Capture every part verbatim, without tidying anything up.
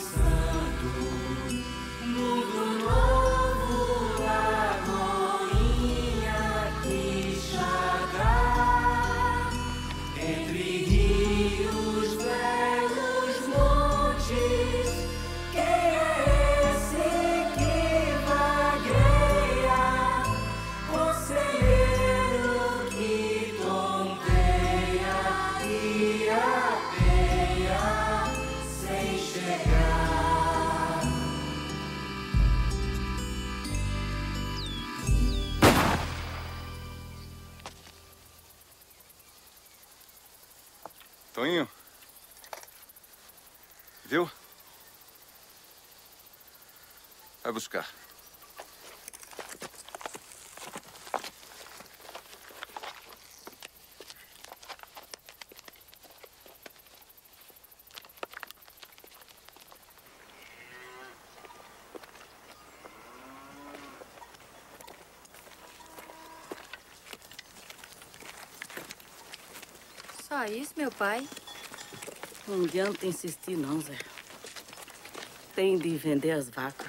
Toinho. Viu? Vai buscar. Só isso, meu pai? Não adianta insistir, não, Zé. Tem de vender as vacas.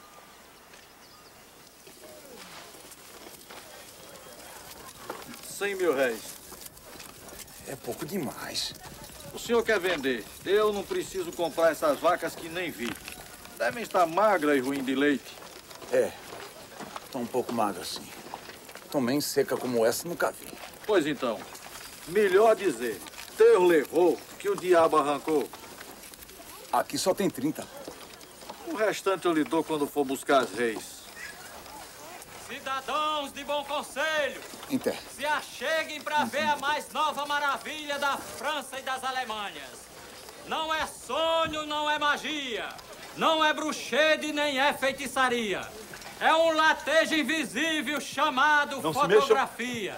Cem mil réis. É pouco demais. O senhor quer vender? Eu não preciso comprar essas vacas que nem vi. Devem estar magras e ruins de leite. É. Estão um pouco magras, sim. Também seca como essa, nunca vi. Pois então, melhor dizer, Deus levou que o diabo arrancou. Aqui só tem trinta. O restante eu lhe dou quando for buscar as reis. Cidadãos de bom conselho, Inter. se acheguem para ver a mais nova maravilha da França e das Alemanhas. Não é sonho, não é magia. Não é bruxedo nem é feitiçaria. É um latejo invisível chamado Não fotografia.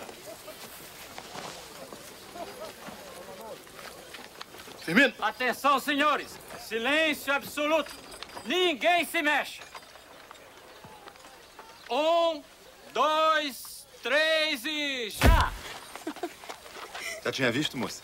Firmino! Atenção, senhores. Silêncio absoluto. Ninguém se mexe. Um, dois, três e já! Já tinha visto, moça?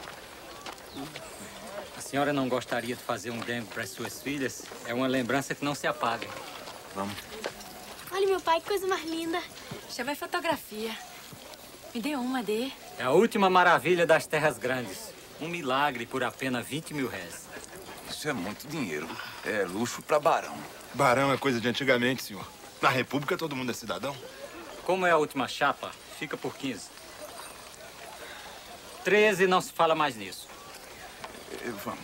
A senhora não gostaria de fazer um demo para as suas filhas? É uma lembrança que não se apaga. Vamos. Olha, meu pai, que coisa mais linda. Chama a fotografia. Me dê uma, dê. É a última maravilha das terras grandes. Um milagre por apenas vinte mil réis. Isso é muito dinheiro. É luxo pra barão. Barão é coisa de antigamente, senhor. Na República todo mundo é cidadão. Como é a última chapa, fica por quinze. treze não se fala mais nisso. É, vamos.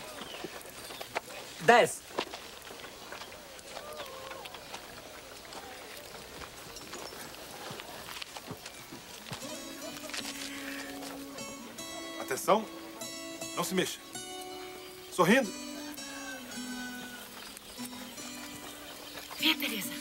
dez. Atenção. Não se mexa. Sorrindo. Vem, Teresa.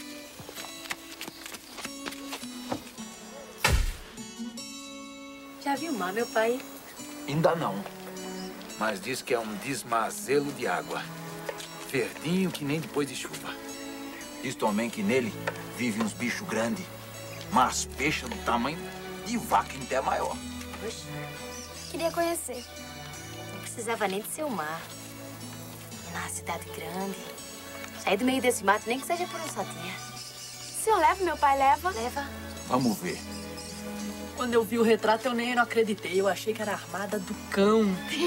Já viu o mar, meu pai? Ainda não. Mas diz que é um desmazelo de água. Verdinho que nem depois de chuva. Diz também que nele vivem uns bichos grandes. Mas peixe do tamanho de vaca em pé maior. Poxa, queria conhecer. Não precisava nem de ser o mar. Na cidade grande. Sair do meio desse mato, nem que seja por um só dia. O senhor leva, meu pai leva? Leva. Vamos ver. Quando eu vi o retrato, eu nem não acreditei. Eu achei que era a armada do cão.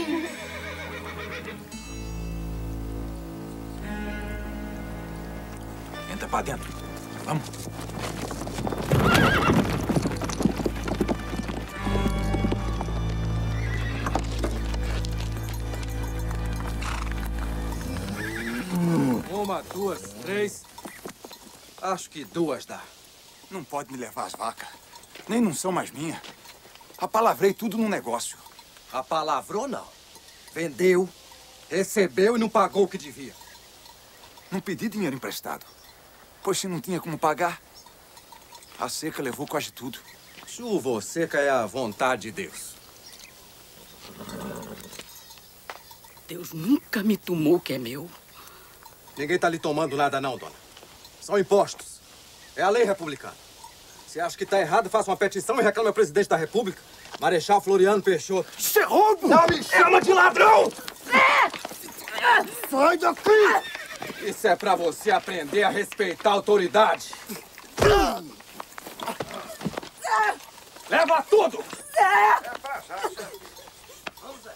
Entra pra dentro. Vamos. Uma, duas, três. Acho que duas dá. Não pode me levar as vacas. Nem não são mais minhas. Apalavrei tudo no negócio. Apalavrou, não. Vendeu, recebeu e não pagou o que devia. Não pedi dinheiro emprestado. Pois se não tinha como pagar, a seca levou quase tudo. Chuva ou seca é a vontade de Deus. Deus nunca me tomou o que é meu. Ninguém tá lhe tomando nada, não, dona. São impostos. É a lei republicana. Se acha que tá errado, faça uma petição e reclame ao presidente da República, Marechal Floriano Peixoto. Isso é roubo! Não me chama de ladrão! Sai daqui! Isso é pra você aprender a respeitar a autoridade. Leva tudo! É pra já, vamos, Zé.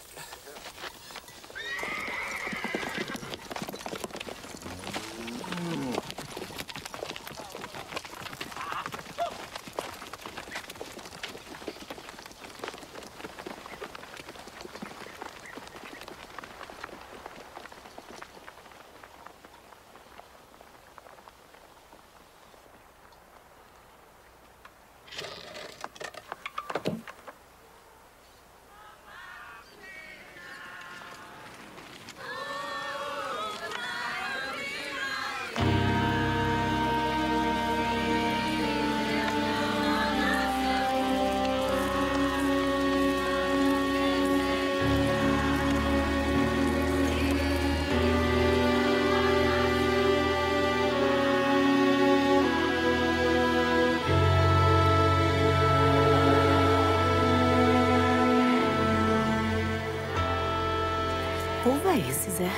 povo é esse, Zé?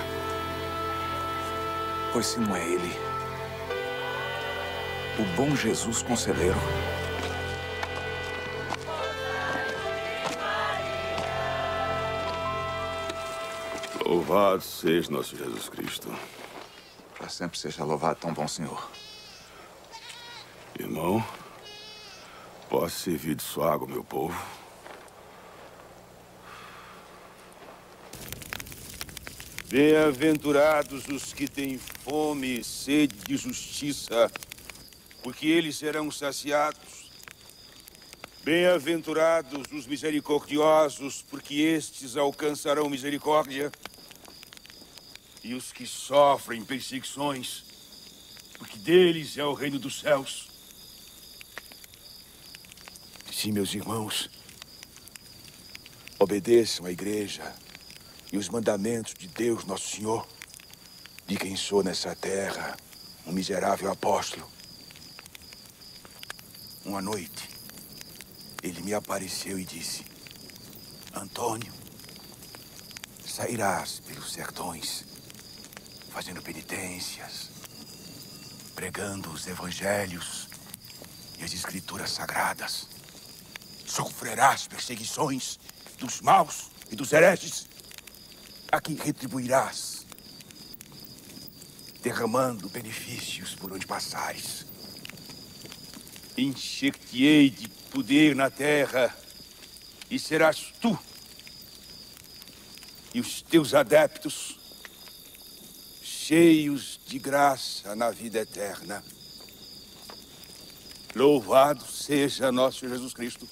Pois se não é ele, o bom Jesus Conselheiro. Louvado seja nosso Jesus Cristo. Para sempre seja louvado tão bom Senhor. Irmão, posso servir de sua água, meu povo? Bem-aventurados os que têm fome e sede de justiça, porque eles serão saciados. Bem-aventurados os misericordiosos, porque estes alcançarão misericórdia. E os que sofrem perseguições, porque deles é o reino dos céus. Sim, meus irmãos, obedeçam à igreja e os mandamentos de Deus, nosso Senhor, de quem sou nessa terra, um miserável apóstolo. Uma noite, ele me apareceu e disse: Antônio, sairás pelos sertões, fazendo penitências, pregando os evangelhos e as escrituras sagradas. Sofrerás perseguições dos maus e dos hereges, a quem retribuirás, derramando benefícios por onde passares. Encher-te-ei de poder na terra, e serás tu e os teus adeptos cheios de graça na vida eterna. Louvado seja nosso Jesus Cristo.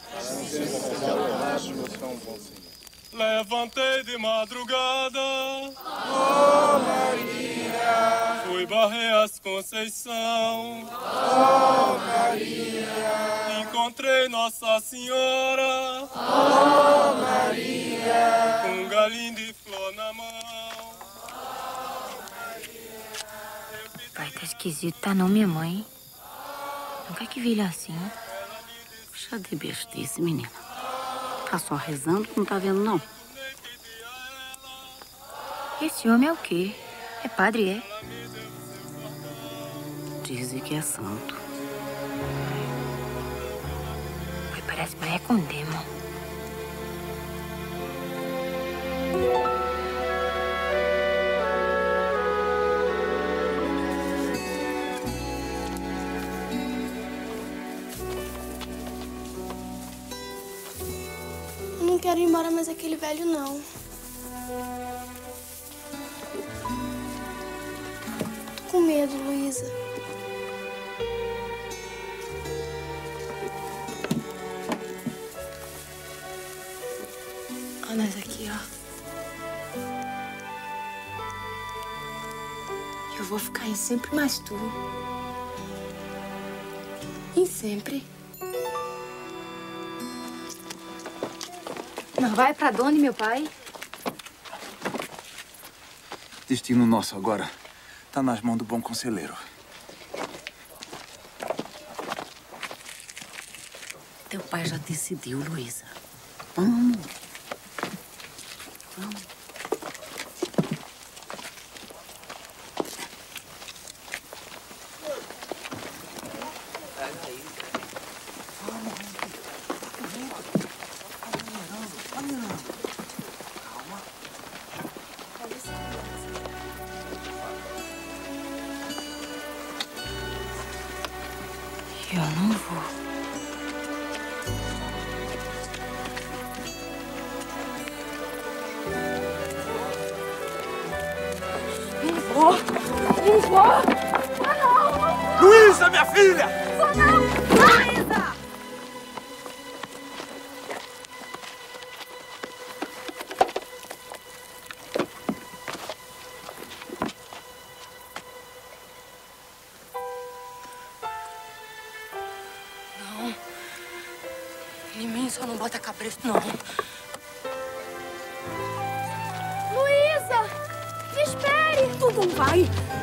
Levantei de madrugada, oh Maria, fui Barreiras Conceição, oh Maria, encontrei Nossa Senhora, oh Maria, com um galinho de flor na mão. Pai, tá esquisito, tá não, minha mãe? Nunca que vi ele assim. Puxa de bestice, menina. Tá só rezando, não tá vendo, não? Esse homem é o quê? É padre, é? Dizem que é santo. Pai, parece Maria com demo. Não quero ir embora mais aquele velho, não. Tô com medo, Luísa. Olha nós aqui, ó. Eu vou ficar em sempre mais tu. Em sempre. Não vai pra onde, meu pai? Destino nosso agora tá nas mãos do bom conselheiro. Teu pai já decidiu, Luísa. Vamos. Vamos. Eu não vou. Não vou. Não vou. Não, não. Luísa, minha filha! Vou não. Luísa! Em mim só não bota cabresto, não. Luísa! Espere! Tu não vai?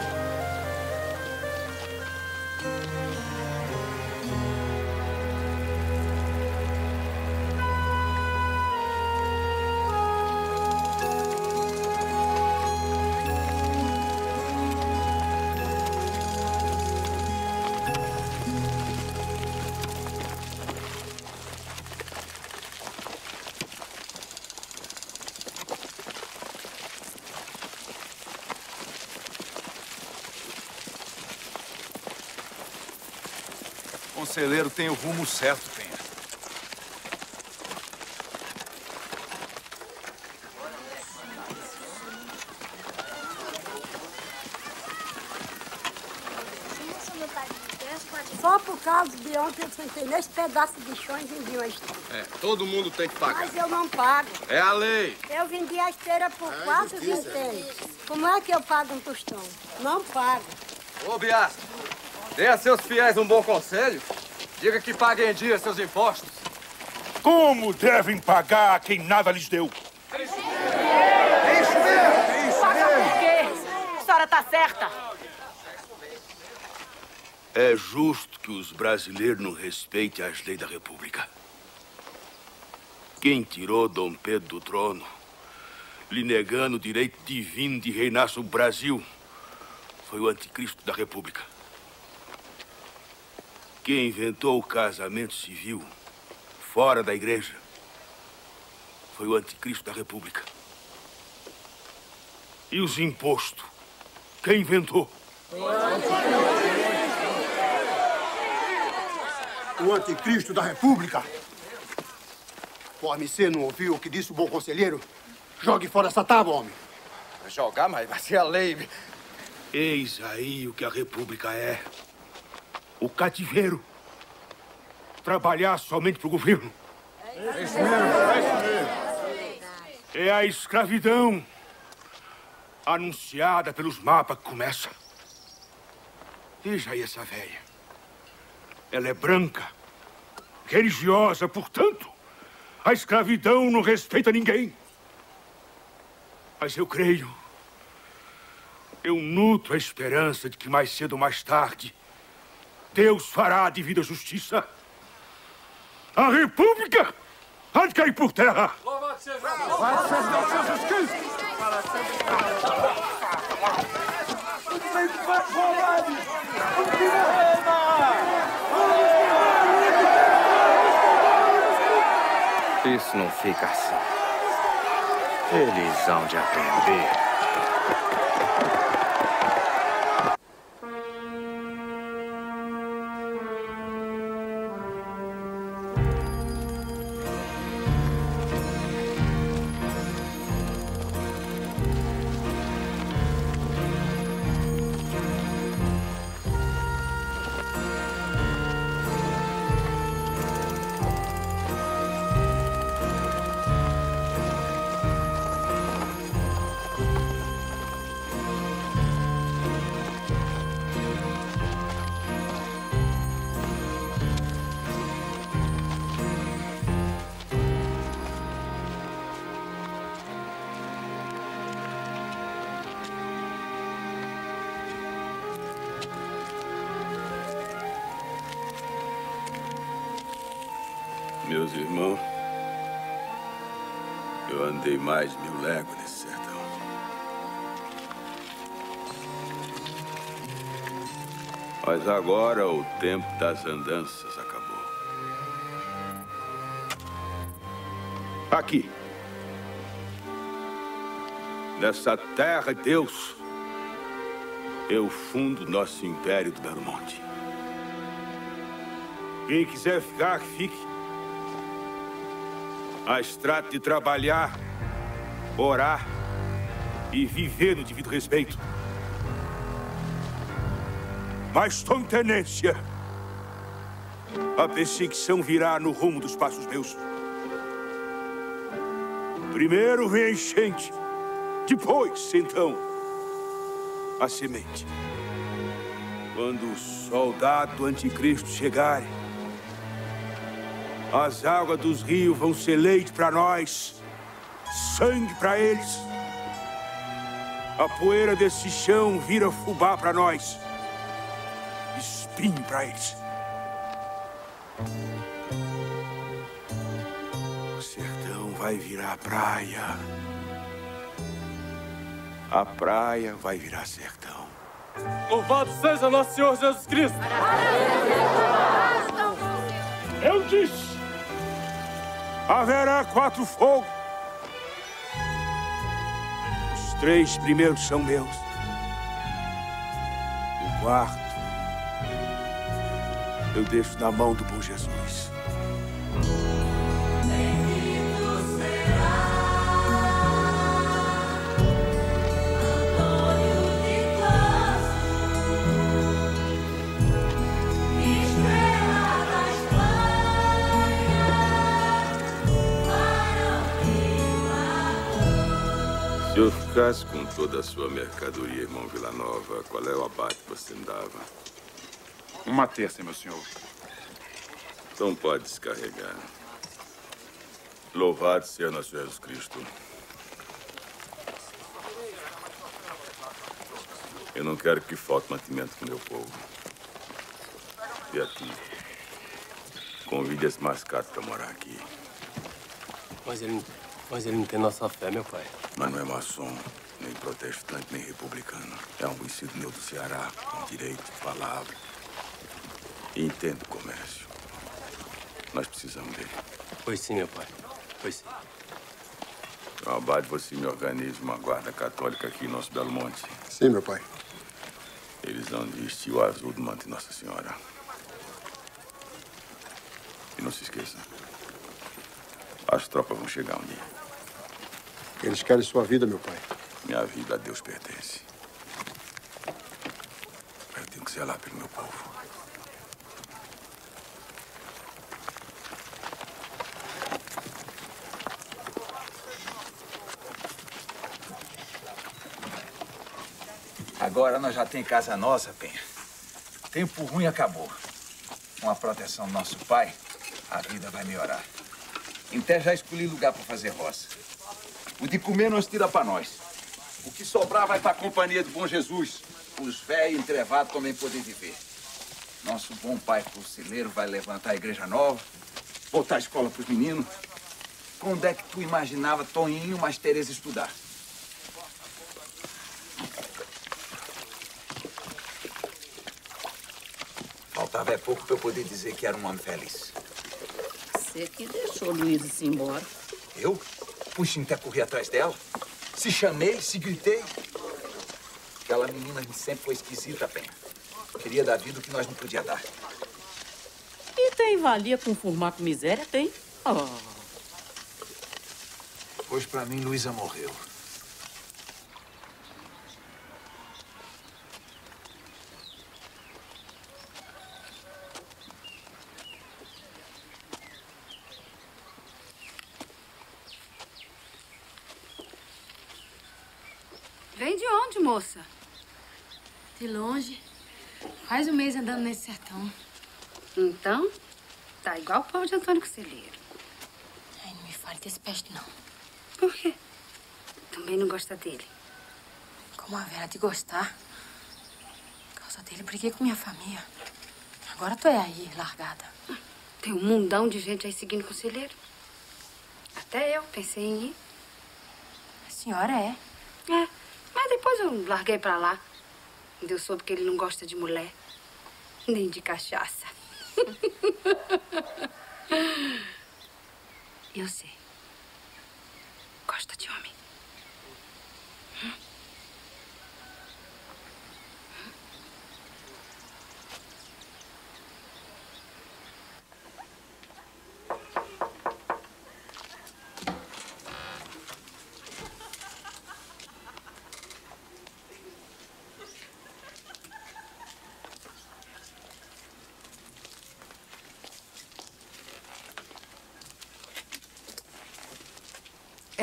O conselheiro tem o rumo certo, Penha. Só por causa de ontem eu sentei nesse pedaço de chão e vendi uma esteira. É, todo mundo tem que pagar. Mas eu não pago. É a lei. Eu vendi a esteira por É quatro justiça. centéis. Como é que eu pago um tostão? Não pago. Ô, Biasco, dê a seus fiéis um bom conselho. Diga que paguem em dia seus impostos. Como devem pagar quem nada lhes deu? É isso mesmo! É isso Paga mesmo! Por quê? A história tá certa. É justo que os brasileiros não respeitem as leis da República. Quem tirou Dom Pedro do trono, lhe negando o direito divino de reinar sobre o Brasil, foi o anticristo da República. Quem inventou o casamento civil fora da igreja foi o anticristo da República. E os impostos? Quem inventou? O anticristo da República? Conforme você não ouviu o que disse o bom conselheiro, jogue fora essa tábua, homem. Vai jogar, mas vai ser a lei. Eis aí o que a República é. O cativeiro. Trabalhar somente para o governo. É isso mesmo, é isso mesmo. É a escravidão anunciada pelos mapas que começa. Veja aí essa velha. Ela é branca, religiosa, portanto, a escravidão não respeita ninguém. Mas eu creio, eu nutro a esperança de que mais cedo ou mais tarde, Deus fará a devida justiça. A República há de cair por terra. Louvado seja Deus! Jesus Cristo! Isso não fica assim. Eles hão de aprender. Meus irmãos, eu andei mais de mil léguas nesse sertão. Mas agora o tempo das andanças acabou. Aqui, nessa terra de Deus, eu fundo nosso império do Belo Monte. Quem quiser ficar, que fique. Mas trate de trabalhar, orar e viver no devido respeito. Mas, tom tenência, a perseguição virá no rumo dos passos meus. Primeiro vem a enchente, depois, então, a semente. Quando o soldado anticristo chegar, as águas dos rios vão ser leite para nós, sangue para eles. A poeira desse chão vira fubá para nós, espinho para eles. O sertão vai virar praia. A praia vai virar sertão. Louvado seja nosso Senhor Jesus Cristo! Eu disse! Haverá quatro fogos. Os três primeiros são meus. O quarto eu deixo na mão do bom Jesus. Se eu ficasse com toda a sua mercadoria, irmão Vila Nova, qual é o abate que você me dava? Uma terça, meu senhor. Então pode descarregar. Louvado seja nosso Jesus Cristo. Eu não quero que falte mantimento com o meu povo. E aqui, convide esse mascate para morar aqui. Mas ele, mas ele não tem nossa fé, meu pai. Mas não é maçom, nem protestante, nem republicano. É um conhecido meu do Ceará, com direito, palavra. E entende o comércio. Nós precisamos dele. Pois sim, meu pai. Pois sim. Então, abade, você me organiza uma guarda católica aqui em nosso Belo Monte. Sim, meu pai. Eles vão vestir o azul do manto de Nossa Senhora. E não se esqueça, as tropas vão chegar um dia. Eles querem sua vida, meu pai. Minha vida a Deus pertence. Eu tenho que zelar pelo meu povo. Agora nós já tem casa nossa, Penha. Tempo ruim acabou. Com a proteção do nosso pai, a vida vai melhorar. Então já escolhi lugar para fazer roça. O de comer nós tira para nós. O que sobrar vai para a companhia do bom Jesus. Os velhos entrevados também podem viver. Nosso bom pai conselheiro vai levantar a igreja nova, botar a escola para os meninos. Quando é que tu imaginava Toninho mais Tereza estudar? Faltava é pouco para eu poder dizer que era um homem feliz. Você que deixou Luísa se embora. Eu? Puxa, até corri atrás dela. Se chamei, se gritei. Aquela menina sempre foi esquisita, Penha. Queria dar vida o que nós não podíamos dar. E tem valia conformar com miséria? Tem. Oh. Pois pra mim, Luísa morreu. Vem de onde, moça? De longe. Faz um mês andando nesse sertão. Então, tá igual o povo de Antônio Conselheiro. Ai, não me fale desse peste, não. Por quê? Também não gosta dele? Como a Vera de gostar. Por causa dele, briguei com minha família. Agora tô aí, largada. Tem um mundão de gente aí seguindo o Conselheiro. Até eu pensei em ir. A senhora é? É, mas depois eu larguei pra lá. E eu soube que ele não gosta de mulher. Nem de cachaça. Eu sei. Gosta de homem. Hum?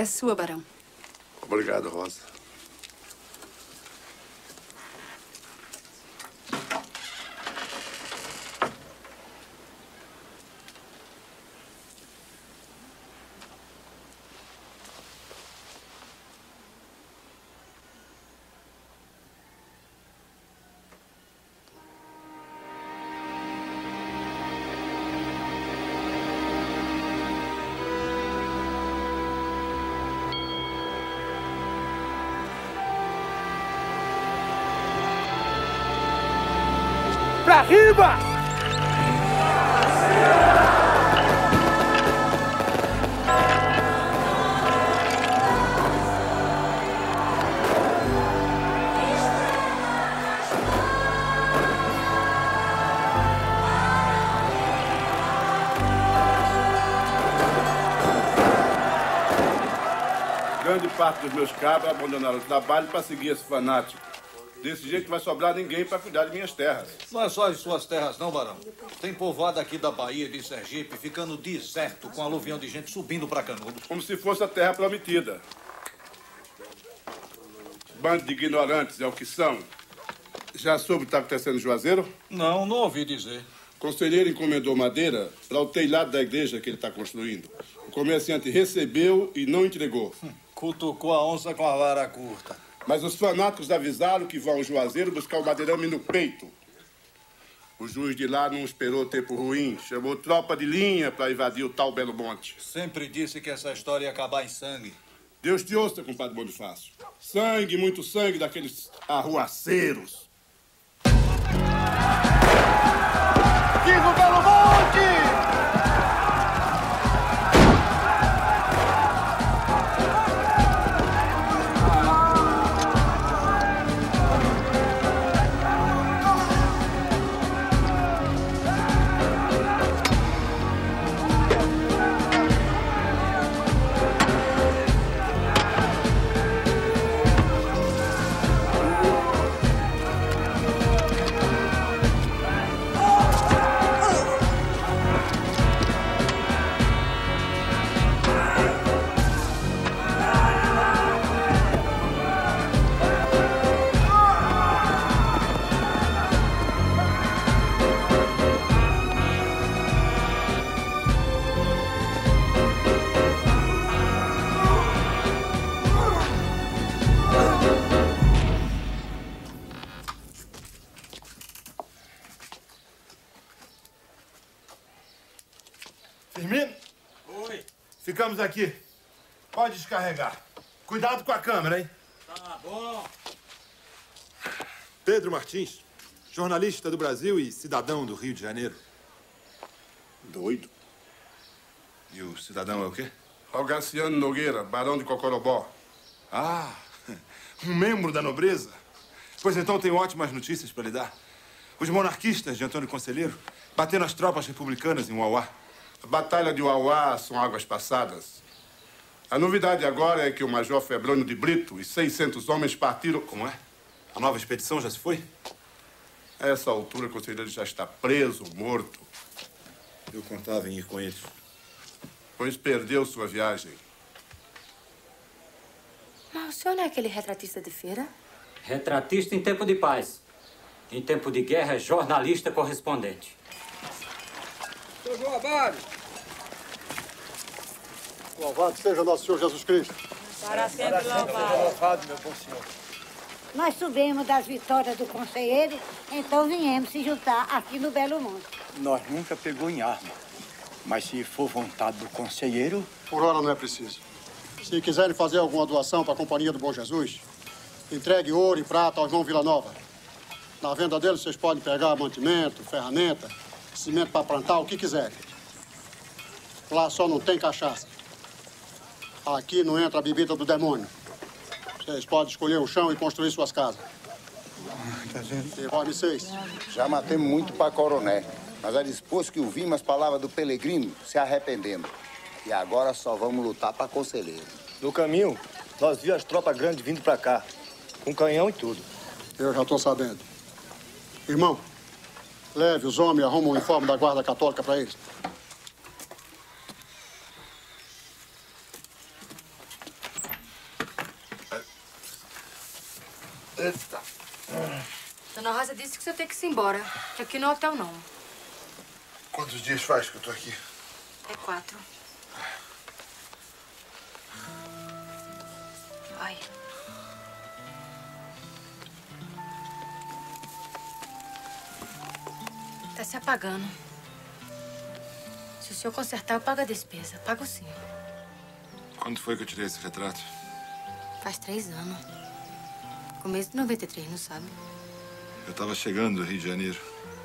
É sua, Barão. Obrigado, Rosa. Pra riba! Grande parte dos meus cabras abandonaram o trabalho para seguir esse fanático. Desse jeito vai sobrar ninguém para cuidar de minhas terras. Não é só as suas terras, não, Barão. Tem povoado aqui da Bahia e de Sergipe ficando deserto com aluvião de gente subindo para Canudos. Como se fosse a terra prometida. Bando de ignorantes é o que são. Já soube o que está acontecendo no Juazeiro? Não, não ouvi dizer. O conselheiro encomendou madeira para o telhado da igreja que ele está construindo. O comerciante recebeu e não entregou. Hum, cutucou a onça com a vara curta. Mas os fanáticos avisaram que vão ao Juazeiro buscar o madeirame no peito. O juiz de lá não esperou tempo ruim. Chamou tropa de linha para invadir o tal Belo Monte. Sempre disse que essa história ia acabar em sangue. Deus te ouça, compadre Bonifácio. Sangue, muito sangue daqueles arruaceiros. Viva o Belo Monte! Firmino? Oi. Ficamos aqui. Pode descarregar. Cuidado com a câmera, hein? Tá bom. Pedro Martins, jornalista do Brasil e cidadão do Rio de Janeiro. Doido. E o cidadão é o quê? Algaciano Nogueira, barão de Cocorobó. Ah, um membro da nobreza. Pois então tenho ótimas notícias para lhe dar. Os monarquistas de Antônio Conselheiro bateram as tropas republicanas em Uauá. A Batalha de Uauá são águas passadas. A novidade agora é que o Major Febrônio de Brito e seiscentos homens partiram... Como é? A nova expedição já se foi? A essa altura, o conselheiro já está preso, morto. Eu contava em ir com eles. Pois perdeu sua viagem. Mas o senhor não é aquele retratista de feira? Retratista em tempo de paz. Em tempo de guerra, é jornalista correspondente. Seu João Abade! Louvado seja nosso Senhor Jesus Cristo. Para sempre louvado. Louvado, meu bom Senhor. Nós subimos das vitórias do conselheiro, então viemos se juntar aqui no Belo Monte. Nós nunca pegou em arma. Mas se for vontade do conselheiro... Por hora não é preciso. Se quiserem fazer alguma doação para a Companhia do Bom Jesus, entregue ouro e prata ao João Villanova. Na venda dele, vocês podem pegar mantimento, ferramenta, cimento para plantar, o que quiserem. Lá só não tem cachaça. Aqui não entra a bebida do demônio. Vocês podem escolher o chão e construir suas casas. Tá vendo? E vai, vocês. Já matei muito para coroné. Mas é depois que ouvimos as palavras do Pelegrino, se arrependemos. E agora só vamos lutar para conselheiro. No caminho, nós vimos as tropas grandes vindo para cá. Com canhão e tudo. Eu já estou sabendo. Irmão, leve os homens e arruma o uniforme da guarda católica para eles. Dona Rosa disse que o senhor tem que se embora. Que aqui no hotel não. Quantos dias faz que eu tô aqui? É quatro. Vai. Tá se apagando. Se o senhor consertar, eu pago a despesa. Pago sim. Quando foi que eu tirei esse retrato? Faz três anos. Começo de noventa e três, não sabe? Eu tava chegando do Rio de Janeiro.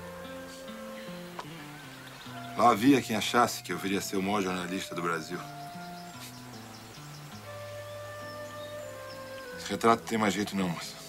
Lá havia quem achasse que eu viria a ser o maior jornalista do Brasil. Esse retrato não tem mais jeito não, moça.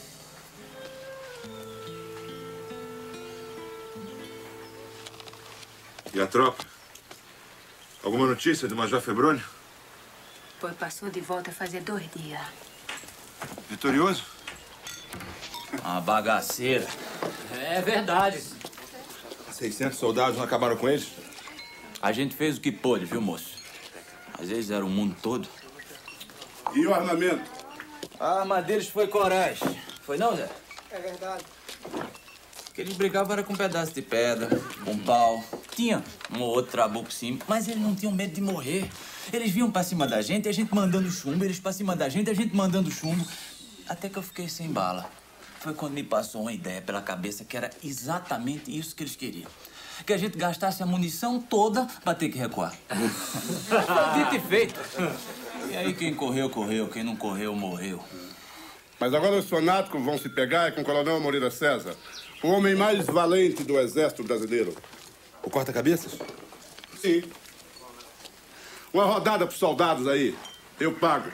E a tropa? Alguma notícia do Major Febrônio? Pois passou de volta fazia dois dias. Vitorioso? Uma bagaceira. É verdade. seiscentos soldados não acabaram com eles? A gente fez o que pôde, viu, moço? Às vezes era o mundo todo. E o armamento? A arma deles foi corais. Foi não, Zé? É verdade. O que eles brigavam era com um pedaço de pedra, um pau. Tinha um ou outro trabuco sim, mas eles não tinham medo de morrer. Eles vinham pra cima da gente, a gente mandando chumbo. Eles pra cima da gente, a gente mandando chumbo. Até que eu fiquei sem bala. Foi quando me passou uma ideia pela cabeça que era exatamente isso que eles queriam. Que a gente gastasse a munição toda pra ter que recuar. Dito e feito. E aí quem correu, correu. Quem não correu, morreu. Mas agora os fanáticos vão se pegar com o Coronel Moreira César, o homem mais valente do Exército Brasileiro. O corta-cabeças? Sim. Uma rodada pros soldados aí. Eu pago.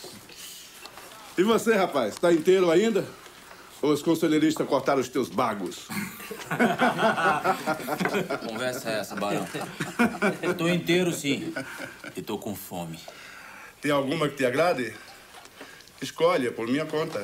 E você, rapaz, tá inteiro ainda? Ou os conselheiristas cortaram os teus bagos? Conversa é essa, Barão? Eu tô inteiro, sim. E tô com fome. Tem alguma que te agrade? Escolha, por minha conta.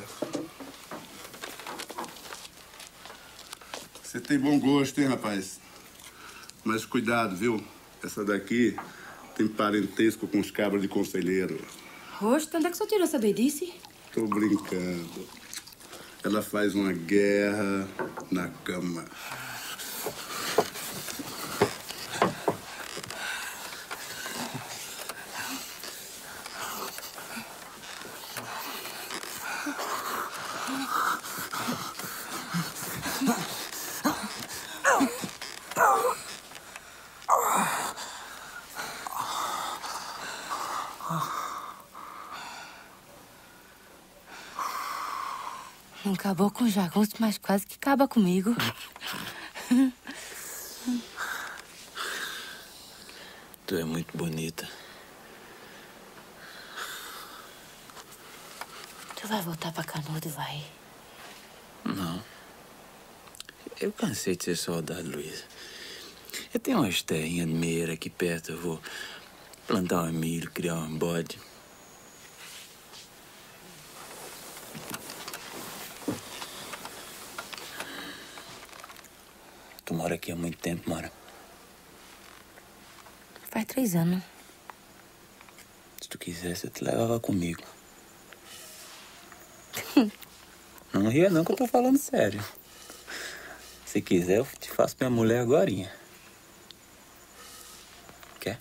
Você tem bom gosto, hein, rapaz? Mas cuidado, viu? Essa daqui tem parentesco com os cabras de conselheiro. Rosto, onde é que o senhor tirou essa doidice? Tô brincando. Ela faz uma guerra na cama. Não acabou com o jagunço, mas quase que acaba comigo. Tu é muito bonita. Tu vai voltar pra Canudo, vai? Não. Eu cansei de ser soldado, Luísa. Eu tenho umas terrinhas de meira aqui perto. Eu vou plantar um milho, criar um bode. Tu mora aqui há muito tempo, Mara? Faz três anos. Se tu quisesse, eu te levava comigo. Não ria não, que eu tô falando sério. Se quiser, eu te faço minha mulher agorinha. Quer?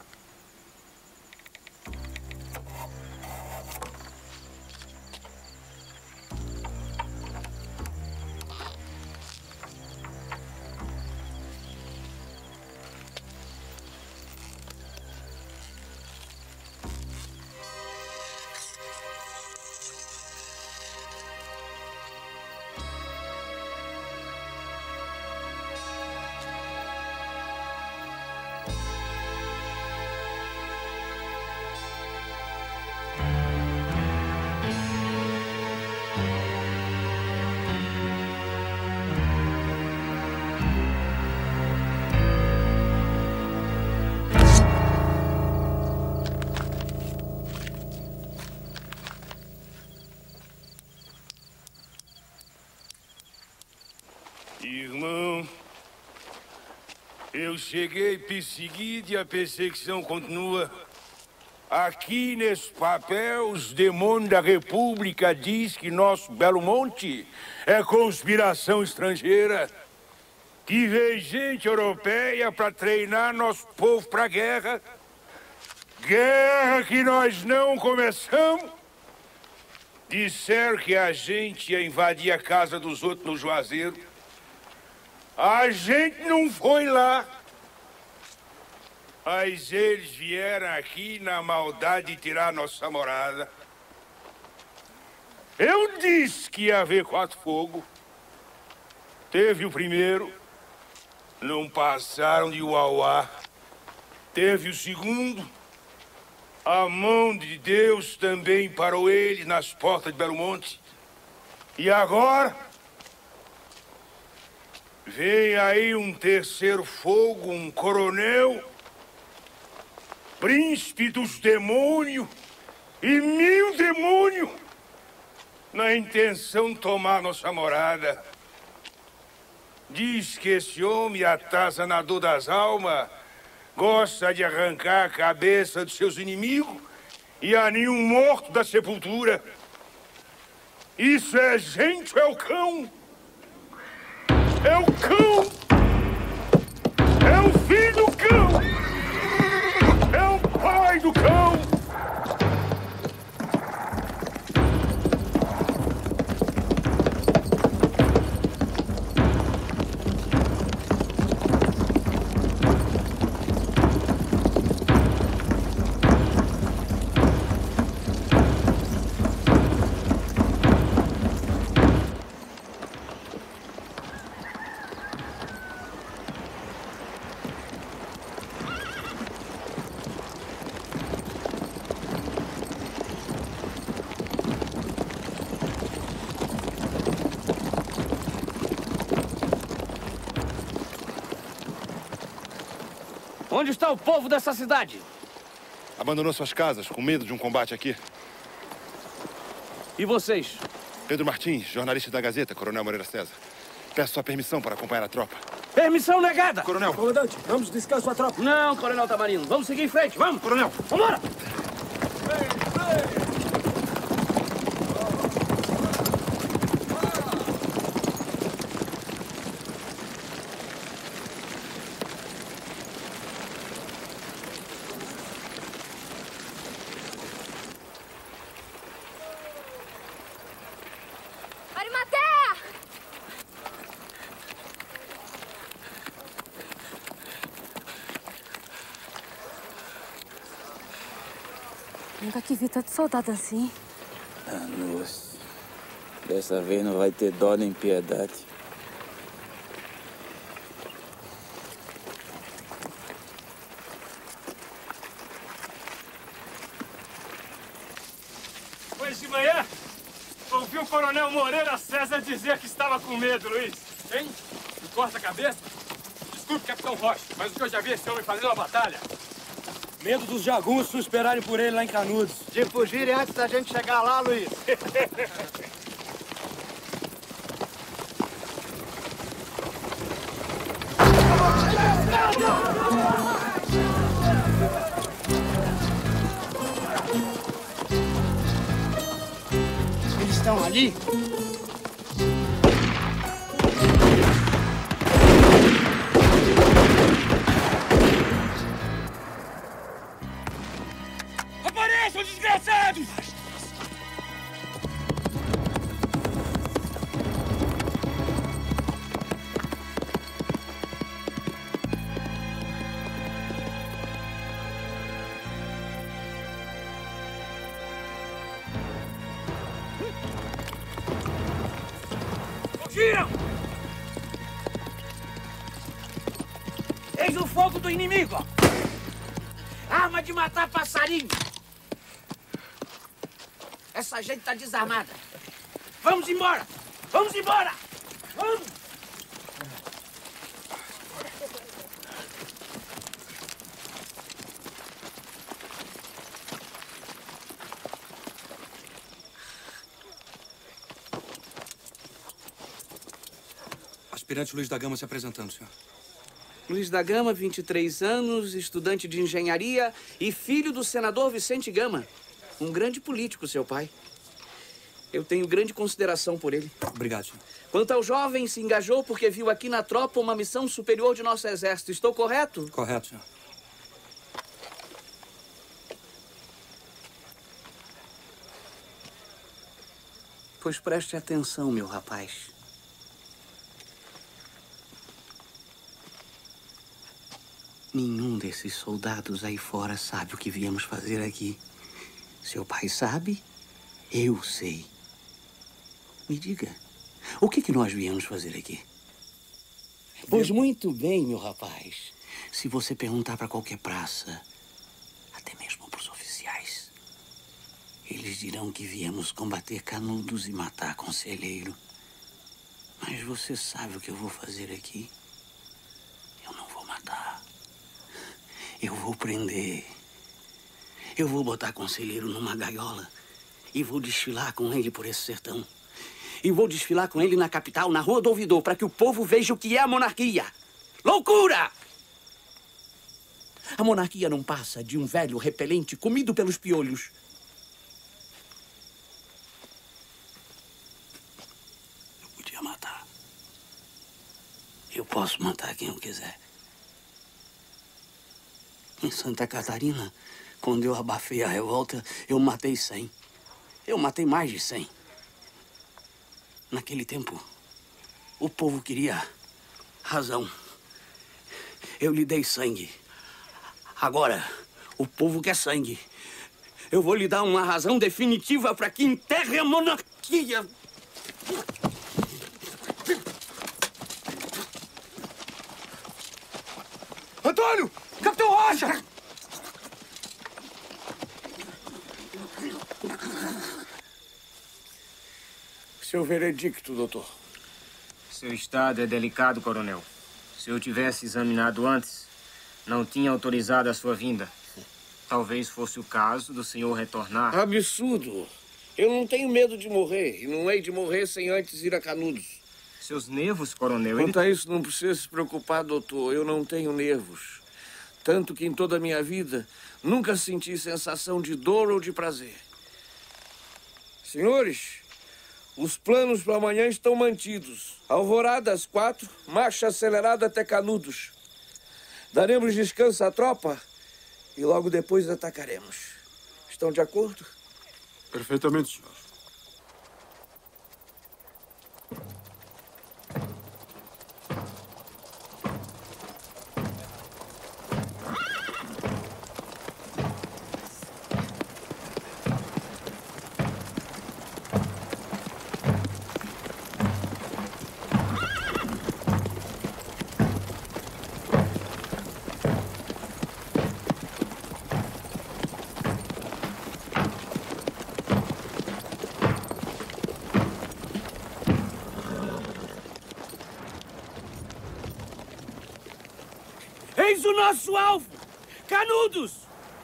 Irmão, eu cheguei perseguido e a perseguição continua. Aqui nesse papel, os demônios da República diz que nosso Belo Monte é conspiração estrangeira. Que veio gente europeia para treinar nosso povo para guerra. Guerra que nós não começamos. Disseram que a gente ia invadir a casa dos outros no Juazeiro. A gente não foi lá. Mas eles vieram aqui na maldade de tirar nossa morada. Eu disse que ia haver quatro fogos. Teve o primeiro. Não passaram de uauá. Teve o segundo. A mão de Deus também parou ele nas portas de Belo Monte. E agora? Vem aí um terceiro fogo, um coronel, príncipe dos demônios e mil demônios, na intenção de tomar nossa morada. Diz que esse homem, atazanador das almas, gosta de arrancar a cabeça dos seus inimigos e a nenhum morto da sepultura. Isso é gente ou é o cão? É o cão! É o filho do cão! É o pai do cão! Onde está o povo dessa cidade? Abandonou suas casas com medo de um combate aqui. E vocês? Pedro Martins, jornalista da Gazeta, Coronel Moreira César. Peço sua permissão para acompanhar a tropa. Permissão negada! Coronel. Comandante, vamos descansar sua tropa. Não, Coronel Tamarino. Vamos seguir em frente. Vamos! Coronel. Vambora! Nunca que vi tanto soldado assim. Ah, nossa. Dessa vez não vai ter dó nem piedade. Hoje de manhã, ouvi o Coronel Moreira César dizer que estava com medo, Luiz. Hein? Me corta a cabeça? Desculpe, Capitão Rocha, mas o que eu já vi esse homem fazendo uma batalha. Medo dos jagunços esperarem por ele lá em Canudos. De fugirem antes da gente chegar lá, Luiz. Eles estão ali? Apareçam, desgraçados! Fugiram! Eis o fogo do inimigo! Arma de matar passarinho! Essa gente tá desarmada. Vamos embora! Vamos embora! Vamos! Aspirante Luiz da Gama se apresentando, senhor. Luiz da Gama, vinte e três anos, estudante de engenharia e filho do senador Vicente Gama. Um grande político, seu pai. Eu tenho grande consideração por ele. Obrigado, senhor. Quanto ao jovem, se engajou porque viu aqui na tropa uma missão superior de nosso exército. Estou correto? Correto, senhor. Pois preste atenção, meu rapaz. Nenhum desses soldados aí fora sabe o que viemos fazer aqui. Seu pai sabe, eu sei. Me diga, o que, que nós viemos fazer aqui? Pois muito bem, meu rapaz. Se você perguntar para qualquer praça, até mesmo para os oficiais, eles dirão que viemos combater Canudos e matar Conselheiro. Mas você sabe o que eu vou fazer aqui? Eu não vou matar. Eu vou prender. Eu vou botar Conselheiro numa gaiola e vou desfilar com ele por esse sertão. E vou desfilar com ele na capital, na Rua do Ouvidor, para que o povo veja o que é a monarquia. Loucura! A monarquia não passa de um velho repelente comido pelos piolhos. Eu podia matar. Eu posso matar quem eu quiser. Em Santa Catarina, quando eu abafei a revolta, eu matei cem. Eu matei mais de cem. Naquele tempo, o povo queria razão. Eu lhe dei sangue. Agora, o povo quer sangue. Eu vou lhe dar uma razão definitiva para que enterre a monarquia. Antônio! Capitão Rocha! Seu veredicto, doutor. Seu estado é delicado, coronel. Se eu tivesse examinado antes, não tinha autorizado a sua vinda. Talvez fosse o caso do senhor retornar. Absurdo. Eu não tenho medo de morrer. E não hei de morrer sem antes ir a Canudos. Seus nervos, coronel... Quanto ele... a isso, não precisa se preocupar, doutor. Eu não tenho nervos. Tanto que em toda a minha vida, nunca senti sensação de dor ou de prazer. Senhores, os planos para amanhã estão mantidos. Alvorada às quatro, marcha acelerada até Canudos. Daremos descanso à tropa e logo depois atacaremos. Estão de acordo? Perfeitamente, senhor. Eis o nosso alvo! Canudos!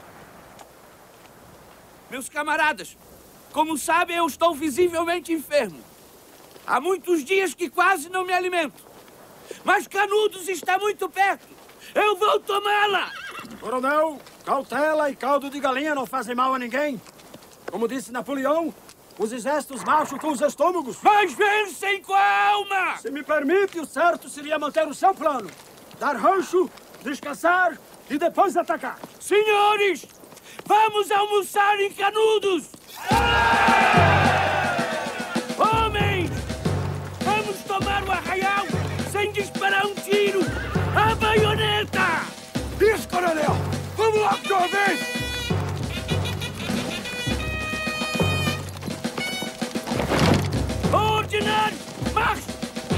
Meus camaradas, como sabem, eu estou visivelmente enfermo. Há muitos dias que quase não me alimento. Mas Canudos está muito perto. Eu vou tomá-la! Coronel, cautela e caldo de galinha não fazem mal a ninguém. Como disse Napoleão, os exércitos marcham com os estômagos. Mas vencem com a alma! Se me permite, o certo seria manter o seu plano. Dar rancho, descansar e depois atacar. Senhores, vamos almoçar em Canudos! Homens, vamos tomar o arraial sem disparar um tiro! A baioneta! Isso, coronel! Vamos logo de uma vez! Ordinários, marcha!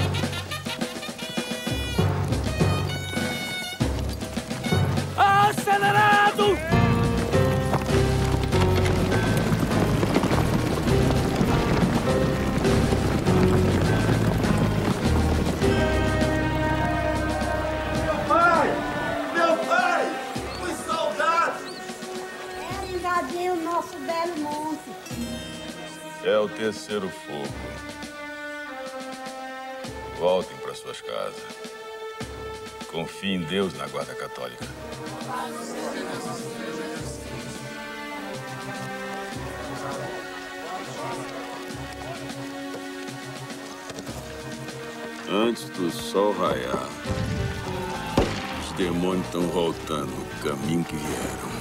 Acelerado! Meu pai! Meu pai! Os soldados! Ela invadiu o nosso belo monte. É o terceiro fogo. Voltem para suas casas. Confie em Deus na Guarda Católica. Antes do sol raiar, os demônios estão voltando no caminho que vieram.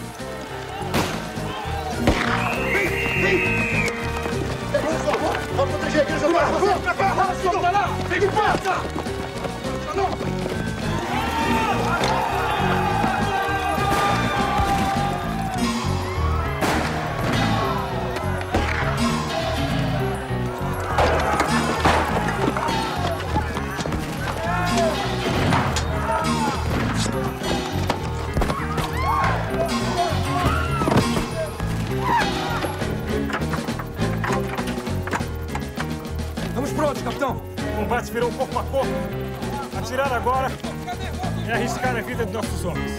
Vamos proteger a igreja do bairro! Vamos pra cá! Vamos pra lá! Vem de perto! Capitão, o combate virou corpo a corpo. Atirar agora é arriscar a vida de nossos homens.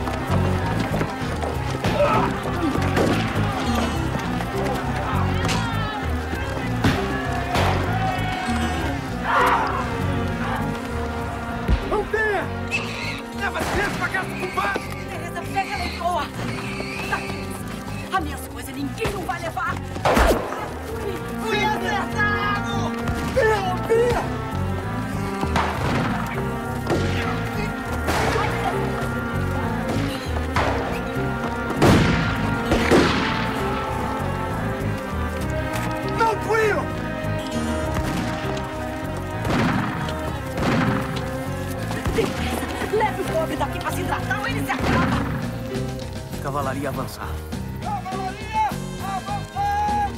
Não tenha! Leva a Tereza pra casa do compadre! Tereza, pega a leitoa! As minhas coisas ninguém não vai levar! Fui acertado! Pia, Pia! Não fui eu! Depressa! Leve o pobre daqui pra se tratar ou ele se acaba! Cavalaria avançar. Cavalaria avançar!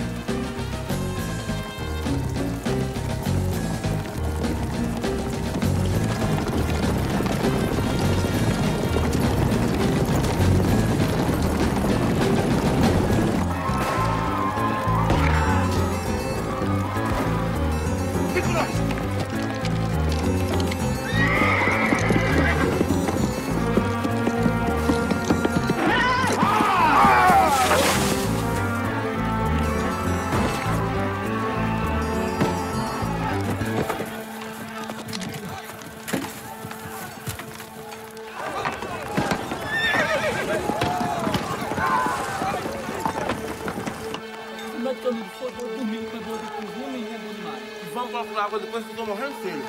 Água depois que eu tô morrendo, filho.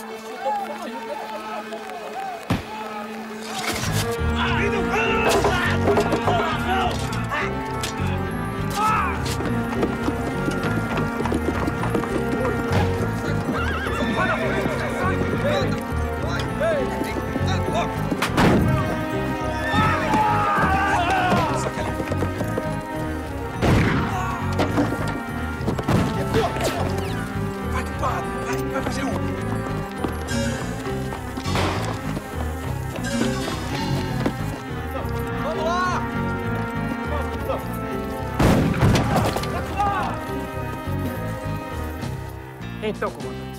Então, comandante.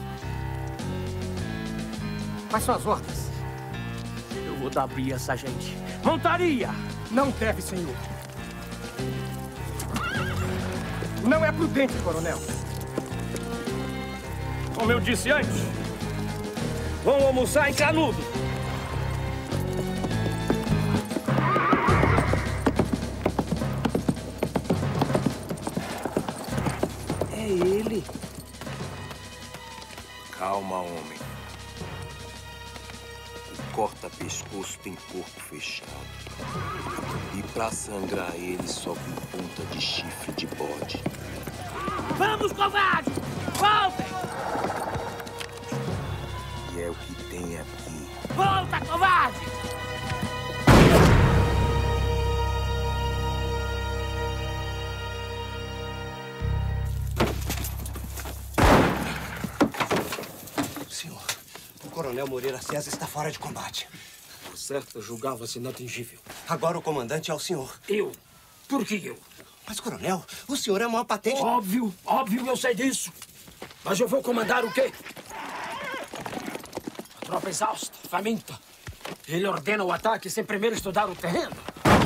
Quais são as ordens? Eu vou dar bria a essa gente. Montaria! Não deve, senhor. Não é prudente, coronel. Como eu disse antes, vão almoçar em Canudo. É ele. Calma, homem. O corta-pescoço tem corpo fechado. E pra sangrar ele só com ponta de chifre de bode. Vamos, covarde! Voltem! E é o que tem aqui. Volta, covarde! Senhor, o coronel Moreira César está fora de combate. Por certo, julgava-se inatingível. Agora o comandante é o senhor. Eu? Por que eu? Mas, coronel, o senhor é a maior patente... Óbvio, óbvio, eu sei disso. Mas eu vou comandar o quê? A tropa exausta, faminta. Ele ordena o ataque sem primeiro estudar o terreno.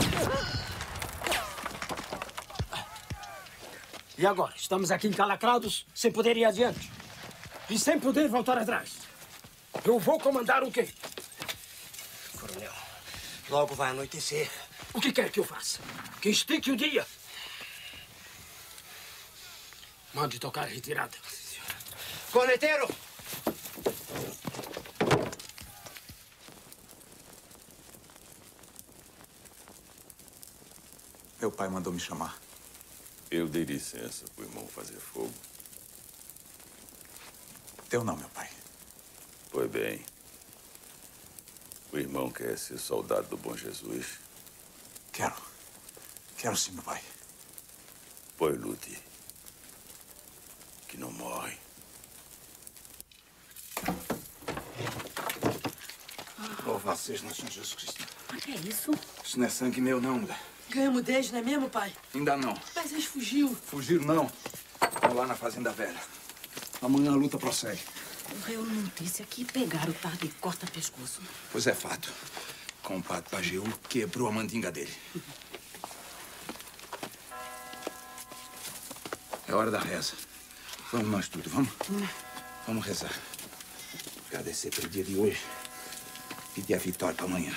E agora? Estamos aqui encalacrados, sem poder ir adiante. E sem poder voltar atrás. Eu vou comandar o quê? coronel. Logo vai anoitecer. O que quer que eu faça? Que estique o dia. Mande tocar a retirada. Corneteiro! Meu pai mandou me chamar. Eu dei licença pro irmão fazer fogo. Deu não, meu pai. Pois bem. O irmão quer ser soldado do Bom Jesus? Quero. Quero sim, meu pai. Pois lute. Que não morre. Louvado seja nosso Senhor Jesus Cristo. Mas que é isso? Isso não é sangue meu, não, mulher. Ganhamos deles, não é mesmo, pai? Ainda não. Mas eles fugiu. Fugiram, não. Estão lá na Fazenda Velha. Amanhã a luta prossegue. Correu notícia que pegaram o tarde e corta pescoço. Pois é fato. Com o padre Pajeú quebrou a mandinga dele. É hora da reza. Vamos nós tudo, vamos? Hum. Vamos rezar. Agradecer pelo dia de hoje. Pedir a vitória para amanhã.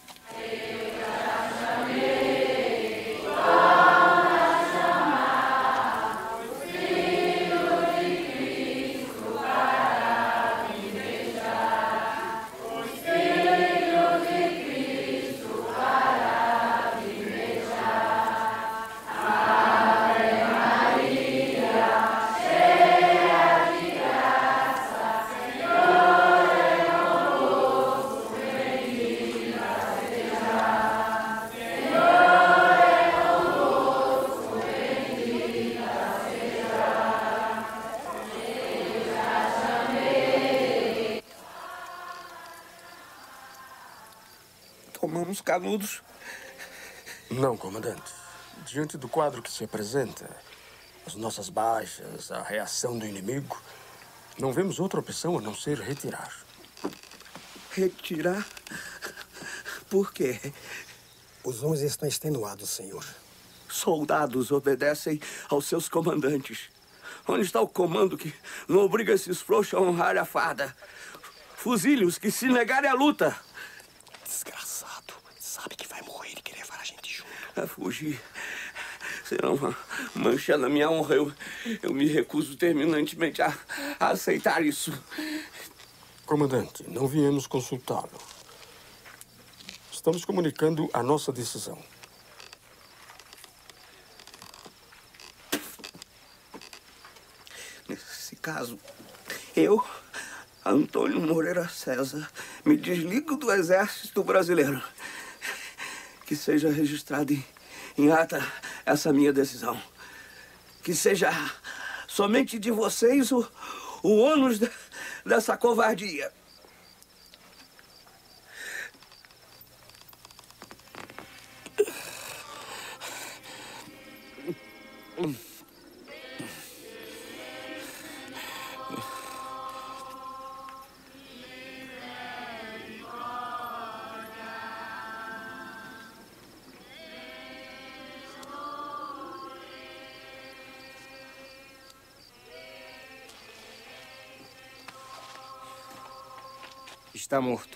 Tomamos Canudos. Não, comandante. Diante do quadro que se apresenta, as nossas baixas, a reação do inimigo, não vemos outra opção a não ser retirar. Retirar? Por quê? Os homens estão extenuados, senhor. Soldados obedecem aos seus comandantes. Onde está o comando que não obriga esses frouxos a honrar a farda? Fuzile-os que se negarem à luta. Desgraçado. Sabe que vai morrer e quer levar a gente junto. A fugir será uma mancha na minha honra. Eu, eu me recuso terminantemente a, a aceitar isso. Comandante, não viemos consultá-lo. Estamos comunicando a nossa decisão. Nesse caso, eu, Antônio Moreira César, me desligo do Exército Brasileiro. Que seja registrado em, em ata essa minha decisão. Que seja somente de vocês o, o ônus de, dessa covardia. Está morto.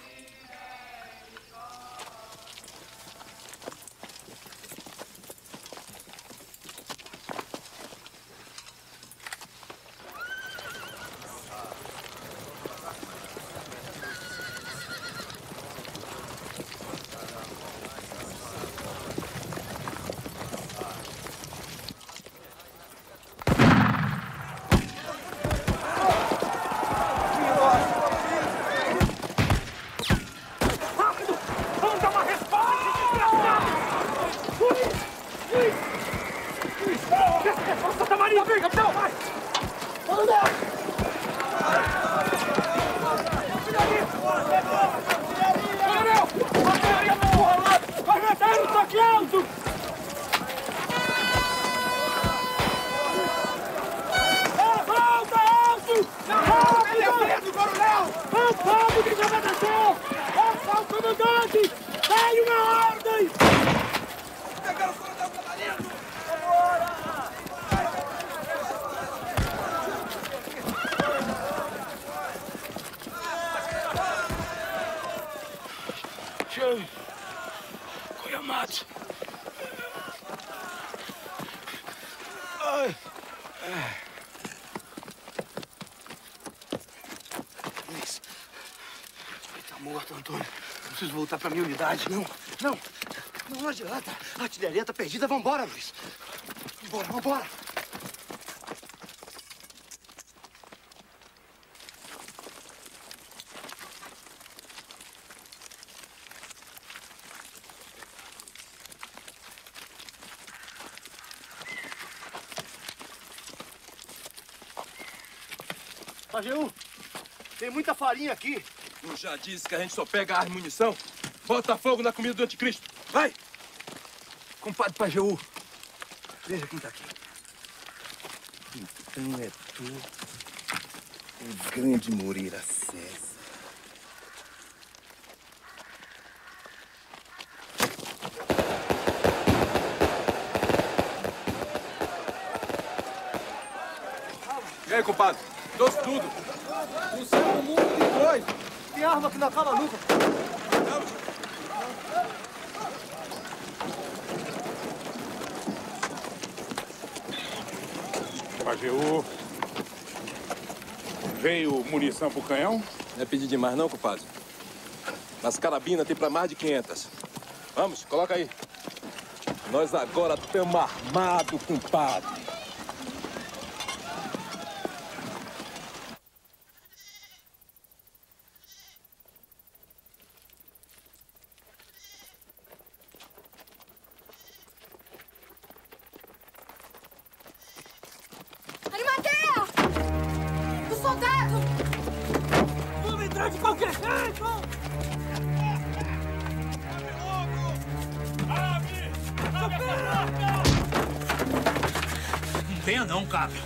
Ai. Koyamato. Ai. Ai. Luiz. Ele tá morto, Antônio. Eu preciso voltar pra minha unidade. Não, não. Não adianta. A artilharia tá perdida. Vambora, Luiz. Vambora, vambora. Pajeú, tem muita farinha aqui. Eu já disse que a gente só pega arma e munição. Bota fogo na comida do anticristo. Vai! Compadre Pajeú, veja quem tá aqui. Então é tu, o grande Moreira César. E aí, compadre? Doce tudo. O céu do mundo de dois. Tem arma que não acaba nunca. Pajeú. Veio munição pro canhão? Não é pedir demais não, compadre. Nas carabinas tem pra mais de quinhentas. Vamos, coloca aí. Nós agora estamos armados, compadre. De qualquer jeito! Abre! Abre a porta! Não tenha não, cabra.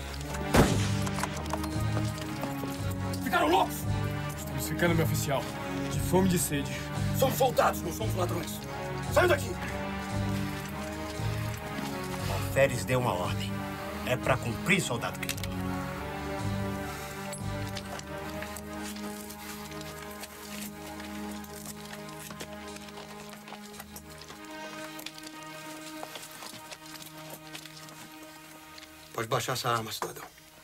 Ficaram loucos? Estamos ficando, meu oficial. De fome e de sede. Somos soldados, não somos ladrões. Saiam daqui! Alferes deu uma ordem. É pra cumprir, soldado querido. Pode baixar essa arma, cidadão.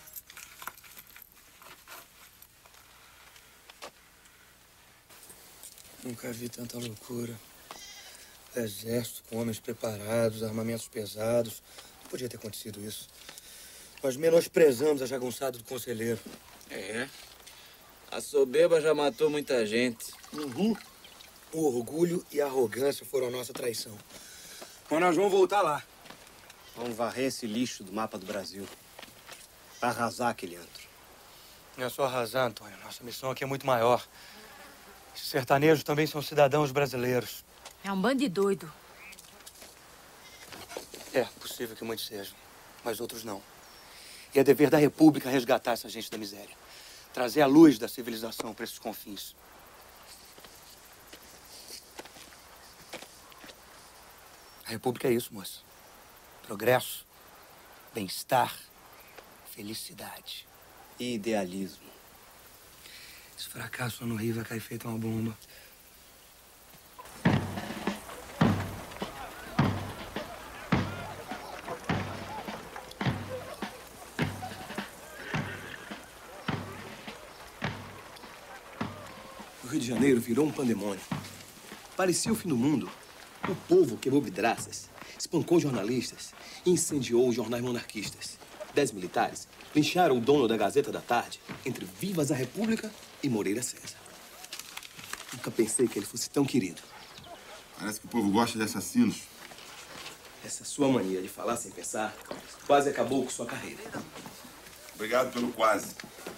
Nunca vi tanta loucura. Exército com homens preparados, armamentos pesados. Não podia ter acontecido isso. Nós menosprezamos a jagunçada do conselheiro. É. A soberba já matou muita gente. Uhum. O orgulho e a arrogância foram a nossa traição. Mas nós vamos voltar lá. Vamos varrer esse lixo do mapa do Brasil. Arrasar aquele antro. Não é só arrasar, Antônio. Nossa missão aqui é muito maior. Esses sertanejos também são cidadãos brasileiros. É um bando de doido. É possível que muitos sejam, mas outros não. E é dever da República resgatar essa gente da miséria. Trazer a luz da civilização para esses confins. A República é isso, moça. Progresso, bem-estar, felicidade. E idealismo. Esse fracasso no Rio vai cair feito uma bomba. O Rio de Janeiro virou um pandemônio. Parecia o fim do mundo. O povo quebrou vidraças, espancou jornalistas e incendiou os jornais monarquistas. Dez militares lincharam o dono da Gazeta da Tarde entre Vivas a República e Moreira César. Nunca pensei que ele fosse tão querido. Parece que o povo gosta de assassinos. Essa sua mania de falar sem pensar quase acabou com sua carreira. Obrigado pelo quase.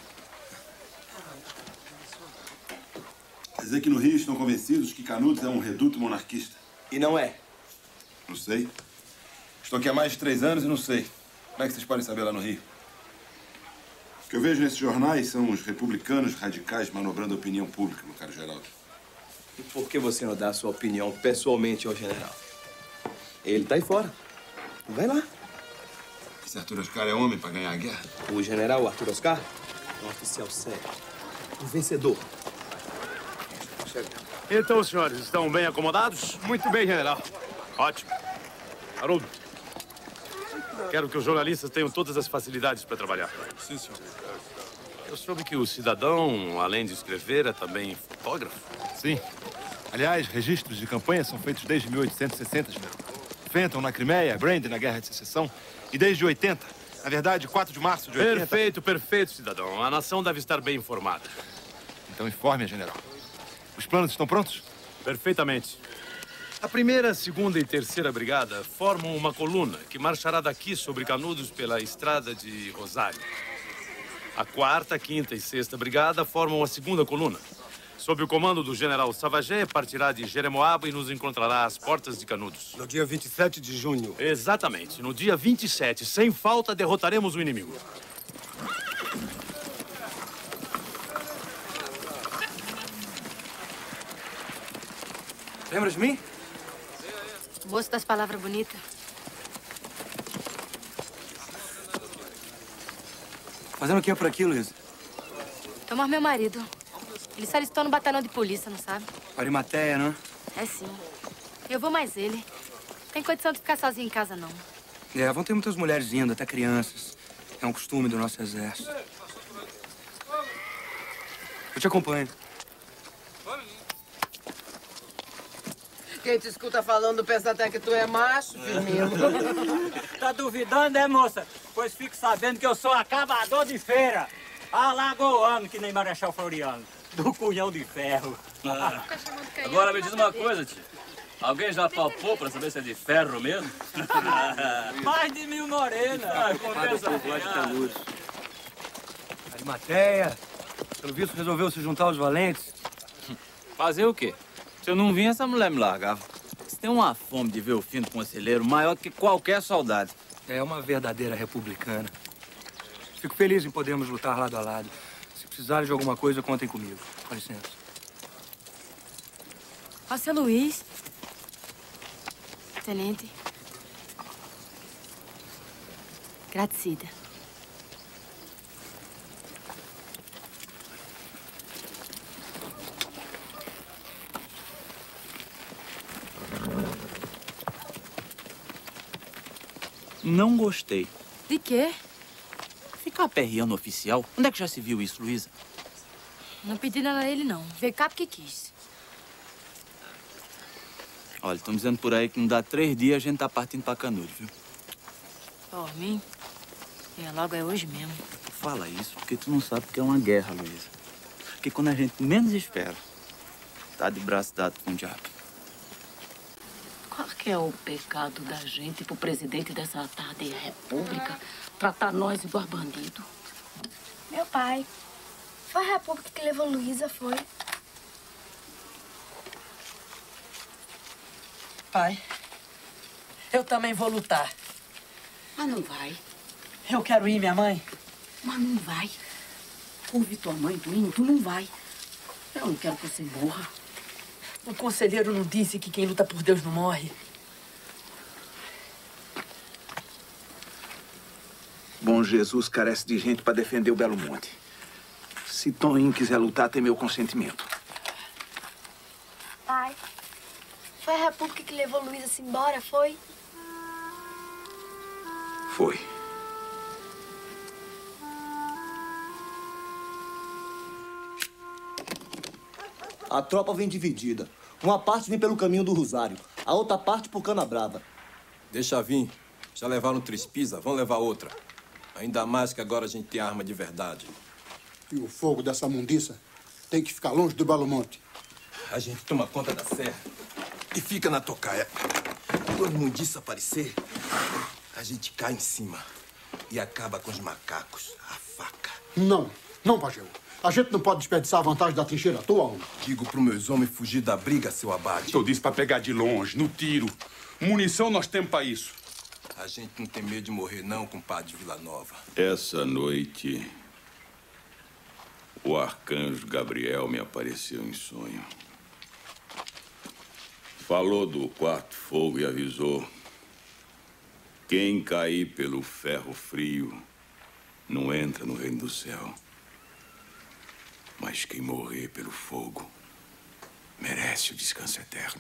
Quer dizer que no Rio estão convencidos que Canudos é um reduto monarquista. E não é. Não sei. Estou aqui há mais de três anos e não sei. Como é que vocês podem saber lá no Rio? O que eu vejo nesses jornais são os republicanos radicais manobrando a opinião pública, meu caro Geraldo. E por que você não dá a sua opinião pessoalmente ao general? Ele tá aí fora. Vai lá. Esse Arthur Oscar é homem para ganhar a guerra? O general Arthur Oscar é um oficial sério. Um vencedor. Chega. Então, senhores, estão bem acomodados? Muito bem, general. Ótimo. Haroldo, quero que os jornalistas tenham todas as facilidades para trabalhar. Sim, senhor. Eu soube que o cidadão, além de escrever, é também fotógrafo. Sim. Aliás, registros de campanha são feitos desde mil oitocentos e sessenta, general. Fenton na Crimeia, Brandy na Guerra de Secessão. E desde oitenta, na verdade, quatro de março de oitenta... Perfeito, perfeito, cidadão. A nação deve estar bem informada. Então informe, general. Os planos estão prontos? Perfeitamente. A primeira, segunda e terceira brigada formam uma coluna que marchará daqui sobre Canudos pela estrada de Rosário. A quarta, quinta e sexta brigada formam a segunda coluna. Sob o comando do general Savagé, partirá de Jeremoabo e nos encontrará às portas de Canudos. No dia vinte e sete de junho. Exatamente. No dia vinte e sete, sem falta, derrotaremos o inimigo. Lembra de mim? Moço das palavras bonitas. Fazendo o que por aqui, Luísa? Tomar meu marido. Ele se alistou no batalhão de polícia, não sabe? Arimateia, né? É sim. Eu vou mais ele. Tem condição de ficar sozinho em casa, não. É, vão ter muitas mulheres indo, até crianças. É um costume do nosso exército. Eu te acompanho. Quem te escuta falando pensa até que tu é macho, Firmino. Tá duvidando, é, moça? Pois fique sabendo que eu sou acabador de feira. Alagoano, que nem Marechal Floriano. Do cunhão de ferro. Ah. Agora me diz uma coisa, tio. Alguém já palpou pra saber se é de ferro mesmo? Mais de mil morenas. Arimateia, pelo visto, resolveu se juntar aos valentes. Fazer o quê? Se eu não vinha, essa mulher me largava. Você tem uma fome de ver o fim do conselheiro maior que qualquer soldado. É uma verdadeira republicana. Fico feliz em podermos lutar lado a lado. Se precisarem de alguma coisa, contem comigo. Com licença. Ó, seu Luiz. Tenente. Graticida. Não gostei. De quê? Ficar aperreando oficial? Onde é que já se viu isso, Luísa? Não pedi nada a ele, não. Veio cá porque quis. Olha, estão dizendo por aí que não dá três dias a gente tá partindo pra Canudos, viu? Por mim? É, logo é hoje mesmo. Tu fala isso porque tu não sabe que é uma guerra, Luísa. Porque quando a gente menos espera, tá de braço dado com o diabo. Qual que é o pecado da gente pro presidente dessa tarde república tratar nós igual bandido? Meu pai. Foi a república que levou Luísa, foi. Pai, eu também vou lutar. Mas não vai. Eu quero ir, minha mãe. Mas não vai. Ouve tua mãe, tu indo, tu não vai. Eu não quero que você morra. O conselheiro não disse que quem luta por Deus não morre? Bom Jesus carece de gente para defender o Belo Monte. Se Toninho quiser lutar, tem meu consentimento. Pai, foi a república que levou Luísa-se embora, foi? Foi. A tropa vem dividida. Uma parte vem pelo caminho do Rosário, a outra parte por Canabrava. Deixa vir. Já levaram Trespisa, vão levar outra. Ainda mais que agora a gente tem arma de verdade. E o fogo dessa mundiça tem que ficar longe do Belo Monte. A gente toma conta da serra e fica na tocaia. Quando a mundiça aparecer, a gente cai em cima e acaba com os macacos, a faca. Não, não, Pajéu. A gente não pode desperdiçar a vantagem da trincheira à toa, homem. Digo pros meus homens fugir da briga, seu abade. Eu disse pra pegar de longe, no tiro. Munição nós temos pra isso. A gente não tem medo de morrer, não, compadre Vila Nova. Essa noite, o arcanjo Gabriel me apareceu em sonho. Falou do quarto fogo e avisou: quem cair pelo ferro frio não entra no reino do céu. Mas quem morrer pelo fogo merece. merece o descanso eterno.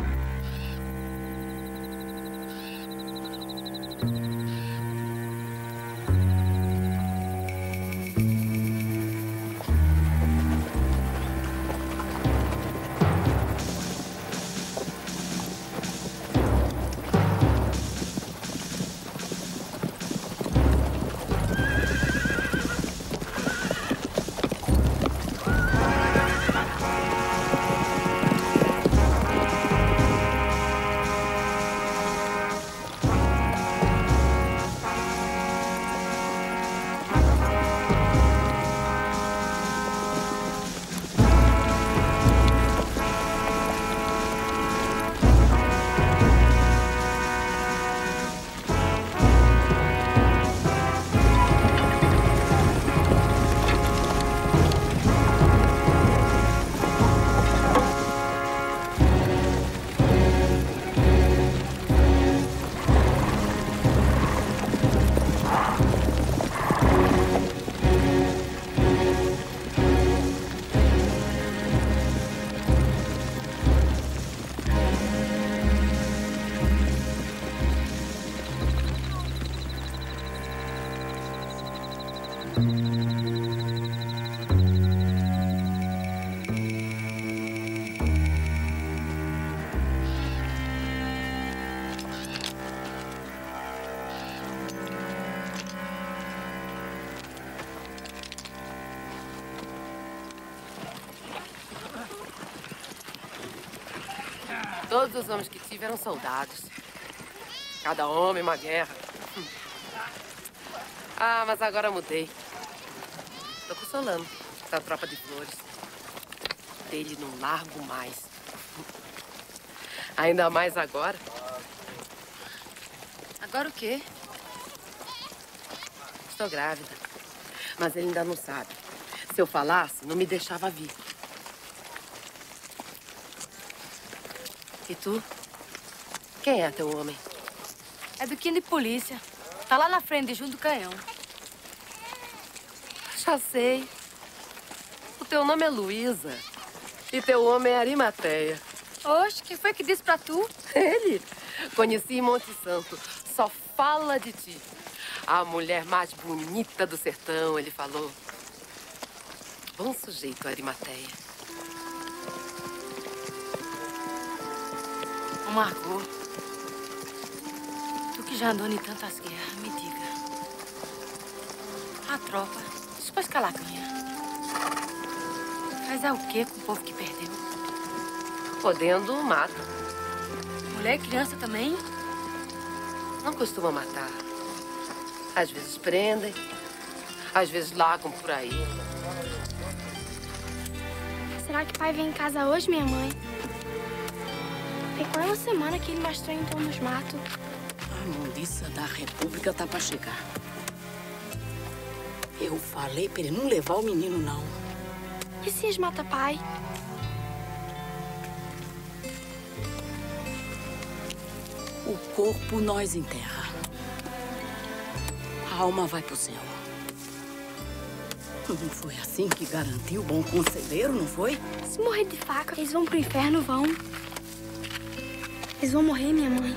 Todos os homens que tive eram soldados. Cada homem uma guerra. Ah, mas agora mudei. Tô com o Solano, da tropa de flores. Dele não largo mais. Ainda mais agora. Agora o quê? Estou grávida. Mas ele ainda não sabe. Se eu falasse, não me deixava vir. E tu? Quem é teu homem? É do quinto de polícia. Tá lá na frente, junto do canhão. Já sei. O teu nome é Luísa. E teu homem é Arimateia. Oxe, quem foi que disse pra tu? Ele. Conheci em Monte Santo. Só fala de ti. A mulher mais bonita do sertão, ele falou. Bom sujeito, Arimateia. Ô, Margot, tu que já andou em tantas guerras, me diga. A tropa, depois Calacanha, faz é o quê com o povo que perdeu? Podendo, mata. Mulher e criança também? Não costuma matar. Às vezes prendem, às vezes largam por aí. Será que pai vem em casa hoje, minha mãe? Tem quase uma semana que ele mostrou então nos matos. A mundiça da República tá pra chegar. Eu falei pra ele não levar o menino, não. E se eles matam pai? O corpo nós enterra. A alma vai pro céu. Não foi assim que garantiu o bom conselheiro, não foi? Se morrer de faca, eles vão pro inferno, vão. Eles vão morrer, minha mãe.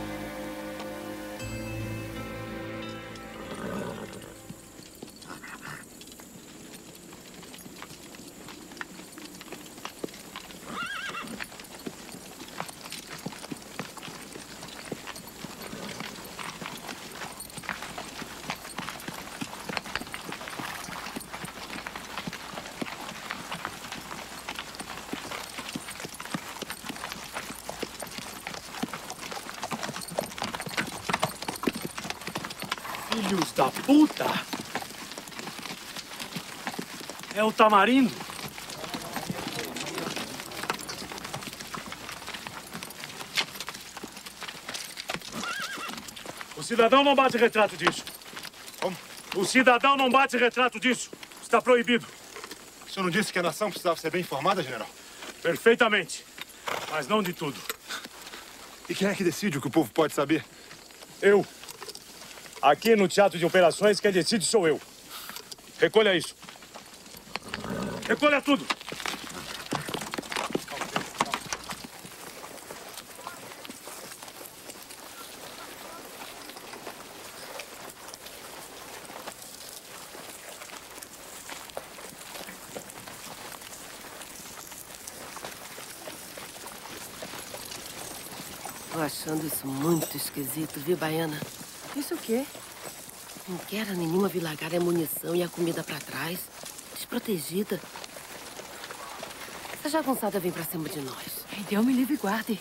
Filhos da puta! É o Tamarindo? O cidadão não bate retrato disso. Como? O cidadão não bate retrato disso. Está proibido. O senhor não disse que a nação precisava ser bem informada, general? Perfeitamente. Mas não de tudo. E quem é que decide o que o povo pode saber? Eu. Aqui no Teatro de Operações, quem decide sou eu. Recolha isso. Recolha tudo. Tô achando isso muito esquisito, viu, Baiana? Isso o quê? Não quero nenhuma vir largar a munição e a comida pra trás. Desprotegida. Essa jagunçada vem pra cima de nós. Ai, Deus me livre e guarde.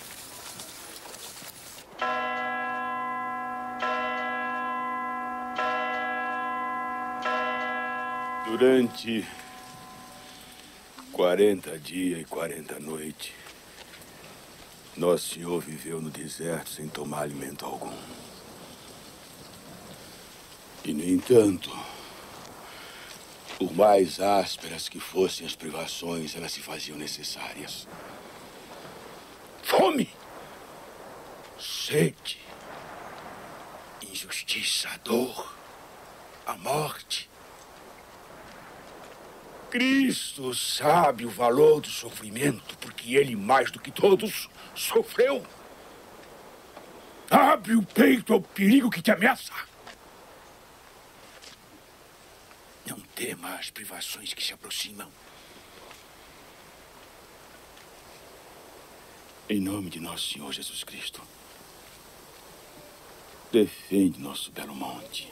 Durante quarenta dias e quarenta noites, Nosso Senhor viveu no deserto sem tomar alimento algum. E, no entanto, por mais ásperas que fossem as privações, elas se faziam necessárias. Fome, sede, injustiça, dor, a morte. Cristo sabe o valor do sofrimento, porque ele, mais do que todos, sofreu. Abre o peito ao perigo que te ameaça. Não tema as privações que se aproximam. Em nome de nosso Senhor Jesus Cristo, defende nosso belo monte.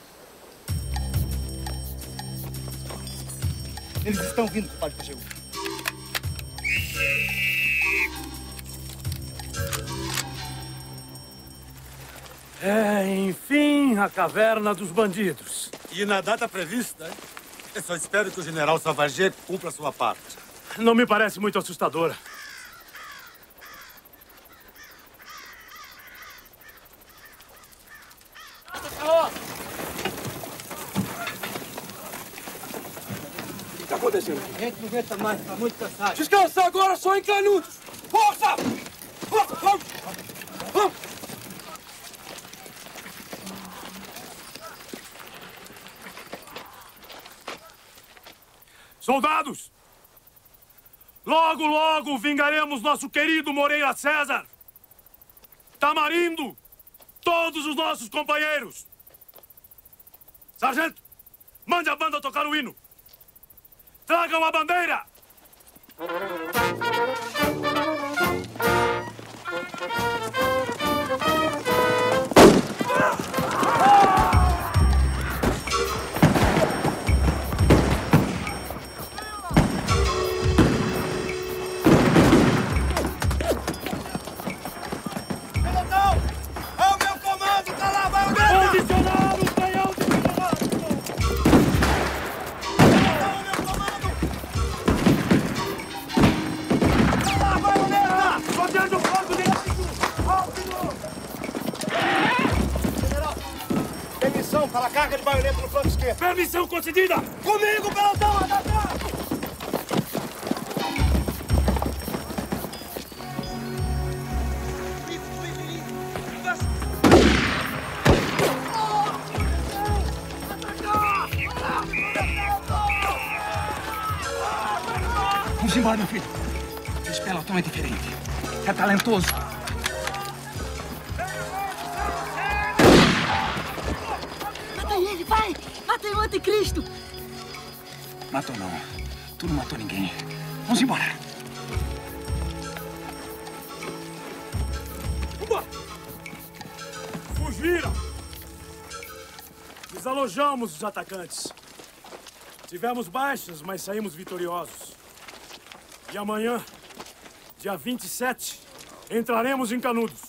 Eles estão vindo, Padre Pajeú. É, enfim, a caverna dos bandidos. E na data prevista, hein? Eu só espero que o general Sauvaget cumpra a sua parte. Não me parece muito assustadora. O que está acontecendo? A gente não aguenta mais, está muito cansado. Descansar agora só em Canudos! Força! Força! Vamos! Vamos! Soldados! Logo, logo vingaremos nosso querido Moreira César! Tamarindo! Todos os nossos companheiros! Sargento, mande a banda tocar o hino! Tragam a bandeira! Para a carga de baioneta no flanco esquerdo. Permissão concedida! Comigo, pelotão! Atrás! Vamos embora, meu filho. Esse pelotão é diferente. É talentoso. Vai! Matei o anticristo! Matou não. Tu não matou ninguém. Vamos embora. Uma! Fugiram! Desalojamos os atacantes. Tivemos baixas, mas saímos vitoriosos. E amanhã, dia vinte e sete, entraremos em Canudos.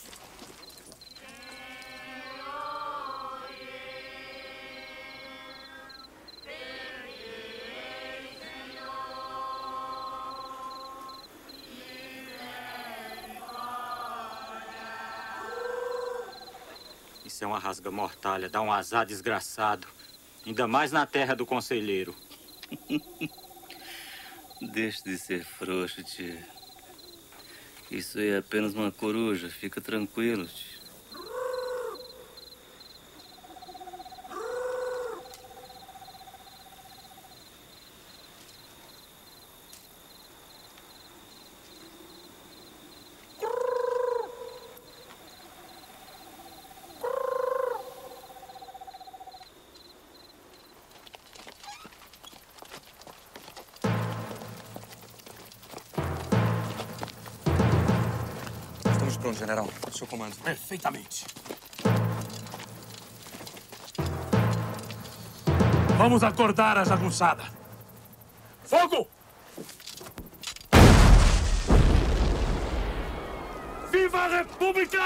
Isso é uma rasga-mortalha, dá um azar desgraçado. Ainda mais na terra do conselheiro. Deixe de ser frouxo, tia. Isso aí é apenas uma coruja. Fica tranquilo, tia. Estão Estamos prontos, general. Seu comando. Perfeitamente. Vamos acordar a jagunçada. Fogo! Viva a República!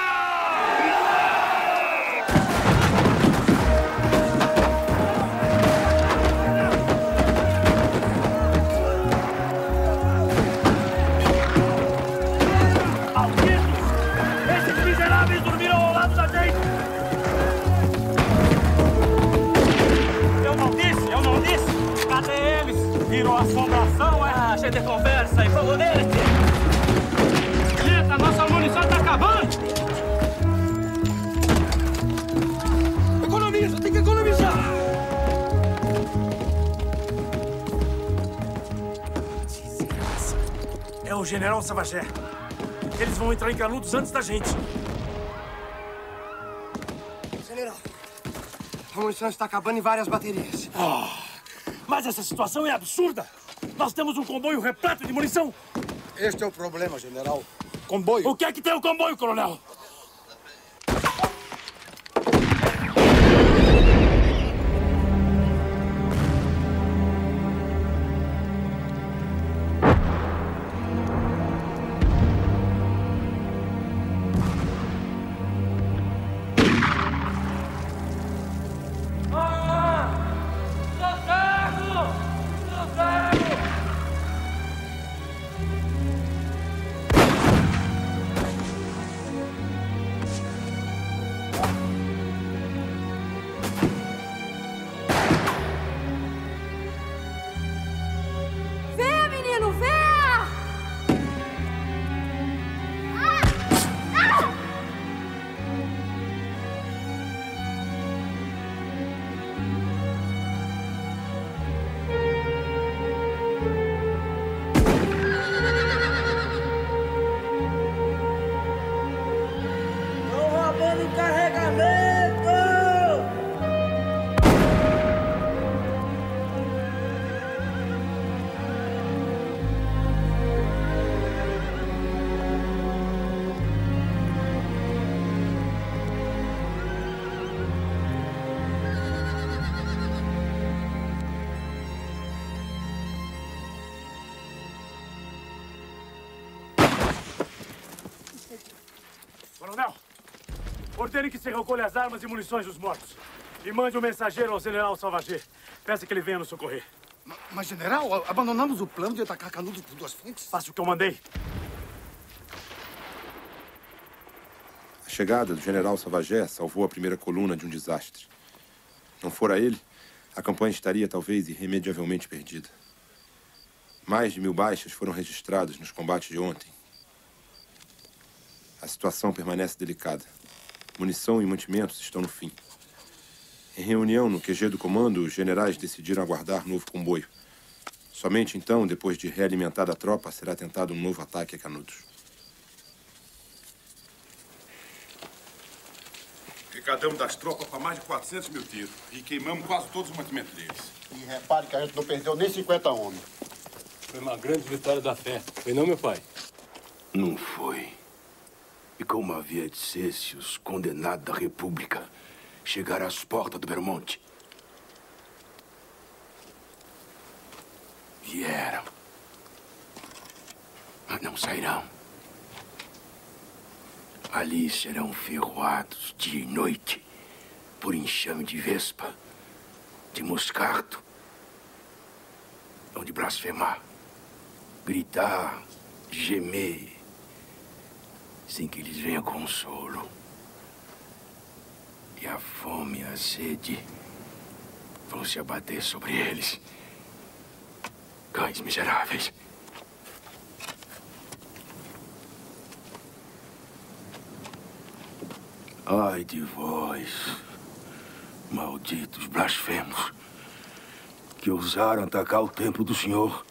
Virou assombração, é? Ah, cheio de conversa e fogo neles, tio. Eita, nossa munição tá acabando! Economiza, tem que economizar! Desgraça. É o general Savagé. Eles vão entrar em Canudos antes da gente. General, a munição está acabando em várias baterias. Ah. Mas essa situação é absurda! Nós temos um comboio repleto de munição! Este é o problema, general. Comboio. O que é que tem o comboio, coronel? Coronel, ordene que se recolha as armas e munições dos mortos. E mande um mensageiro ao general Savagé. Peça que ele venha nos socorrer. Mas, mas, general, abandonamos o plano de atacar Canudos por duas frentes? Faça o que eu mandei. A chegada do general Savagé salvou a primeira coluna de um desastre. Não fora ele, a campanha estaria talvez irremediavelmente perdida. Mais de mil baixas foram registradas nos combates de ontem. A situação permanece delicada. Munição e mantimentos estão no fim. Em reunião no Q G do comando, os generais decidiram aguardar novo comboio. Somente então, depois de realimentada a tropa, será tentado um novo ataque a Canudos. Arrecadamos das tropas para mais de quatrocentos mil tiros e queimamos quase todos os mantimentos deles. E repare que a gente não perdeu nem cinquenta homens. Foi uma grande vitória da fé. Foi não, meu pai? Não foi. E como havia de ser se os condenados da República chegaram às portas do Belmonte? Vieram. Mas não sairão. Ali serão ferroados dia e noite por enxame de vespa, de moscardo, ou de blasfemar, gritar, gemer, sem que lhes venha consolo. E a fome e a sede vão se abater sobre eles. Cães miseráveis. Ai de vós, malditos blasfemos, que ousaram atacar o templo do Senhor.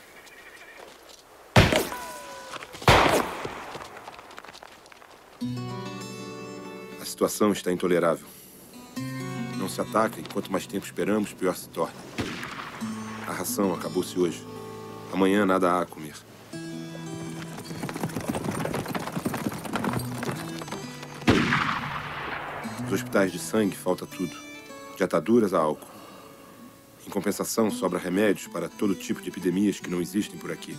A situação está intolerável. Não se ataca e quanto mais tempo esperamos, pior se torna. A ração acabou-se hoje. Amanhã nada há a comer. Nos hospitais de sangue falta tudo, de ataduras a álcool. Em compensação, sobra remédios para todo tipo de epidemias que não existem por aqui.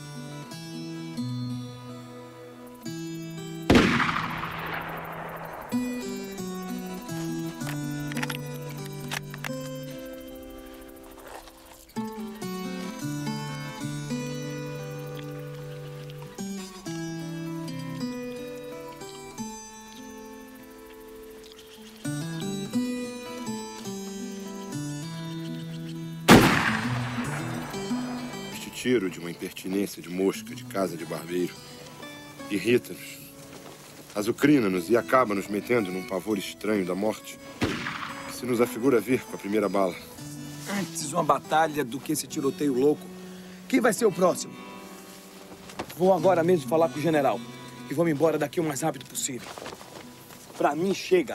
Tiro de uma impertinência de mosca de casa de barbeiro irrita-nos, azucrina-nos e acaba nos metendo num pavor estranho da morte que se nos afigura vir com a primeira bala. Antes uma batalha do que esse tiroteio louco. Quem vai ser o próximo? Vou agora mesmo falar com o general e vamos embora daqui o mais rápido possível. Pra mim, chega.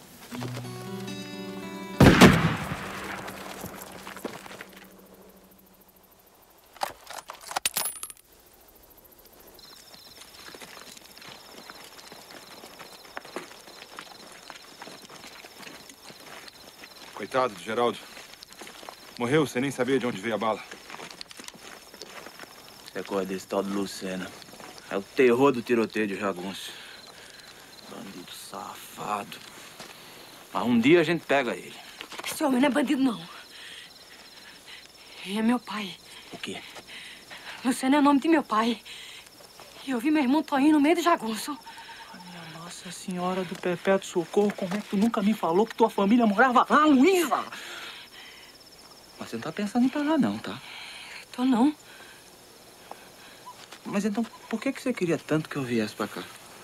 Coitado do Geraldo. Morreu sem nem saber de onde veio a bala. Você coisa desse tal do Lucena. É o terror do tiroteio de jagunço. Bandido safado. Mas um dia a gente pega ele. Esse homem não é bandido, não. É meu pai. O quê? Lucena é o nome de meu pai. E eu vi meu irmão Toinho no meio do jagunço. Nossa Senhora do Perpétuo Socorro, como é que tu nunca me falou que tua família morava lá, Luísa? Mas você não tá pensando em ir pra lá, não, tá? Tô não. Mas então, por que que você queria tanto que eu viesse pra cá?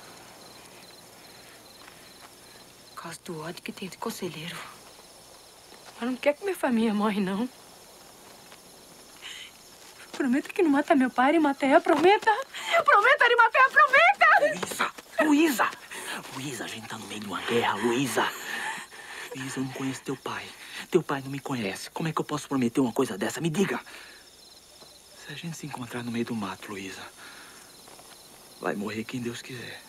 Por causa do ódio que tem de conselheiro. Eu não quero que minha família morre, não. Prometa que não mata meu pai e mata ela, prometa! Prometa de matar ela, prometa! Luísa! Luísa! Luísa, a gente tá no meio de uma guerra, Luísa! Luísa, eu não conheço teu pai. Teu pai não me conhece. Como é que eu posso prometer uma coisa dessa? Me diga! Se a gente se encontrar no meio do mato, Luísa, vai morrer quem Deus quiser.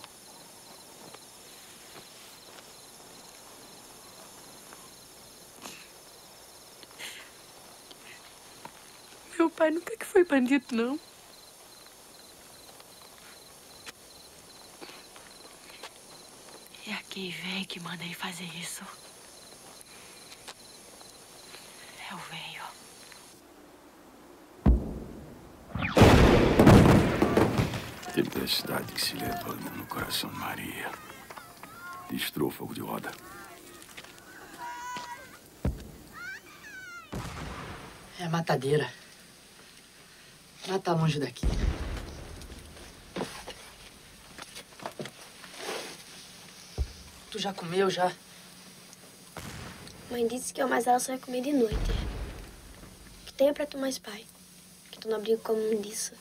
Meu pai nunca que foi bandido, não. É aquele velho que manda ele fazer isso. É o velho. Tempestade que se levanta no coração de Maria. De estrófago de roda. É a matadeira. Lá tá longe daqui. Tu já comeu, já? Mãe disse que eu mais ela só ia comer de noite. Que tenha pra tu mais pai. Que tu não abriga como me disse.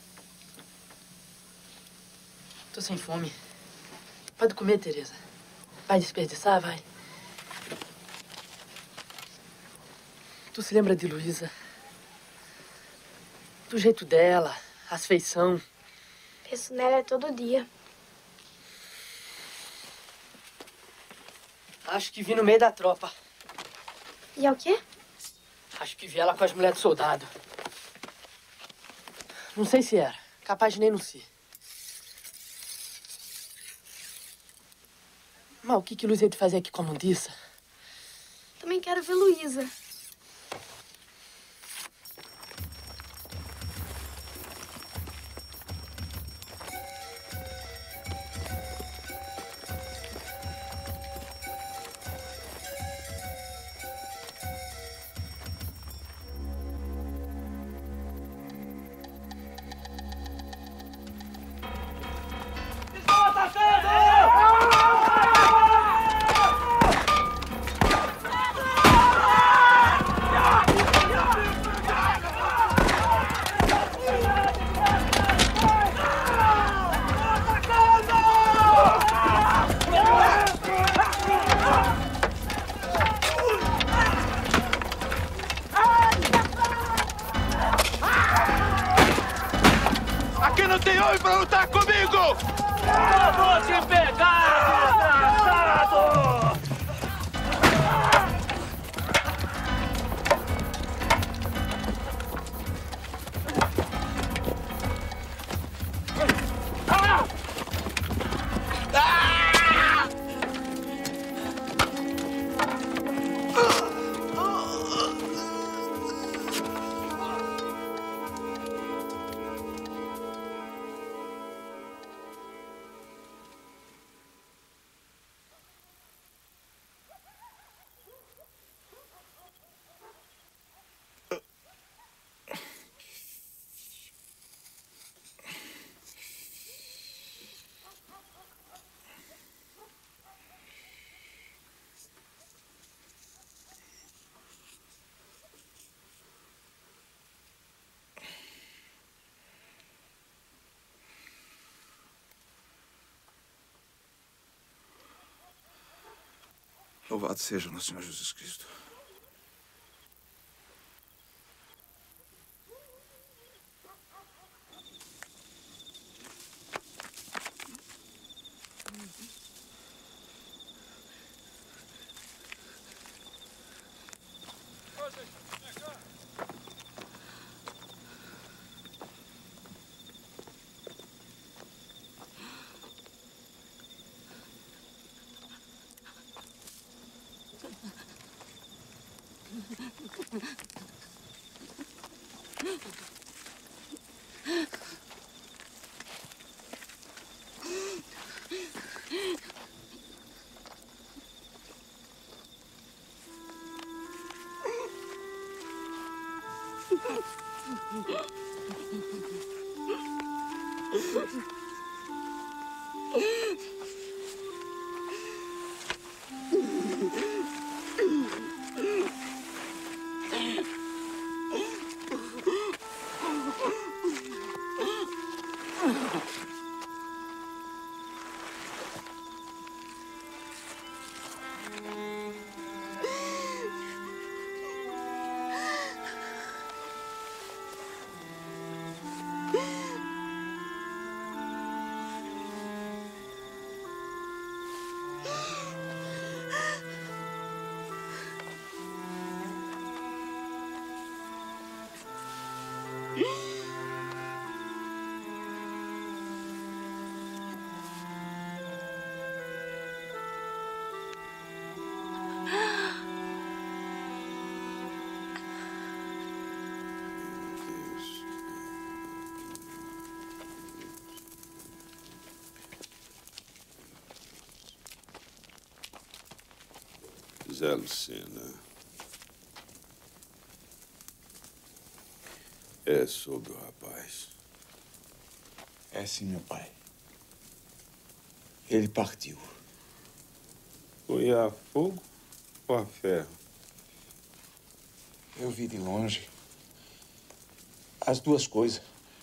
Tô sem fome. Pode comer, Teresa. Vai desperdiçar, vai. Tu se lembra de Luísa? Do jeito dela, as feição. Penso nela todo dia. Acho que vi no meio da tropa. E é o quê? Acho que vi ela com as mulheres de soldado. Não sei se era. Capaz de nem não ser. Mas o que que Luísa ia te fazer aqui com a mundiça? Também quero ver Luísa. Aqui não tem homem pra lutar comigo! Eu vou te pegar, desgraçado! Louvado seja nosso Senhor Jesus Cristo. Zé Lucena. É sobre o rapaz. É sim, meu pai. Ele partiu. Foi a fogo ou a ferro? Eu vi de longe. As duas coisas.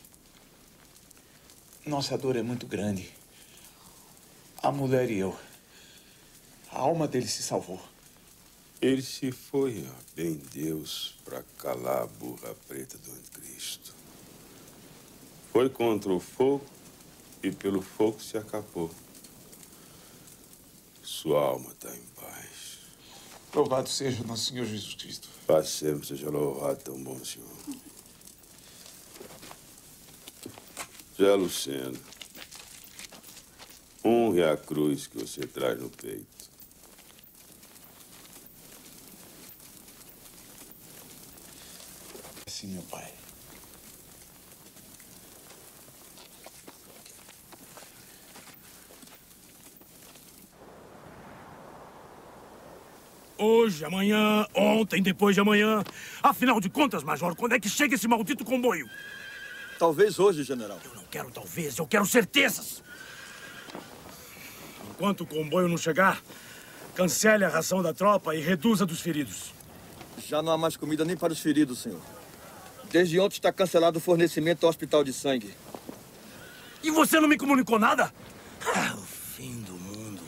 Nossa dor é muito grande. A mulher e eu. A alma dele se salvou. Ele se foi, ó, bem Deus, para calar a burra preta do anticristo. Foi contra o fogo e pelo fogo se acabou. Sua alma está em paz. Louvado seja nosso Senhor Jesus Cristo. Paz sempre seja louvado, tão bom Senhor. Zé Lucena, honre a cruz que você traz no peito. Sim, meu pai. Hoje, amanhã, ontem, depois de amanhã. Afinal de contas, Major, quando é que chega esse maldito comboio? Talvez hoje, general. Eu não quero talvez, eu quero certezas. Enquanto o comboio não chegar, cancele a ração da tropa e reduza dos feridos. Já não há mais comida nem para os feridos, senhor. Desde ontem está cancelado o fornecimento ao hospital de sangue. E você não me comunicou nada? Ah, o fim do mundo.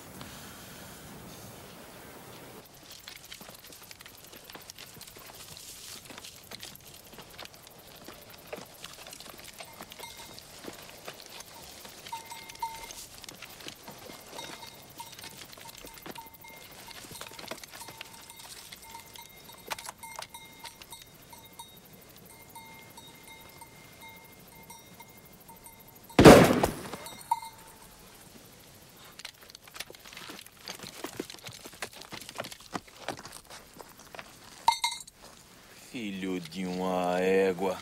Filho de uma égua.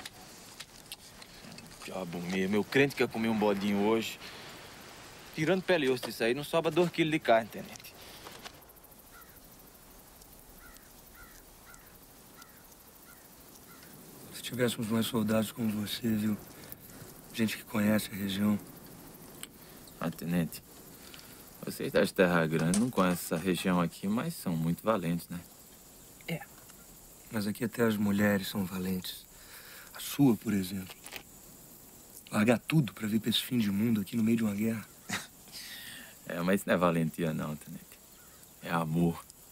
Diabo mesmo, eu crente que eu comi um bodinho hoje. Tirando pele e osso disso aí, não sobra dois quilos de carne, tenente. Se tivéssemos mais soldados como você, viu? Gente que conhece a região. Ah, tenente, vocês das Terra Grande não conhecem essa região aqui, mas são muito valentes, né? Mas aqui até as mulheres são valentes. A sua, por exemplo. Largar tudo pra vir pra esse fim de mundo aqui no meio de uma guerra. É, mas isso não é valentia não, tenente. É amor.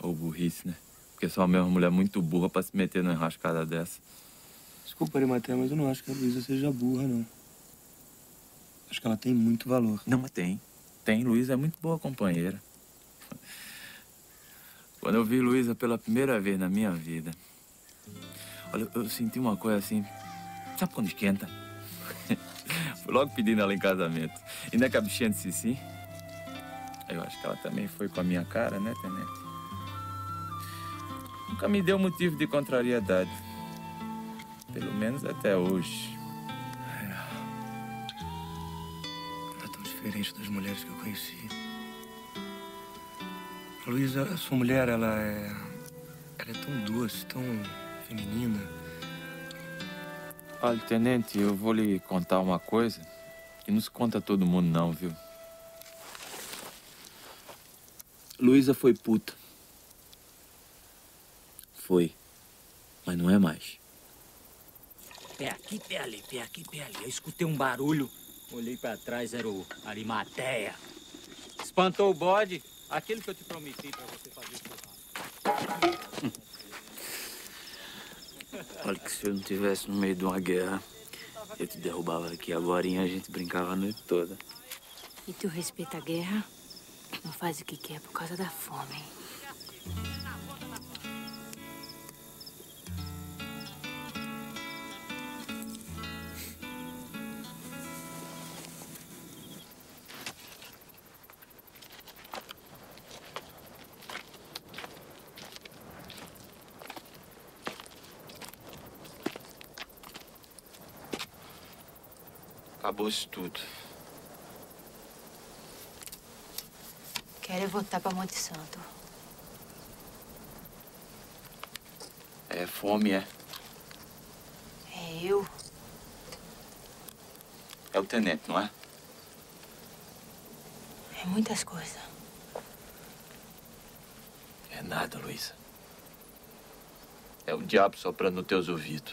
Ou burrice, né? Porque só mesmo uma mulher muito burra pra se meter numa enrascada dessa. Desculpa, Arimatea, mas eu não acho que a Luísa seja burra, não. Acho que ela tem muito valor. Não, mas tem. Tem. Luísa é muito boa companheira. Quando eu vi Luísa pela primeira vez na minha vida, olha, eu senti uma coisa assim... Sabe quando esquenta? Fui logo pedindo ela em casamento. E não é que a bichinha disse sim? Eu acho que ela também foi com a minha cara, né, Tenente? Nunca me deu motivo de contrariedade. Pelo menos até hoje. Ela é tão diferente das mulheres que eu conheci. A Luísa, a sua mulher, ela é... Ela é tão doce, tão feminina. Olha, Tenente, eu vou lhe contar uma coisa que não se conta a todo mundo, não, viu? Luísa foi puta. Foi. Mas não é mais. Pé aqui, pé ali, pé aqui, pé ali. Eu escutei um barulho, olhei pra trás, era o Arimatea. Espantou o bode, aquele que eu te prometi pra você fazer churrasco. Olha que se eu não estivesse no meio de uma guerra, eu te derrubava aqui agora e a gente brincava a noite toda. E tu respeita a guerra? Não faz o que quer por causa da fome, hein? Acabou-se tudo. Quero voltar pra Monte Santo. É fome, é? É eu? É o Tenente, não é? É muitas coisas. É nada, Luísa. É o diabo soprando nos teus ouvidos.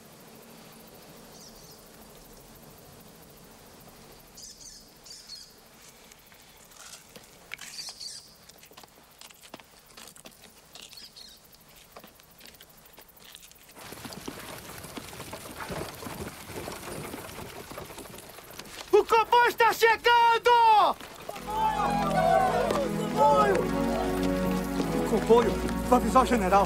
O comboio está chegando! O comboio! Vou avisar o general.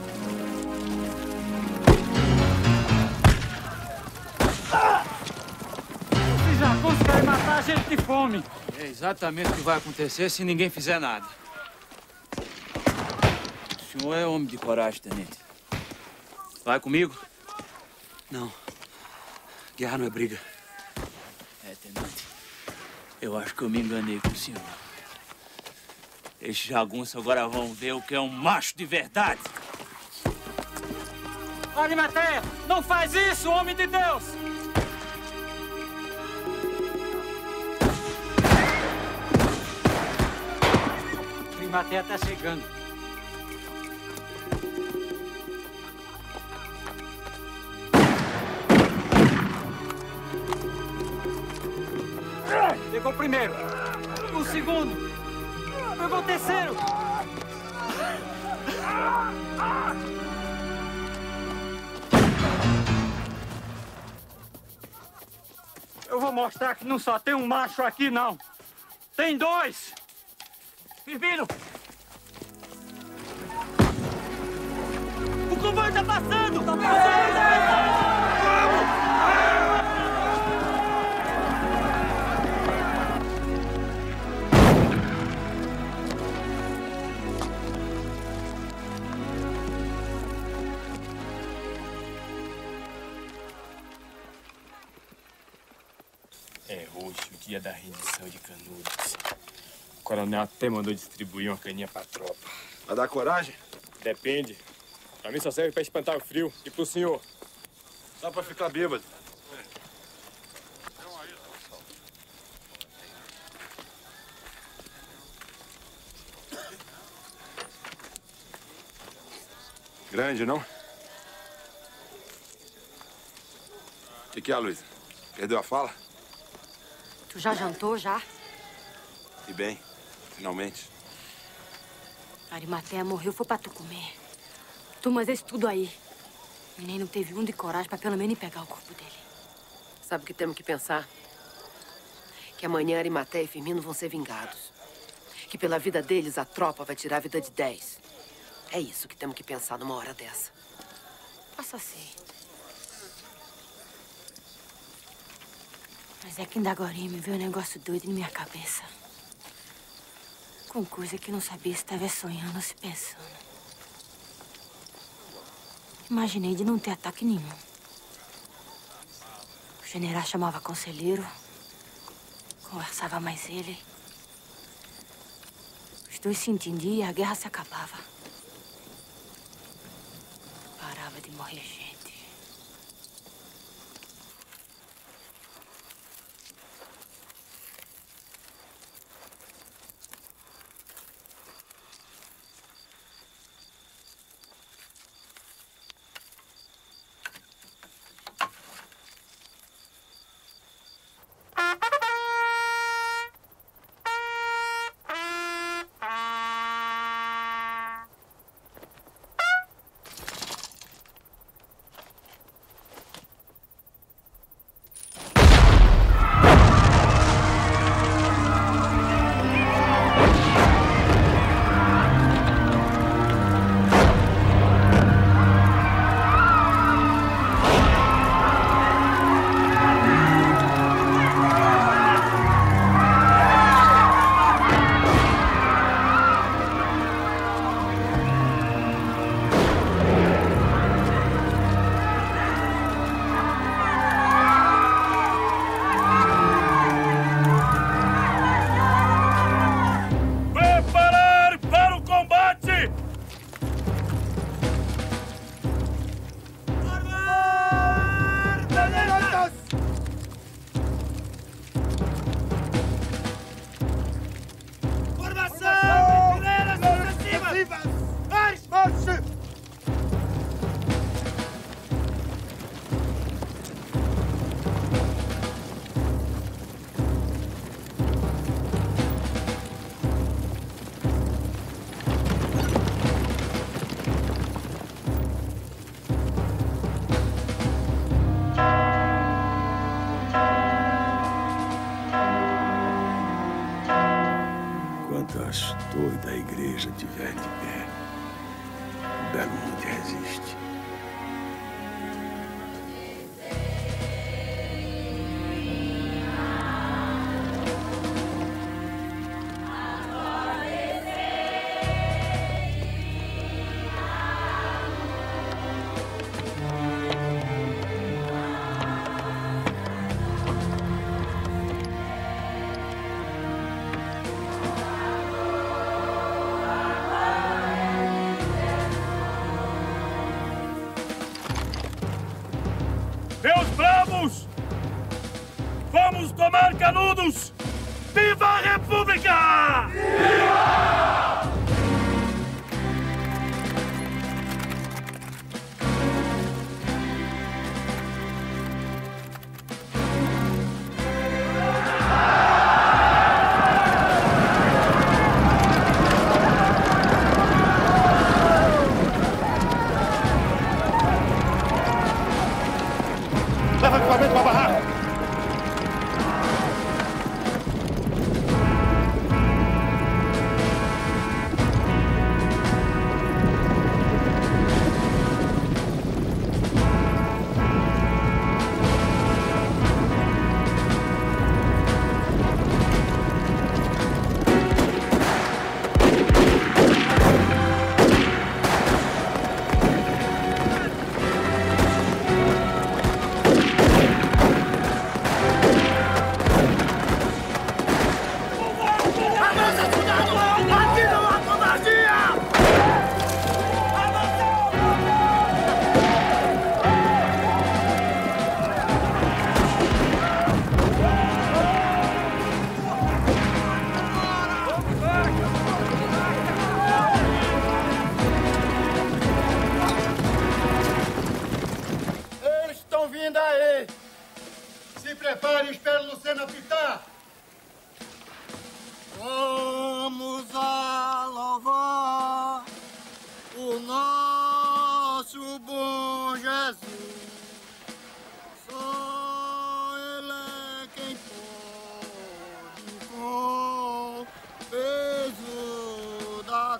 Esses jagunços querem matar a gente de fome. É exatamente o que vai acontecer se ninguém fizer nada. O senhor é homem de coragem, Tenente. Vai comigo? Não. Guerra não é briga. É, Tenente. Eu acho que eu me enganei com o senhor. Esses jagunços agora vão ver o que é um macho de verdade. Arimatea, não faz isso, homem de Deus! Arimatea tá chegando. Pegou o primeiro. O segundo. Pegou o terceiro. Eu vou mostrar que não só tem um macho aqui, não. Tem dois. Firmino. O comboio tá passando. Tá passando. É hoje o dia da rendição de Canudos. O coronel até mandou distribuir uma caninha pra tropa. Vai dar coragem? Depende. Pra mim só serve pra espantar o frio. E pro senhor? Só pra ficar bêbado. Grande, não? O que, que é, Luísa? Perdeu a fala? Tu já jantou, já? E bem, finalmente. Arimateia morreu, foi pra tu comer. Tu, mas esse tudo aí. E nem não teve um de coragem pra pelo menos ir pegar o corpo dele. Sabe o que temos que pensar? Que amanhã Arimateia e Firmino vão ser vingados. Que pela vida deles a tropa vai tirar a vida de dez. É isso que temos que pensar numa hora dessa. Possa ser. Mas é que ainda agora me veio um negócio doido na minha cabeça. Com coisa que não sabia se estava sonhando ou se pensando. Imaginei de não ter ataque nenhum. O general chamava conselheiro. Conversava mais ele. Os dois se entendiam e a guerra se acabava. Parava de morrer gente. As torres da igreja estiver de pé, o Belo Monte resiste. Meus bravos! Vamos tomar Canudos! Viva a República! Viva! Leva equipamento para a barraca!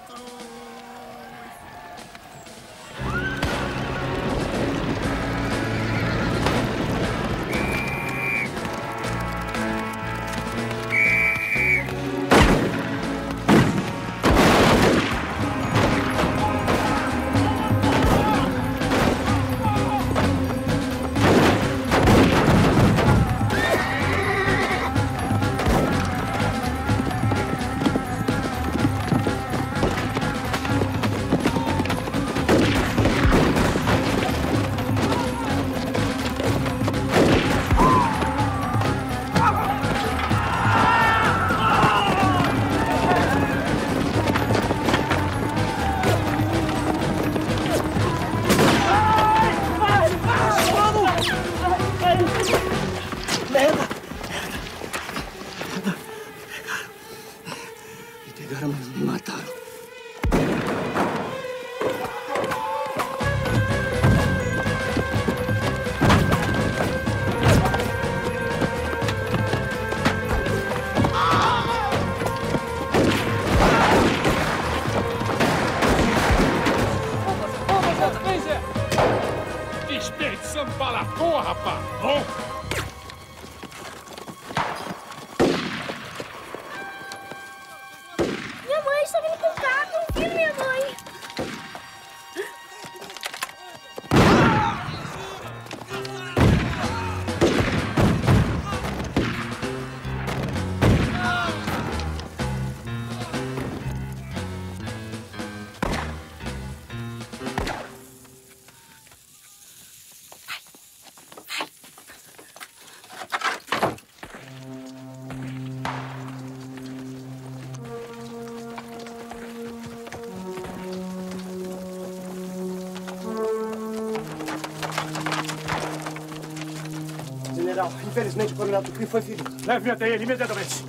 Infelizmente, o coronel Tucri foi ferido. Leve-me até ele imediatamente.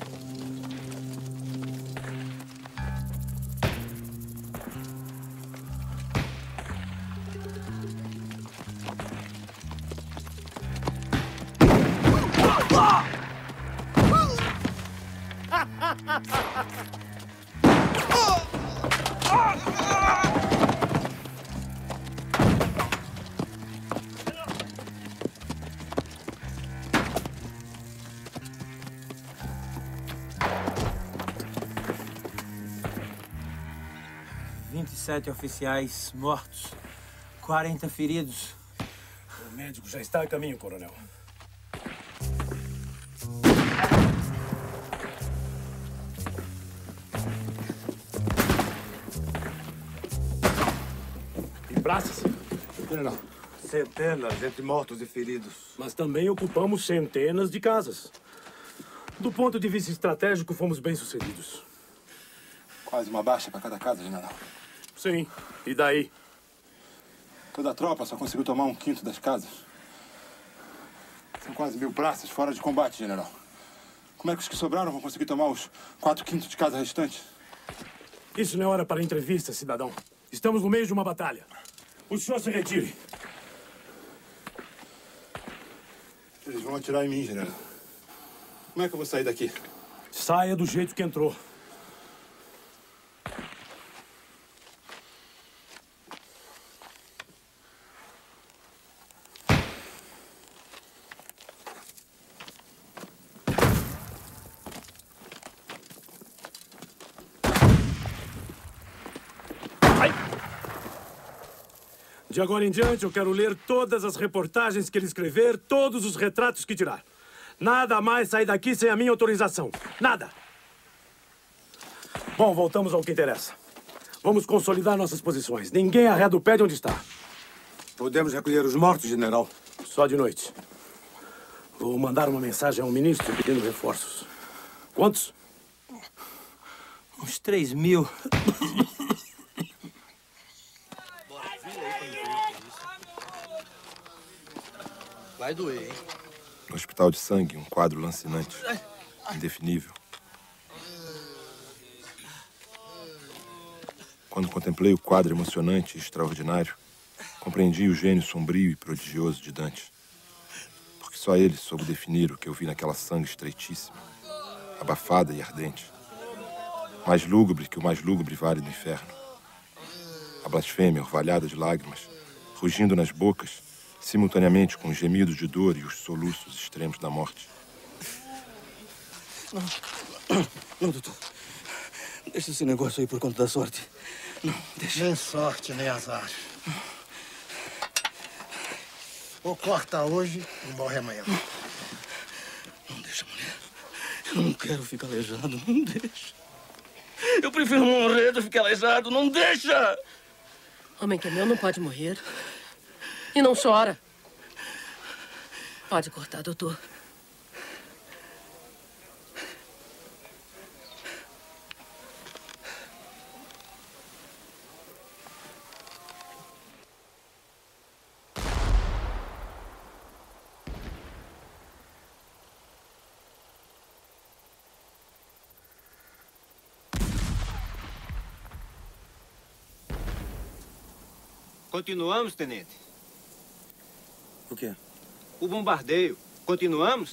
vinte e sete oficiais mortos, quarenta feridos. O médico já está a caminho, coronel. E praças? General, centenas entre mortos e feridos. Mas também ocupamos centenas de casas. Do ponto de vista estratégico, fomos bem-sucedidos. Quase uma baixa para cada casa, general. Sim. E daí? Toda a tropa só conseguiu tomar um quinto das casas. São quase mil praças fora de combate, general. Como é que os que sobraram vão conseguir tomar os quatro quintos de casa restantes? Isso não é hora para entrevista, cidadão. Estamos no meio de uma batalha. O senhor se retire. Eles vão atirar em mim, general. Como é que eu vou sair daqui? Saia do jeito que entrou. De agora em diante, eu quero ler todas as reportagens que ele escrever, todos os retratos que tirar. Nada mais sai daqui sem a minha autorização. Nada. Bom, voltamos ao que interessa. Vamos consolidar nossas posições. Ninguém arreda o pé de onde está. Podemos recolher os mortos, general? Só de noite. Vou mandar uma mensagem ao ministro pedindo reforços. Quantos? Uns três mil. Vai doer, hein? No hospital de sangue, um quadro lancinante, indefinível. Quando contemplei o quadro emocionante e extraordinário, compreendi o gênio sombrio e prodigioso de Dante. Porque só ele soube definir o que eu vi naquela sangue estreitíssima, abafada e ardente. mais lúgubre que o mais lúgubre vale do inferno. A blasfêmia orvalhada de lágrimas, rugindo nas bocas, simultaneamente com os gemidos de dor e os soluços extremos da morte. Não, não, doutor. Deixa esse negócio aí por conta da sorte. Não, deixa. Nem sorte, nem azar. Ou corta hoje e morre amanhã. Não, não deixa, mulher. Eu não quero ficar aleijado, não deixa. Eu prefiro morrer do que ficar aleijado, não deixa! Homem que é meu não pode morrer. E não chora. Pode cortar, doutor. Continuamos, tenente? O quê? O bombardeio. Continuamos?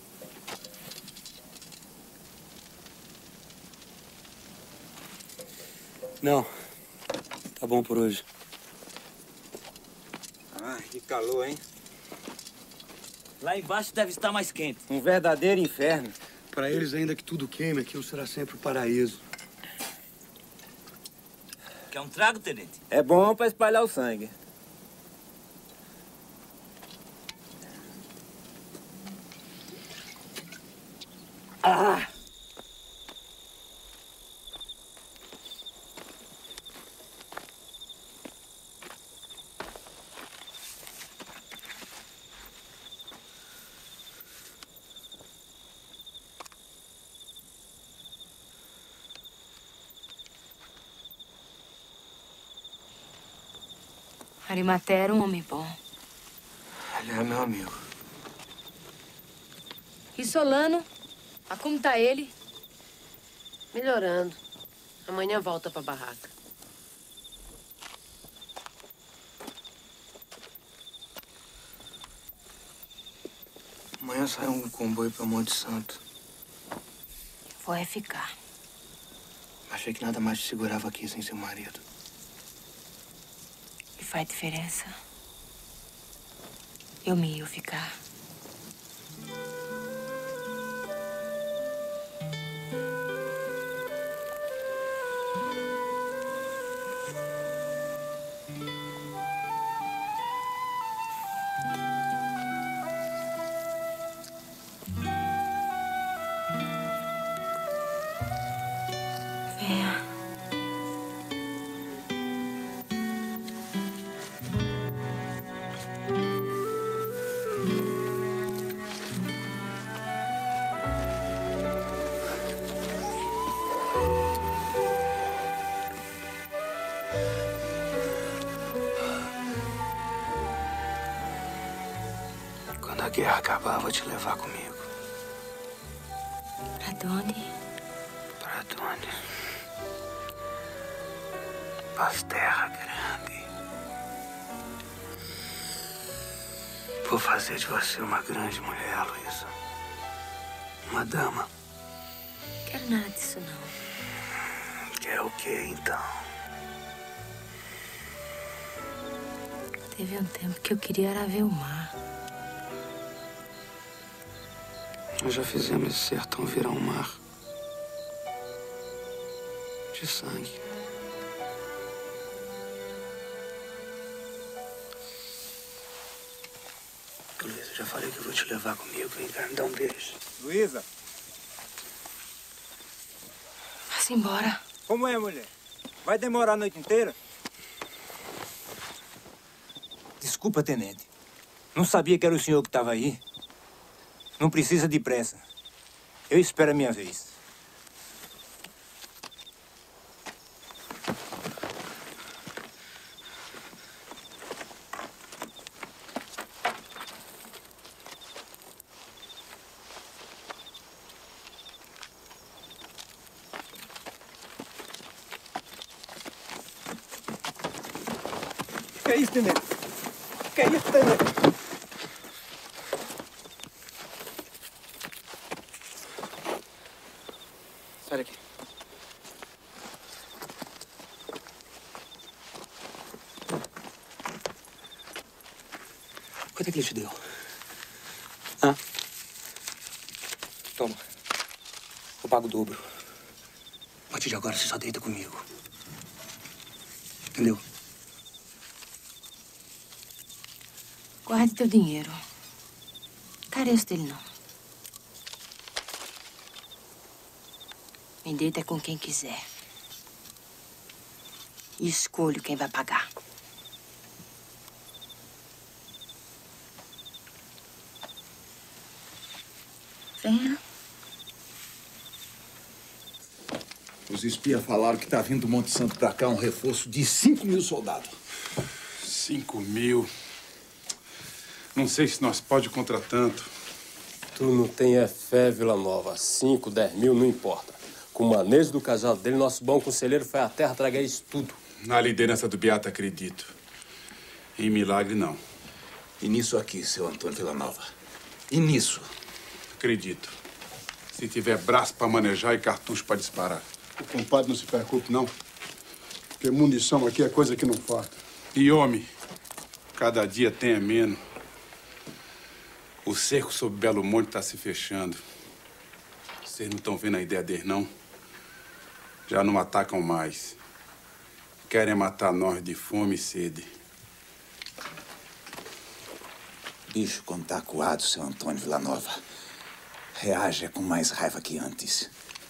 Não. Tá bom por hoje. Ai, que calor, hein? Lá embaixo deve estar mais quente. Um verdadeiro inferno. Para eles, ainda que tudo queime, aquilo será sempre o paraíso. Quer um trago, tenente? É bom para espalhar o sangue. Ah! Arimatea era um homem bom. Ele é meu amigo. E Solano? Ah, como tá ele? Melhorando. Amanhã volta pra barraca. Amanhã sai um comboio pra Monte Santo. Vou é ficar. Achei que nada mais te segurava aqui sem seu marido. E faz diferença. Eu me ia ficar. Venha. Quando a guerra acabar, vou te levar comigo. Pra onde? Pra onde? Pras terras grandes. Vou fazer de você uma grande mulher, Luísa. Uma dama. Quero nada disso, não. Quer o quê, então? Teve um tempo que eu queria era ver o mar. Nós já fizemos esse sertão virar um mar. De sangue. Luísa, já falei que eu vou te levar comigo. Vem cá, me dá um beijo. Luísa. Vá-se embora. Como é, mulher? Vai demorar a noite inteira? Desculpa, tenente. Não sabia que era o senhor que estava aí. Não precisa de pressa. Eu espero a minha vez. Que é isso, tenente? Que é isso, tenente? Sai daqui. Quanto é que ele te deu? Hã? Toma. Eu pago o dobro. A partir de agora, você só deita comigo. Entendeu? Guarde teu dinheiro. Careço dele, não. Me deita com quem quiser. E escolho quem vai pagar. Venha. Os espias falaram que tá vindo do Monte Santo pra cá um reforço de cinco mil soldados. Cinco mil? Não sei se nós pode contra tanto. Tu não tem é fé, Vila Nova. Cinco, dez mil, não importa. Com o manejo do cajado dele, nosso bom conselheiro foi à terra tragar isso tudo. Na liderança do Beata, acredito. Em milagre, não. E nisso aqui, seu Antônio Vila Nova? E nisso? Acredito. Se tiver braço para manejar e cartucho para disparar. O compadre não se preocupe, não. Porque munição aqui é coisa que não falta. E homem, cada dia tem é menos. O cerco sobre Belo Monte está se fechando. Vocês não estão vendo a ideia deles, não? Já não atacam mais. Querem matar nós de fome e sede. Bicho, quando tá acuado, seu Antônio Vila Nova, reage com mais raiva que antes.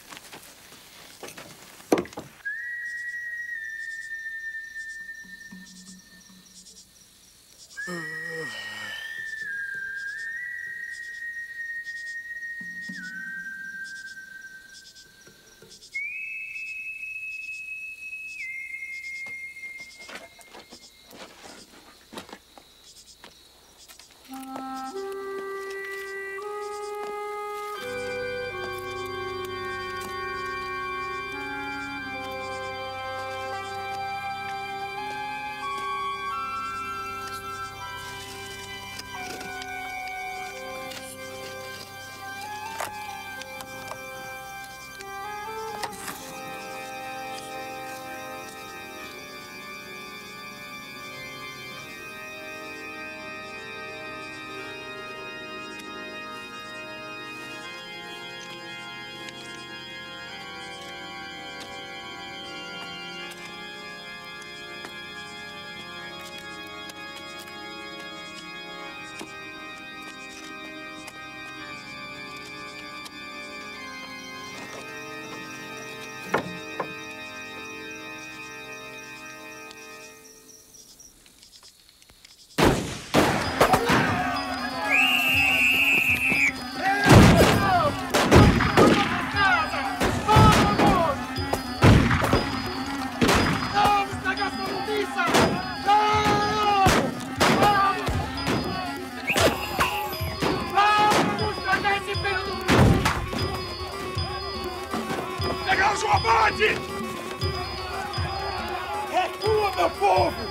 Recua, meu povo!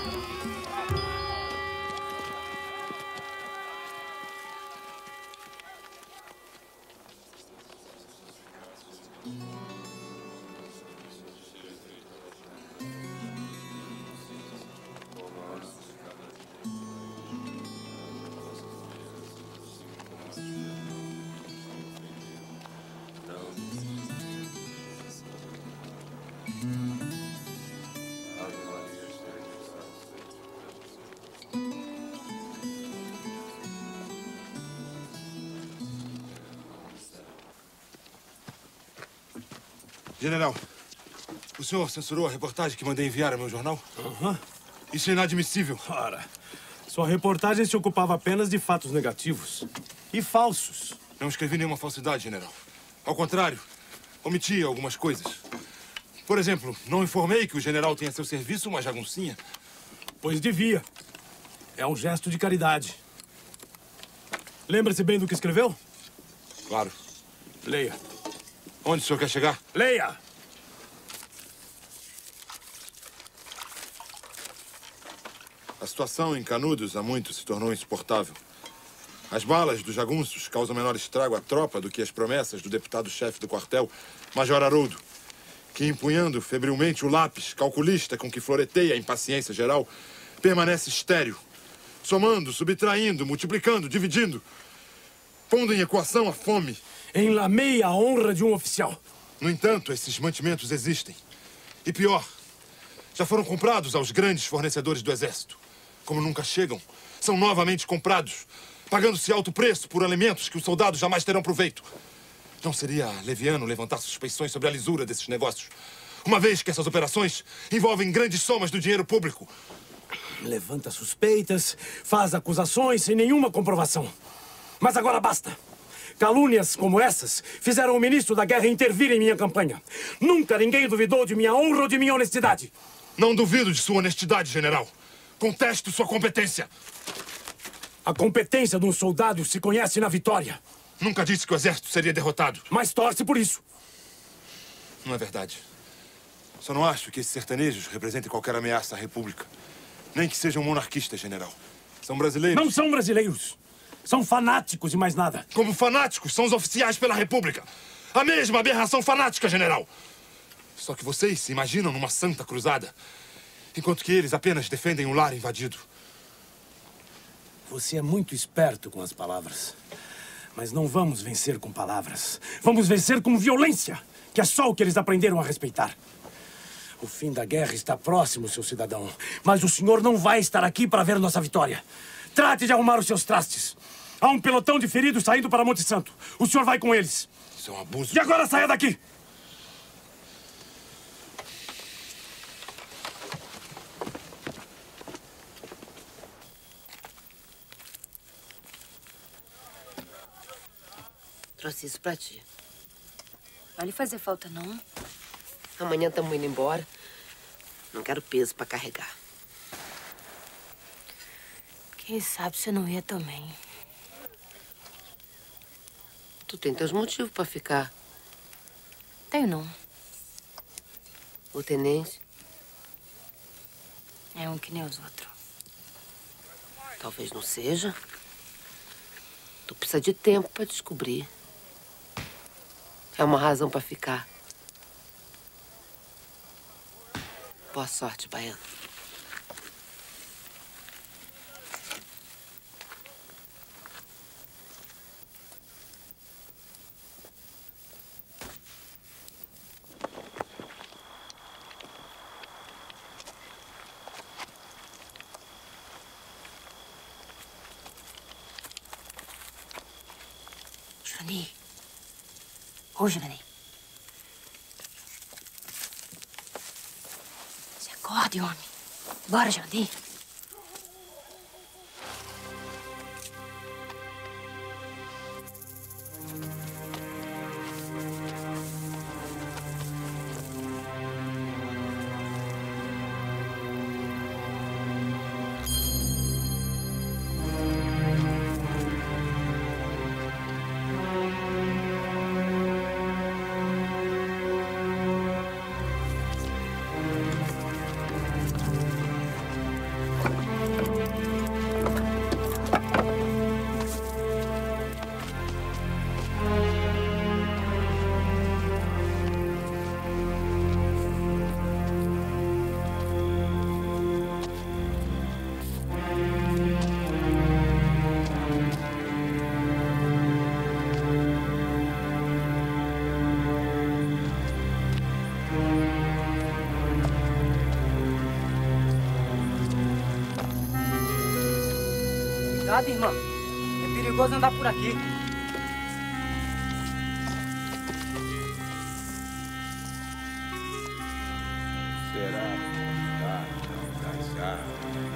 General, o senhor censurou a reportagem que mandei enviar ao meu jornal? Aham. Uhum. Isso é inadmissível. Ora, sua reportagem se ocupava apenas de fatos negativos e falsos. Não escrevi nenhuma falsidade, general. Ao contrário, omiti algumas coisas. Por exemplo, não informei que o general tem a seu serviço uma jaguncinha. Pois devia. É um gesto de caridade. Lembra-se bem do que escreveu? Claro. Leia. Onde o senhor quer chegar? Leia! A situação em Canudos há muito se tornou insuportável. As balas dos jagunços causam menor estrago à tropa do que as promessas do deputado-chefe do quartel, Major Haroldo, que, empunhando febrilmente o lápis calculista com que floreteia a impaciência geral, permanece estéril, somando, subtraindo, multiplicando, dividindo, pondo em equação a fome. Enlamei a honra de um oficial. No entanto, esses mantimentos existem. E pior, já foram comprados aos grandes fornecedores do exército. Como nunca chegam, são novamente comprados, pagando-se alto preço por alimentos que os soldados jamais terão proveito. Não seria leviano levantar suspeições sobre a lisura desses negócios, uma vez que essas operações envolvem grandes somas do dinheiro público. Levanta suspeitas, faz acusações sem nenhuma comprovação. Mas agora basta. Calúnias como essas fizeram o ministro da guerra intervir em minha campanha. Nunca ninguém duvidou de minha honra ou de minha honestidade. Não duvido de sua honestidade, general. Contesto sua competência. A competência de um soldado se conhece na vitória. Nunca disse que o exército seria derrotado. Mas torce por isso. Não é verdade. Só não acho que esses sertanejos representem qualquer ameaça à República. Nem que sejam monarquistas, general. São brasileiros. Não são brasileiros. São fanáticos e mais nada. Como fanáticos são os oficiais pela República. A mesma aberração fanática, general. Só que vocês se imaginam numa santa cruzada, enquanto que eles apenas defendem um lar invadido. Você é muito esperto com as palavras. Mas não vamos vencer com palavras. Vamos vencer com violência, que é só o que eles aprenderam a respeitar. O fim da guerra está próximo, seu cidadão. Mas o senhor não vai estar aqui para ver nossa vitória. Trate de arrumar os seus trastes. Há um pelotão de feridos saindo para Monte Santo. O senhor vai com eles. Isso é um abuso. E agora saia daqui! Trouxe isso pra ti. Vai lhe fazer falta, não? Amanhã estamos indo embora. Não quero peso pra carregar. Quem sabe você não ia também. Tu tem teus motivos pra ficar. Tenho não. O tenente é um que nem os outros. Talvez não seja. Tu precisa de tempo pra descobrir. É uma razão pra ficar. Boa sorte, baiano. Jurandir. Ô, Jurandir. Se acorde, homem. Bora, Jurandir. Cuidado, irmã. É perigoso andar por aqui. Será casar?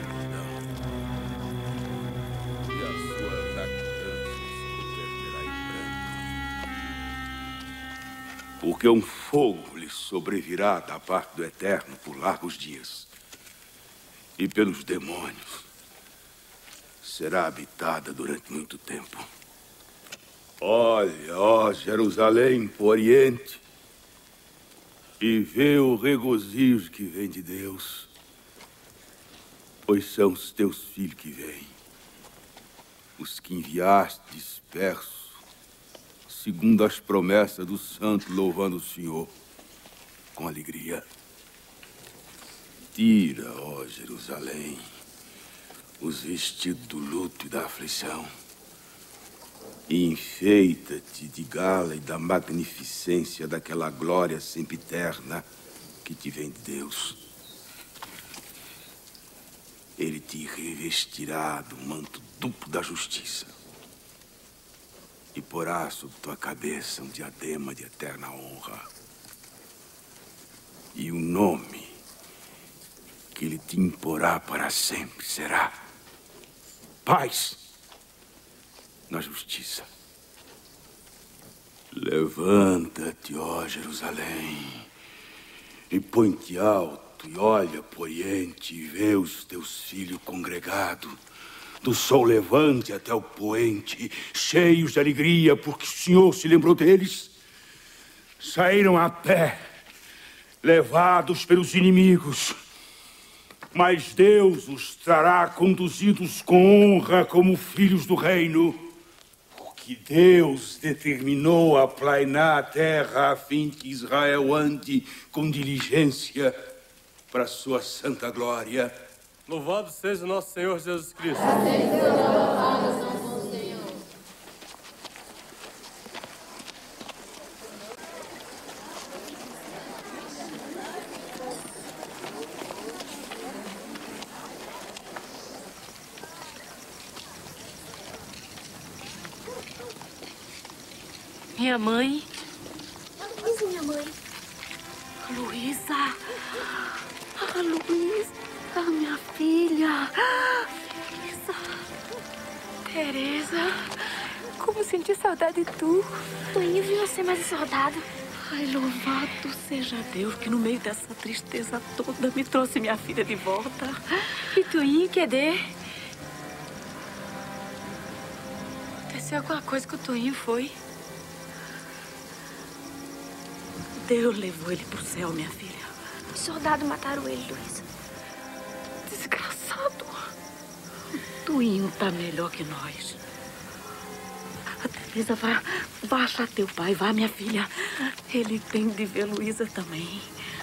E a sua lactância se converterá em branco. Porque um fogo lhe sobrevirá da parte do Eterno por largos dias. E pelos demônios será habitada durante muito tempo. Olha, ó Jerusalém, pro Oriente, e vê o regozijo que vem de Deus, pois são os teus filhos que vêm, os que enviaste dispersos, segundo as promessas do santo, louvando o Senhor com alegria. Tira, ó Jerusalém, os vestidos do luto e da aflição. E enfeita-te de gala e da magnificência daquela glória sempiterna que te vem de Deus. Ele te revestirá do manto duplo da justiça e porá sobre tua cabeça um diadema de eterna honra. E o nome que ele te imporá para sempre será paz na justiça. Levanta-te, ó Jerusalém, e põe-te alto e olha para o oriente e vê os teus filhos congregados, do sol levante até o poente, cheios de alegria, porque o Senhor se lembrou deles. Saíram a pé, levados pelos inimigos, mas Deus os trará conduzidos com honra como filhos do reino, porque Deus determinou aplainar a terra a fim que Israel ande com diligência para sua santa glória. Louvado seja nosso Senhor Jesus Cristo. Minha mãe. Luísa, minha mãe. Luísa. Ah, Luísa. Ah, minha filha. Luísa. Teresa. Como senti saudade de tu. Toinho viu você mais soldado. Ai, louvado seja Deus que no meio dessa tristeza toda me trouxe minha filha de volta. E Toinho, cadê? Aconteceu alguma coisa com o Toinho, foi? Deus levou ele pro céu, minha filha. Os soldados mataram ele, Luísa. Desgraçado. Toinho tá melhor que nós. A Teresa vai, vai achar teu pai, vai, minha filha. Ele tem de ver Luísa também.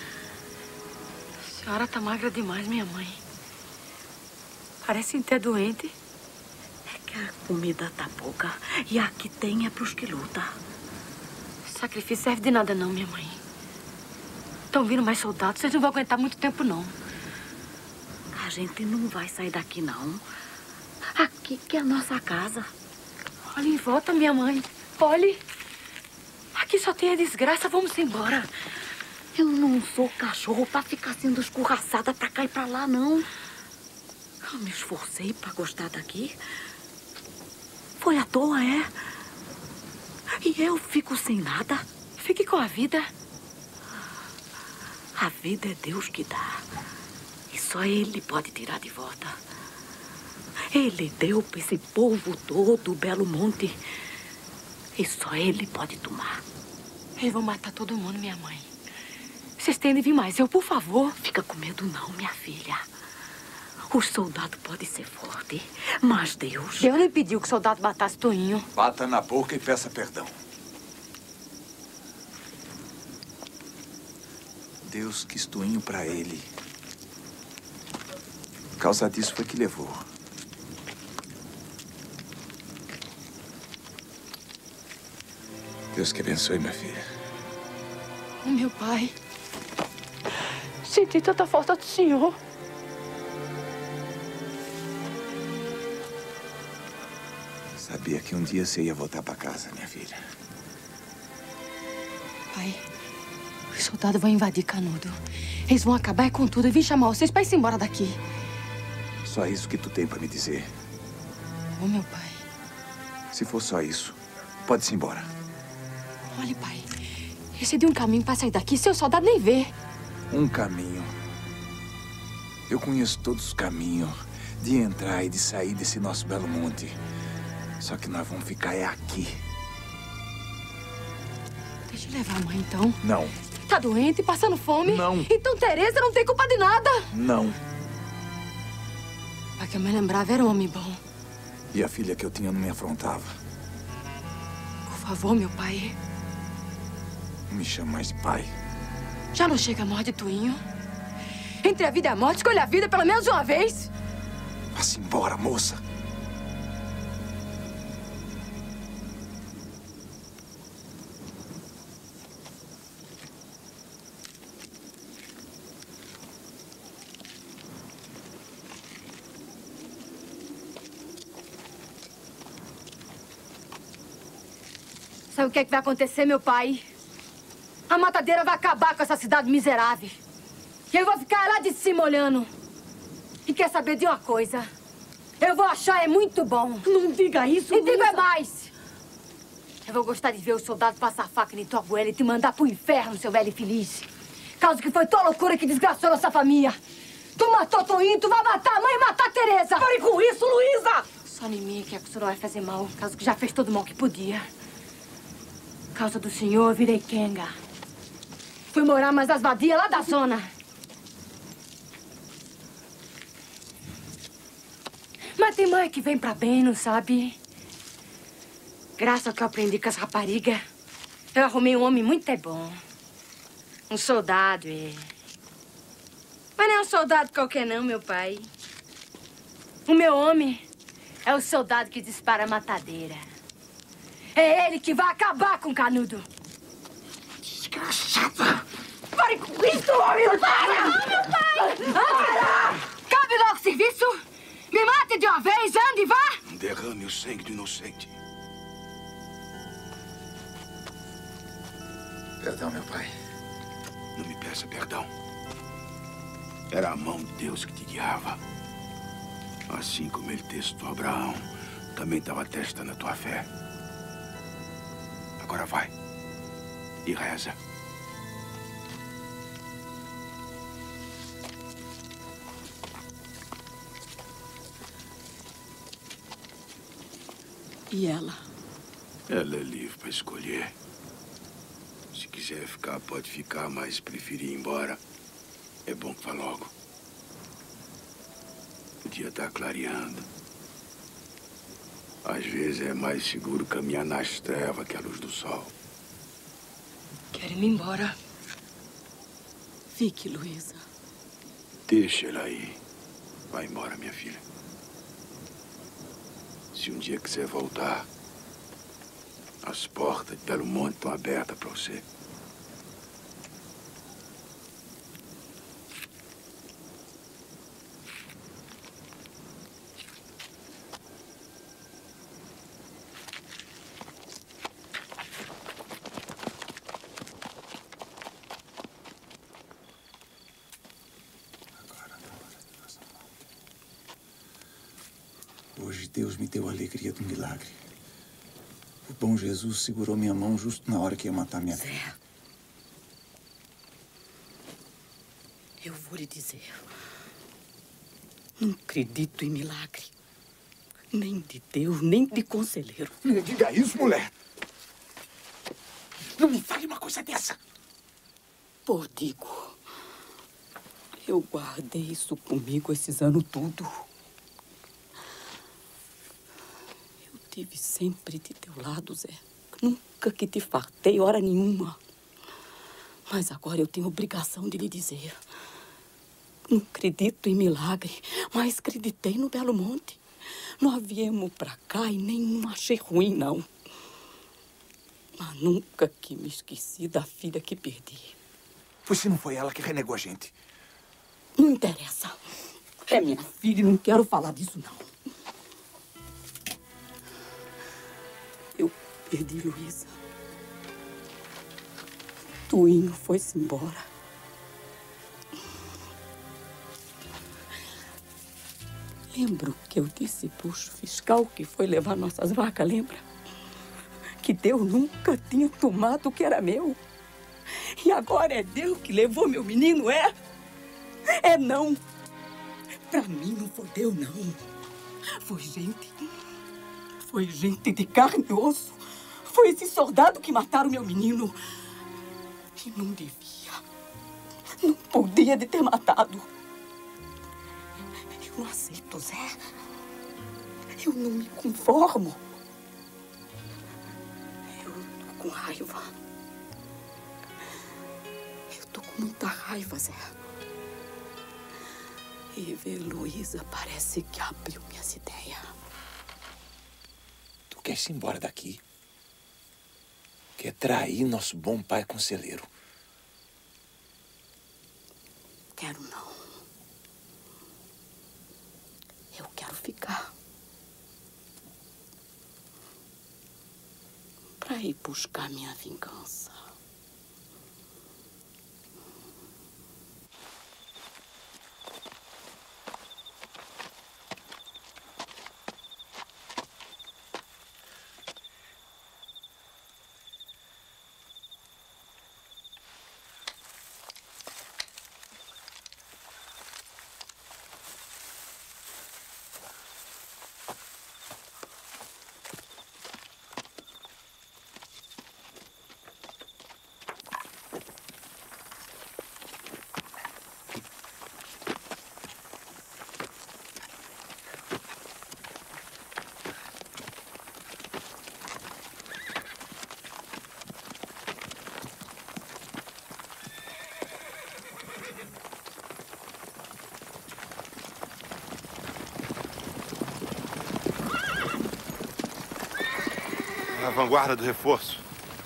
A senhora tá magra demais, minha mãe. Parece até doente. É que a comida tá pouca. E a que tem é pros que lutam. Sacrifício serve de nada não, minha mãe. Estão vindo mais soldados, vocês não vão aguentar muito tempo, não. A gente não vai sair daqui, não. Aqui que é a nossa casa. Olhe em volta, minha mãe. Olhe. Aqui só tem a desgraça, vamos embora. Eu não sou cachorro pra ficar sendo escorraçada pra cá e pra lá, não. Eu me esforcei pra gostar daqui. Foi à toa, é? E eu fico sem nada. Fique com a vida. A vida é Deus que dá. E só Ele pode tirar de volta. Ele deu para esse povo todo o Belo Monte. E só Ele pode tomar. Eles vão matar todo mundo, minha mãe. Vocês têm de vir mais. Eu, por favor. Fica com medo não, minha filha. O soldado pode ser forte, mas Deus... Deus lhe pediu que o soldado matasse Toinho. Bata na boca e peça perdão. Deus quis Toinho para ele. Por causa disso foi que levou. Deus que abençoe, minha filha. Oh, meu pai. Senti tanta falta do senhor. Sabia que um dia você ia voltar para casa, minha filha. Pai, os soldados vão invadir Canudo. Eles vão acabar com tudo e vir chamar vocês para ir embora daqui. Só isso que tu tem para me dizer. Oh, meu pai. Se for só isso, pode-se embora. Olha, pai. Esse é de um caminho para sair daqui, seu soldado nem vê. Um caminho. Eu conheço todos os caminhos de entrar e de sair desse nosso Belo Monte. Só que nós vamos ficar é aqui. Deixa eu levar a mãe, então. Não. Tá doente, passando fome? Não. Então Teresa não tem culpa de nada. Não. Para que eu me lembrava, era um homem bom. E a filha que eu tinha não me afrontava. Por favor, meu pai. Não me chama mais de pai. Já não chega a morte, Toinho? Entre a vida e a morte, escolha a vida pelo menos uma vez. Vá-se embora, moça. Sabe o que é que vai acontecer, meu pai? A matadeira vai acabar com essa cidade miserável. E eu vou ficar lá de cima olhando. E quer saber de uma coisa? Eu vou achar é muito bom. Não diga isso, E digo é Luísa. mais. Eu vou gostar de ver os soldados passar a faca em tua goela e te mandar pro inferno, seu velho infeliz. Causa que foi tua loucura que desgraçou nossa família. Tu matou Toinho, tu vai matar a mãe e matar a Tereza. Pare com isso, Luísa! Só em mim que a senhora vai fazer mal. Causa que já fez todo o mal que podia. Causa do senhor, eu virei Kenga. Fui morar mais as vadias lá da zona. Mas tem mãe que vem pra bem, não sabe? Graças ao que eu aprendi com as raparigas, eu arrumei um homem muito é bom. Um soldado, é. Mas não é um soldado qualquer não, meu pai. O meu homem é o soldado que dispara a matadeira. É ele que vai acabar com o Canudo. Desgraçada! Pare com isso, homem! Para! Não, meu pai! Para! Cabe logo o serviço! Me mate de uma vez, ande e vá! Derrame o sangue do inocente. Perdão, meu pai. Não me peça perdão. Era a mão de Deus que te guiava. Assim como ele testou Abraão, também estava testando a tua fé. Agora vai e reza. E ela? Ela é livre para escolher. Se quiser ficar, pode ficar, mas preferir ir embora, é bom que vá logo. O dia está clareando. Às vezes é mais seguro caminhar nas trevas que a luz do sol. Quero ir embora. Fique, Luísa. Deixa ela aí. Vai embora, minha filha. Se um dia quiser voltar, as portas de Belo Monte estão abertas para você. Hoje Deus me deu a alegria do milagre. O bom Jesus segurou minha mão justo na hora que ia matar minha filha. Zé, eu vou lhe dizer. Não acredito em milagre. Nem de Deus, nem de conselheiro. Não diga isso, mulher. Não me fale uma coisa dessa. Pô, digo, eu guardei isso comigo esses anos tudo. Estive sempre de teu lado, Zé. Nunca que te fartei hora nenhuma. Mas agora eu tenho obrigação de lhe dizer. Não acredito em milagre, mas acreditei no Belo Monte. Nós viemos pra cá e nenhum achei ruim, não. Mas nunca que me esqueci da filha que perdi. Pois se não foi ela que renegou a gente. Não interessa. É minha filha e não quero falar disso, não. Eu perdi Luísa. Toinho foi-se embora. Lembro que eu disse pro fiscal que foi levar nossas vacas, lembra? Que Deus nunca tinha tomado o que era meu. E agora é Deus que levou meu menino, é? É não. Pra mim não foi Deus, não. Foi gente. Foi gente de carne e osso. Foi esse soldado que mataram meu menino. E não devia. Não podia de ter matado. Eu não aceito, Zé. Eu não me conformo. Eu tô com raiva. Eu tô com muita raiva, Zé. Rever Luísa parece que abriu minhas ideias. Tu queres ir embora daqui? Quer trair nosso bom pai conselheiro? Quero não. Eu quero ficar. Pra ir buscar minha vingança. A vanguarda do reforço.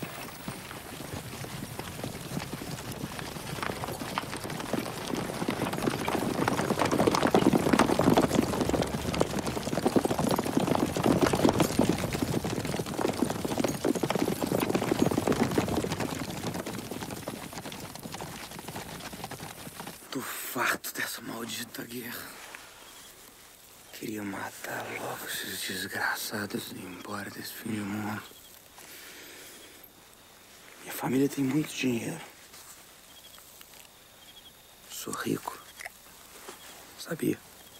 Tô farto dessa maldita guerra. Queria matar logo esses desgraçados e ir embora desse fim de mundo. Minha família tem muito dinheiro. Sou rico. Sabia?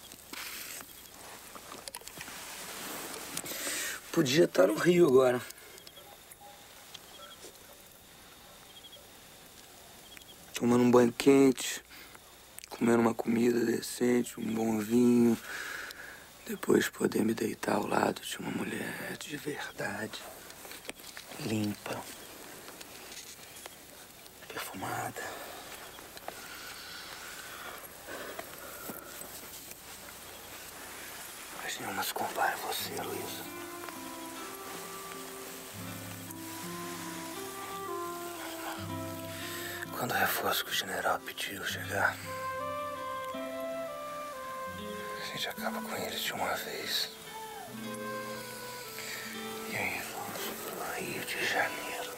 Podia estar no Rio agora. Tomando um banho quente, comendo uma comida decente, um bom vinho. Depois poder me deitar ao lado de uma mulher de verdade, limpa, perfumada. Mas nenhuma se compara a você, Luísa. Quando o reforço que o general pediu chegar, a gente acaba com eles de uma vez. E aí vamos pro Rio de Janeiro.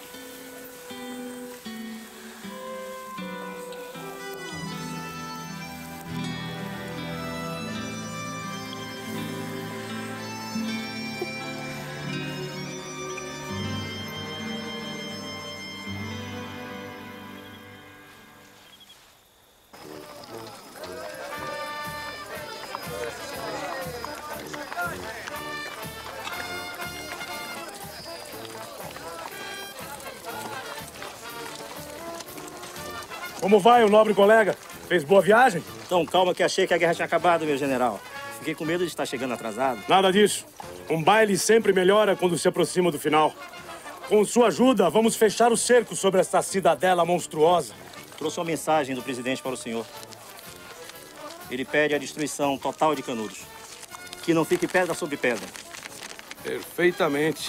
Como vai o nobre colega? Fez boa viagem? Então, calma que achei que a guerra tinha acabado, meu general. Fiquei com medo de estar chegando atrasado. Nada disso. Um baile sempre melhora quando se aproxima do final. Com sua ajuda, vamos fechar o cerco sobre essa cidadela monstruosa. Trouxe uma mensagem do presidente para o senhor. Ele pede a destruição total de Canudos. Que não fique pedra sobre pedra. Perfeitamente.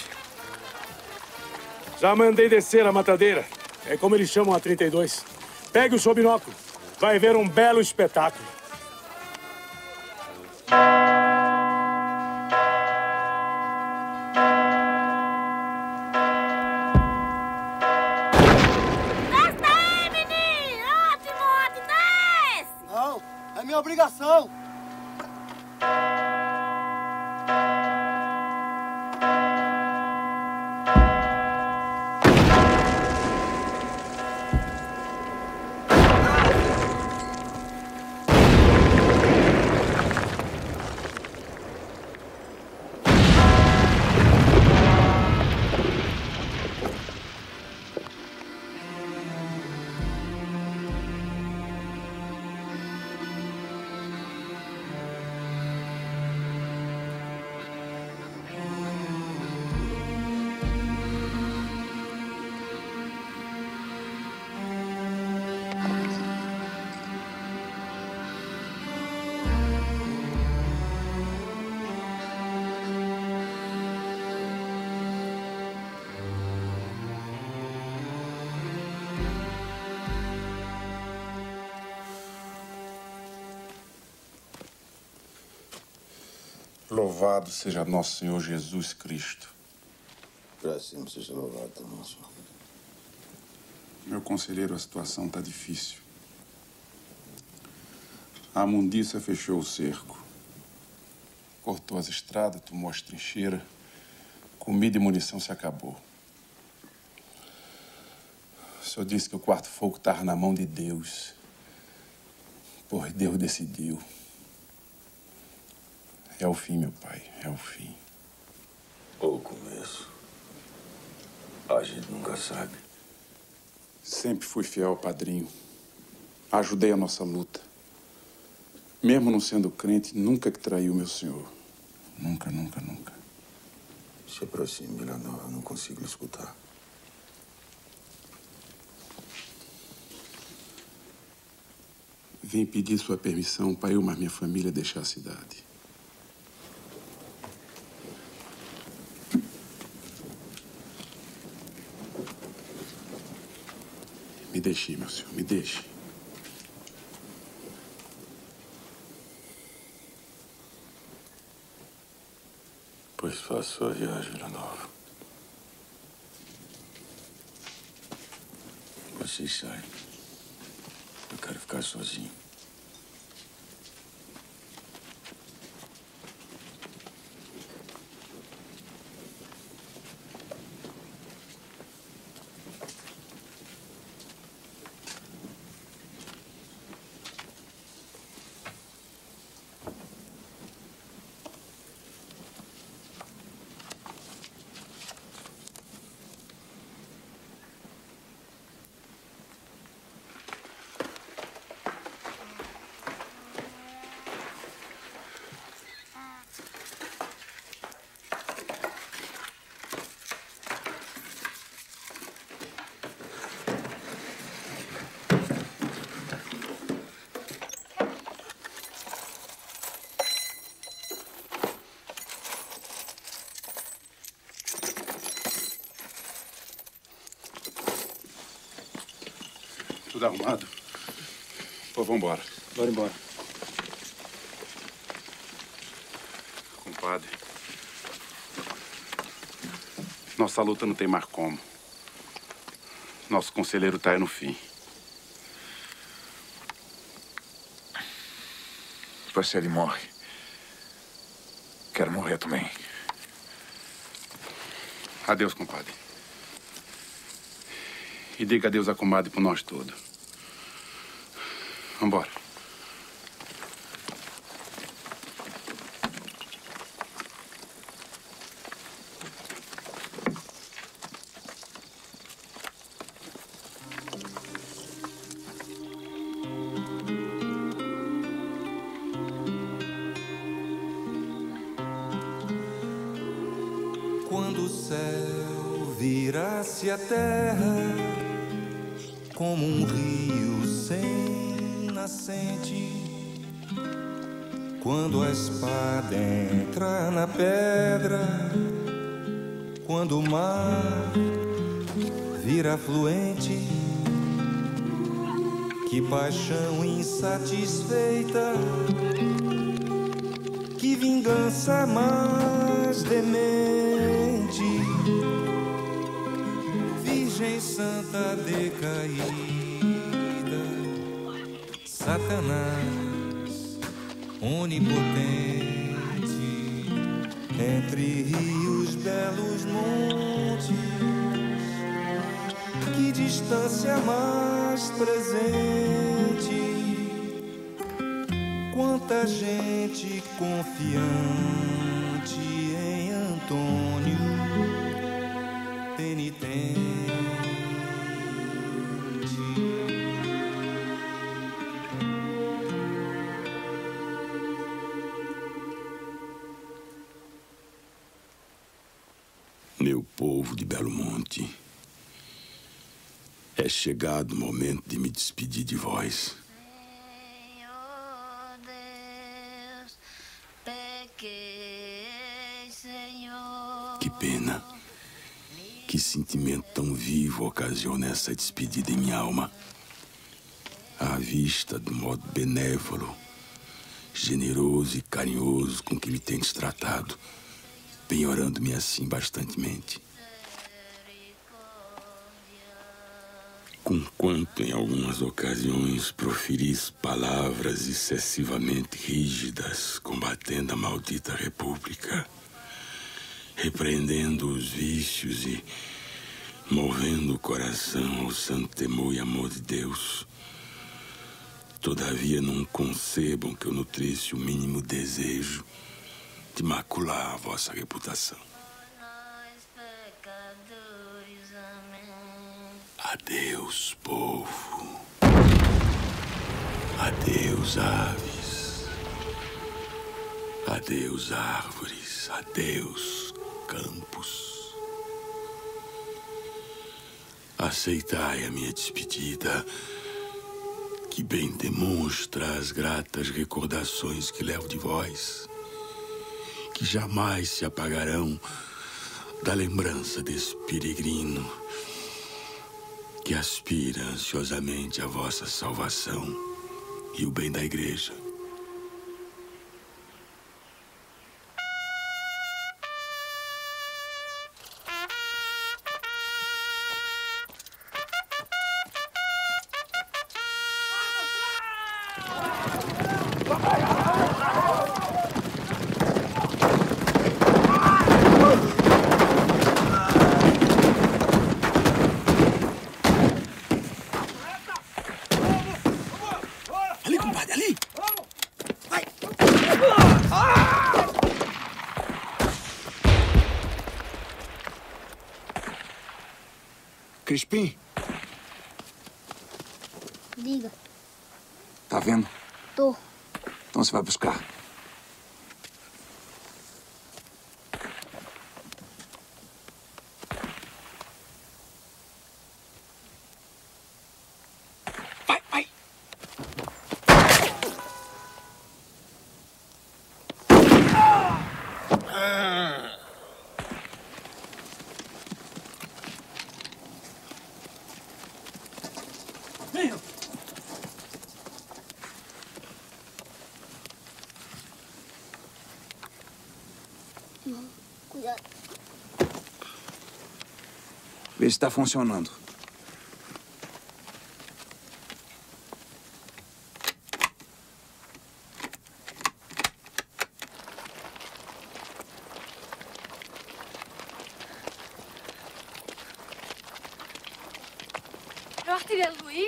Já mandei descer a matadeira. É como eles chamam a trinta e dois. Pegue o seu binóculo. Vai ver um belo espetáculo. Desce aí, menino! Ótimo, ótimo, desce! Não, é minha obrigação. Louvado seja nosso Senhor Jesus Cristo. Para sempre seja louvado também, senhor. Meu conselheiro, a situação está difícil. A mundiça fechou o cerco. Cortou as estradas, tomou as trincheiras. Comida e munição se acabou. O senhor disse que o quarto fogo estava na mão de Deus. Pois Deus decidiu. É o fim, meu pai, é o fim. Ou o começo. A gente nunca sabe. Sempre fui fiel ao padrinho. Ajudei a nossa luta. Mesmo não sendo crente, nunca que traiu meu senhor. Nunca, nunca, nunca. Se aproxime, Vilanova, eu não consigo lhe escutar. Vim pedir sua permissão para eu mais minha família deixar a cidade. Me deixe, meu senhor, me deixe. Pois faça sua viagem, Vilanova. Vocês saem. Eu quero ficar sozinho. Tudo arrumado? Pô, vambora. Bora embora. Compadre. Nossa luta não tem mais como. Nosso conselheiro tá aí no fim. Pois se ele morre, quero morrer também. Adeus, compadre. E diga adeus à comadre por nós todos. Vambora. Quando o céu virasse a terra como um rio sem nascente, quando a espada entra na pedra, quando o mar vira fluente, que paixão insatisfeita, que vingança mais demente, Virgem Santa decaída, Satanás onipotente, entre rios, belos montes, que distância mais presente, quanta gente confiante em Antônio penitente. Meu povo de Belo Monte, é chegado o momento de me despedir de vós. Senhor Deus, pequei, Senhor. Que pena. Que sentimento tão vivo ocasiona essa despedida em minha alma. À vista, de modo benévolo, generoso e carinhoso com que me tens tratado, penhorando-me assim bastantemente. Conquanto em algumas ocasiões proferis palavras excessivamente rígidas, combatendo a maldita república, repreendendo os vícios e movendo o coração ao santo temor e amor de Deus, todavia não concebam que eu nutrisse o mínimo desejo de macular a vossa reputação. Adeus, povo. Adeus, aves. Adeus, árvores. Adeus, campos. Aceitai a minha despedida, que bem demonstra as gratas recordações que levo de vós, que jamais se apagarão da lembrança desse peregrino que aspira ansiosamente a vossa salvação e o bem da igreja. Crispim? Diga. Tá vendo? Tô. Então você vai buscar. Vai, vai. Venham! Cuidado. Vê se está funcionando. É o artilheiro Luiz?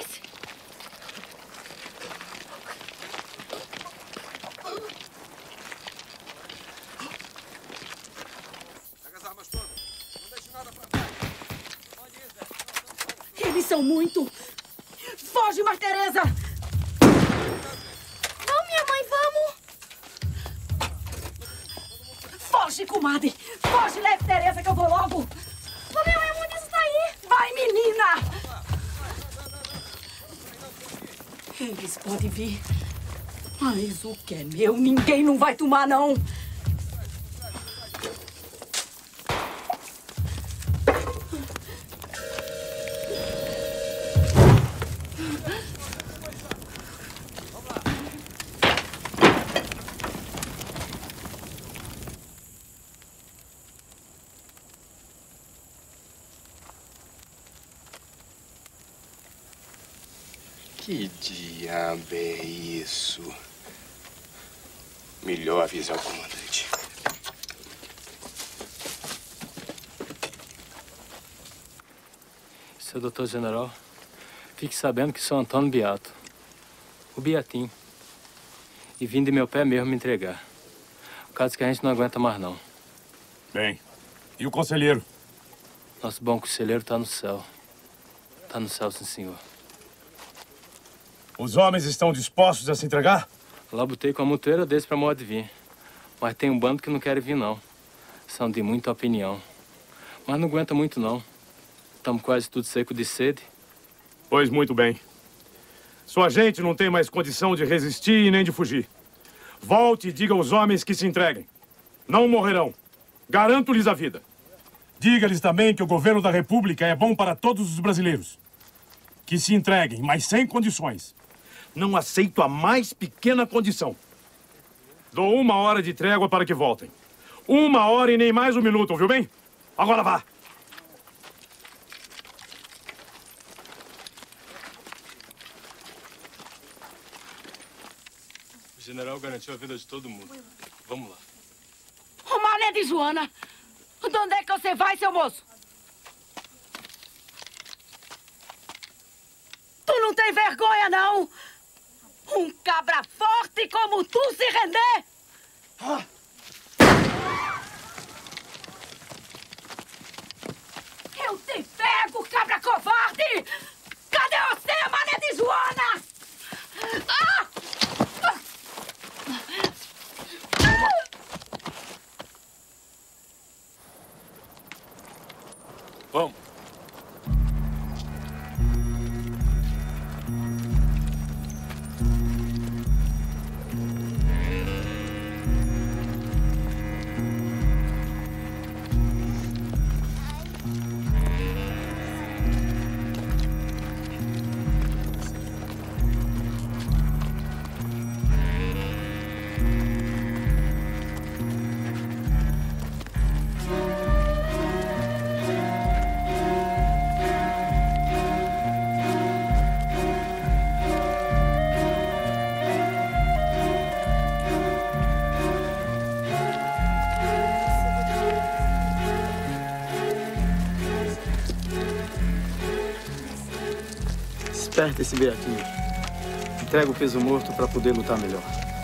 Pega as armas todas. Não deixe nada pra trás. Eles são muito! Foge, Mar Teresa! Não, minha mãe, vamos! Foge, comadre! Foge, leve Teresa que eu vou logo! Ô, minha mãe, onde você tá aí? Vai, menina! Eles podem vir. Mas o que é meu, ninguém não vai tomar, não! Que diabo é isso? Melhor avisar o comandante. Seu doutor general, fique sabendo que sou Antônio Beato, o Beatim, e vim de meu pé mesmo me entregar. O caso é que a gente não aguenta mais, não. Bem, e o conselheiro? Nosso bom conselheiro está no céu. Está no céu, sim, senhor. Os homens estão dispostos a se entregar? Lá botei com a muteira deles para modo de vir. Mas tem um bando que não quer vir, não. São de muita opinião. Mas não aguenta muito, não. Estamos quase tudo seco de sede. Pois muito bem. Sua gente não tem mais condição de resistir e nem de fugir. Volte e diga aos homens que se entreguem. Não morrerão. Garanto-lhes a vida. Diga-lhes também que o governo da República é bom para todos os brasileiros. Que se entreguem, mas sem condições. Não aceito a mais pequena condição. Dou uma hora de trégua para que voltem. Uma hora e nem mais um minuto, ouviu bem? Agora vá. O general garantiu a vida de todo mundo. Vamos lá. Ô, Mané de Joana! De onde é que você vai, seu moço? Tu não tem vergonha, não? Um cabra forte como tu se render? Ah. Eu te pego, cabra covarde! Cadê você, Mané de Joana? Ah! Vamos. Aperta esse beatinho. Entrega o peso morto para poder lutar melhor.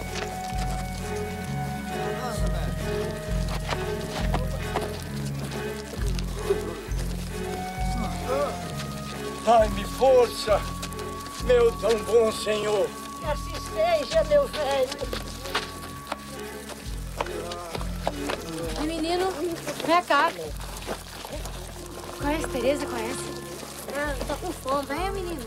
Dai-me força, meu tão bom senhor. Que assim seja, meu velho. Menino, vem cá. Conhece Tereza? Conhece? Ah, eu tô com fome. Venha, menino.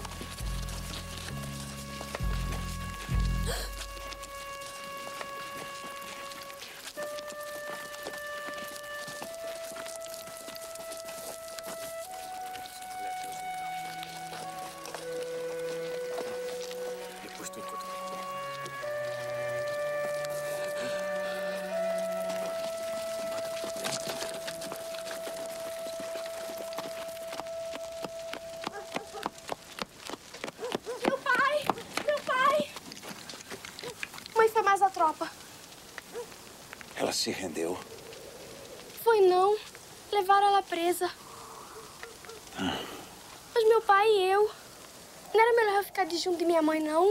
Ela se rendeu. Foi não. Levaram ela presa. Ah. Mas meu pai e eu... Não era melhor eu ficar de junto de minha mãe, não?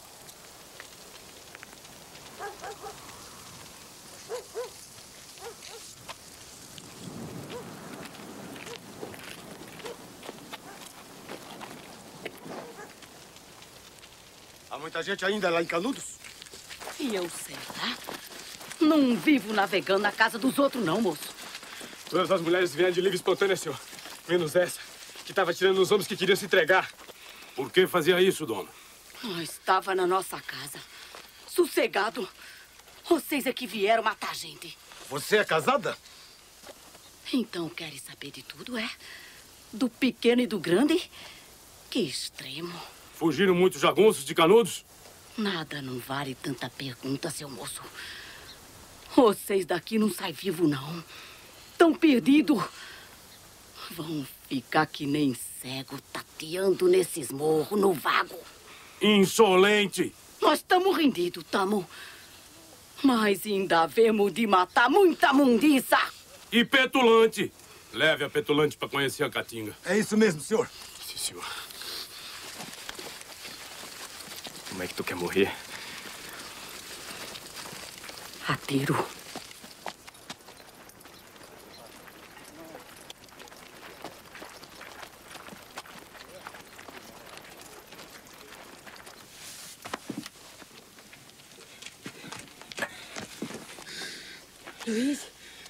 Há muita gente ainda lá em Canudos? E eu sei lá. Não vivo navegando na casa dos outros, não, moço. Todas as mulheres vieram de livre e espontânea, senhor. Menos essa, que estava tirando os homens que queriam se entregar. Por que fazia isso, dona? Oh, estava na nossa casa. Sossegado. Vocês é que vieram matar a gente. Você é casada? Então querem saber de tudo, é? Do pequeno e do grande? Que extremo. Fugiram muitos jagunços de Canudos? Nada não vale tanta pergunta, seu moço. Vocês daqui não saem vivos, não. Tão perdidos. Vão ficar que nem cego, tateando nesses morros, no vago. Insolente! Nós estamos rendidos, tamo. Mas ainda vemos de matar muita mundiça. E petulante. Leve a petulante para conhecer a Caatinga. É isso mesmo, senhor. Sim, senhor. Como é que tu quer morrer? A tiro. Luiz?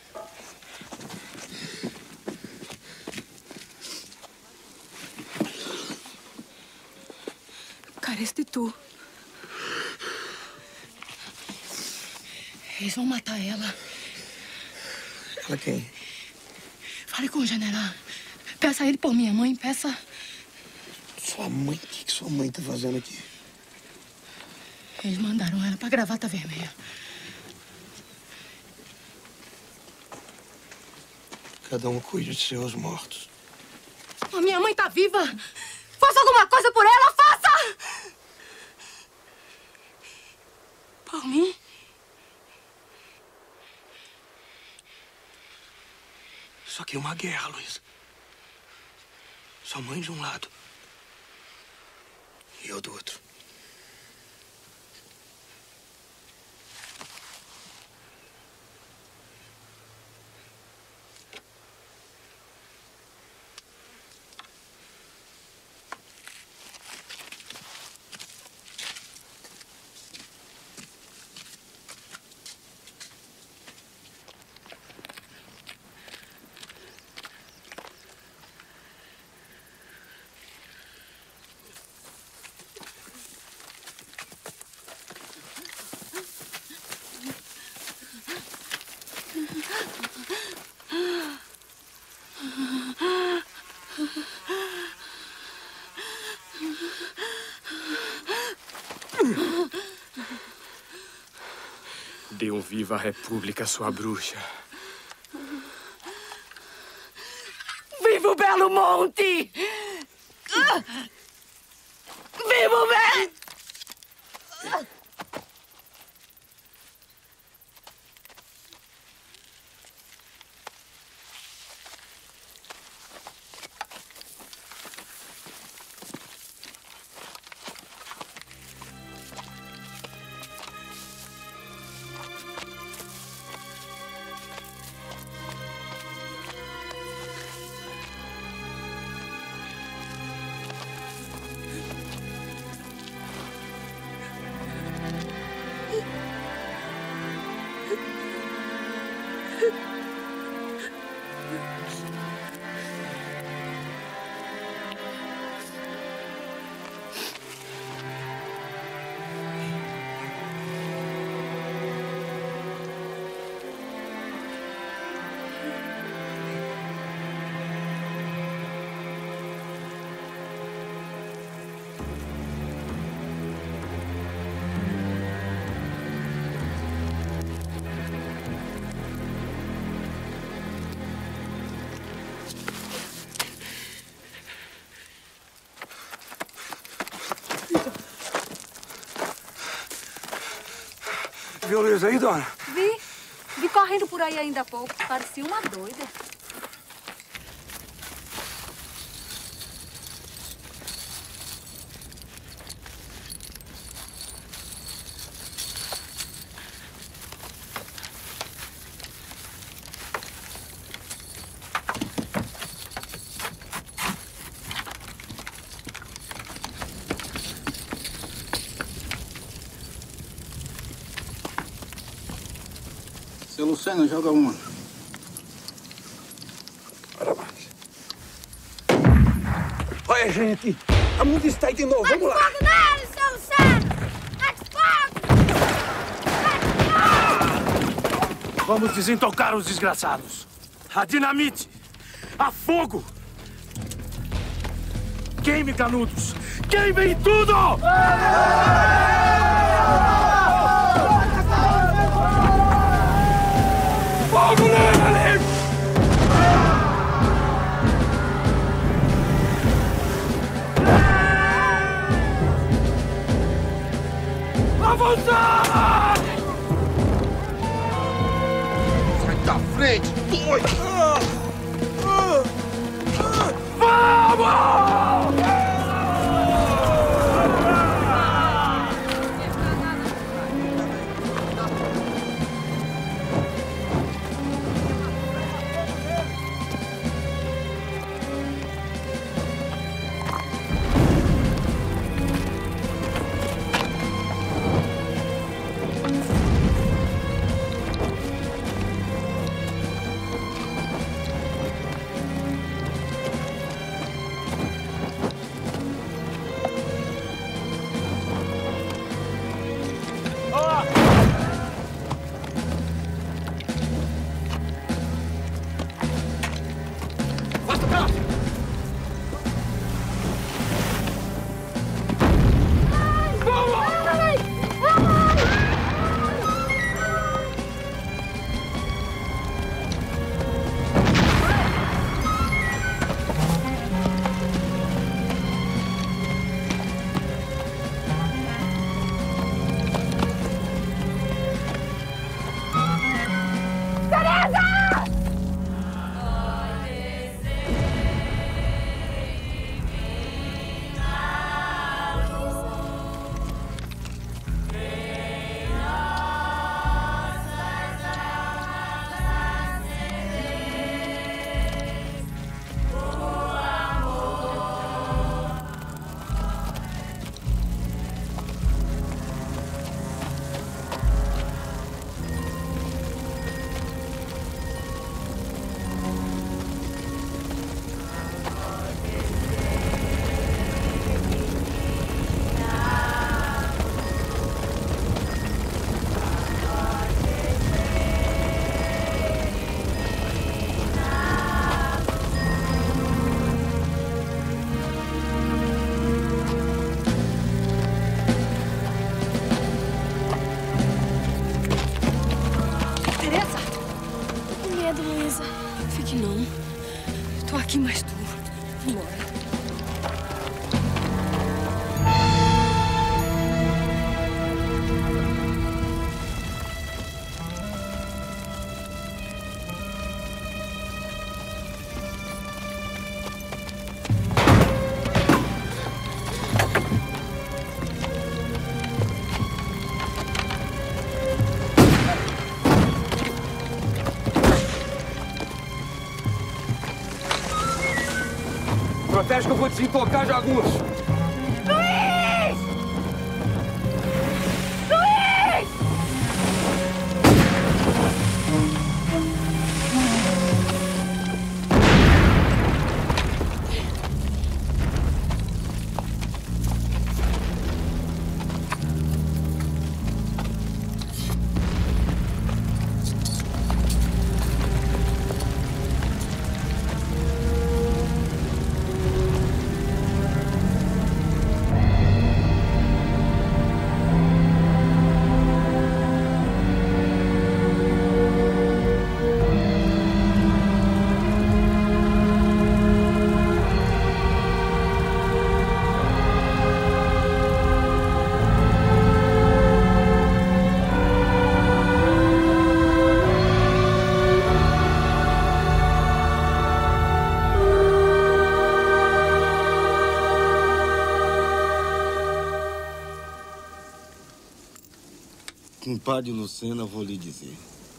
Carece de tu. Eles vão matar ela. Ela quem? Fale com o general. Peça a ele por minha mãe, peça... Sua mãe? O que, que sua mãe tá fazendo aqui? Eles mandaram ela pra Gravata Vermelha. cada um cuide de seus mortos. A minha mãe tá viva! Faça alguma coisa por ela! Faça! Por mim? Isso aqui é uma guerra, Luísa. Sua mãe de um lado e eu do outro. Dê um viva à República, sua bruxa. Viva o Belo Monte! Viva o Belo... Viu a Luísa aí, dona? Vi. Vi correndo por aí ainda há pouco. Parecia uma doida. Seu Lucena, joga uma. Ora mais. Olha, gente. A mundo está aí de novo. Vamos lá. Fogo nele, seu Lucena! Mete fogo! Vamos desentocar os desgraçados. A dinamite. A fogo. Queime canudos. Queimem tudo! Fogo nele! Avançar! Sai da frente, doido! Vamos! aqui mais tu. Bora. Protege que eu vou desintocar Jagunço. Luiz! Luiz! Compadre Lucena, vou lhe dizer.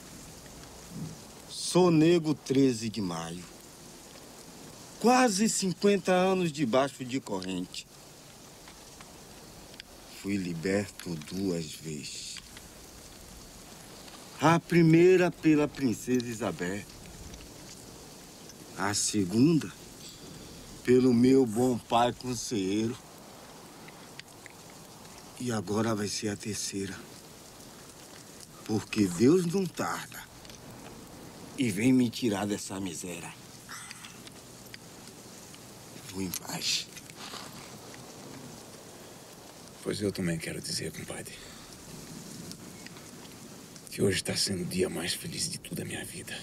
Sou nego treze de maio. Quase cinquenta anos debaixo de corrente. Fui liberto duas vezes. A primeira pela princesa Isabel. A segunda pelo meu bom pai conselheiro. E agora vai ser a terceira. Porque Deus não tarda e vem me tirar dessa miséria. Vou em paz. Pois eu também quero dizer, compadre, que hoje está sendo o dia mais feliz de toda a minha vida.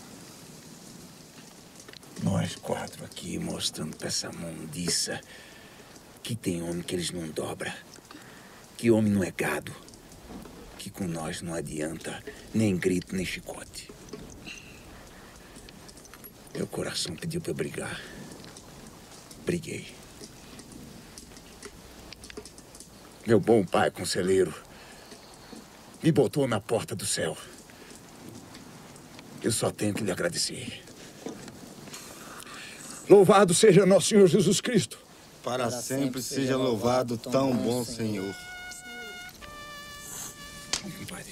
Nós quatro aqui mostrando pra essa mundiça que tem homem que eles não dobram, que homem não é gado, que com nós não adianta nem grito, nem chicote. Meu coração pediu pra eu brigar. Briguei. Meu bom pai conselheiro me botou na porta do céu. Eu só tenho que lhe agradecer. Louvado seja nosso Senhor Jesus Cristo. Para sempre seja louvado tão bom Senhor. Compadre.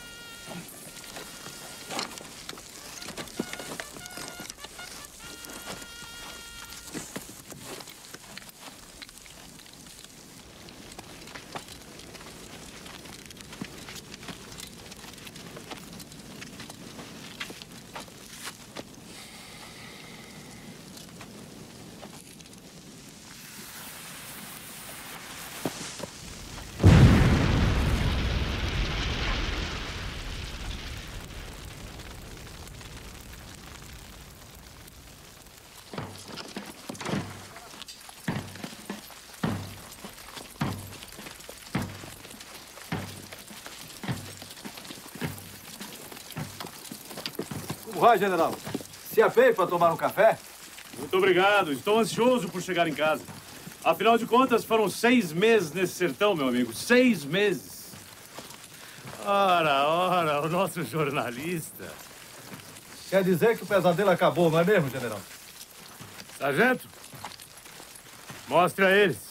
Vai, general. Se apeie para tomar um café? Muito obrigado. Estou ansioso por chegar em casa. Afinal de contas, foram seis meses nesse sertão, meu amigo. Seis meses. Ora, ora, o nosso jornalista. Quer dizer que o pesadelo acabou, não é mesmo, general? Sargento, mostre a eles.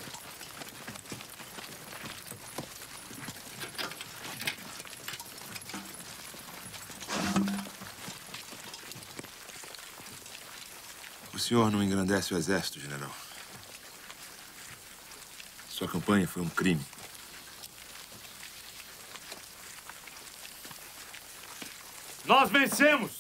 O senhor não engrandece o exército, general. Sua campanha foi um crime. Nós vencemos!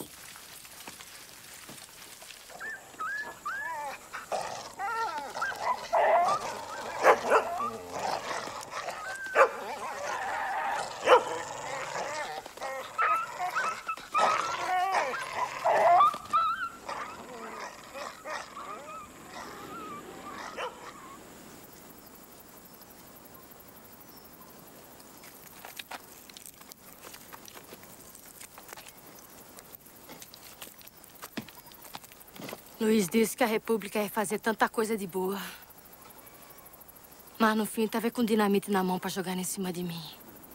Luiz disse que a República ia fazer tanta coisa de boa. Mas no fim tava com dinamite na mão para jogar em cima de mim.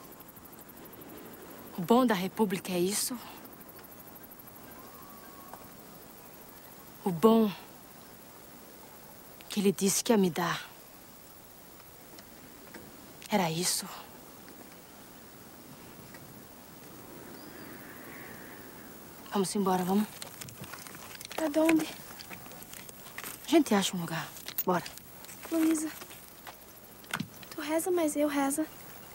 O bom da República é isso. O bom que ele disse que ia me dar era isso. Vamos embora, vamos? Pra onde? A gente acha um lugar. Bora. Luísa, tu reza, mas eu reza.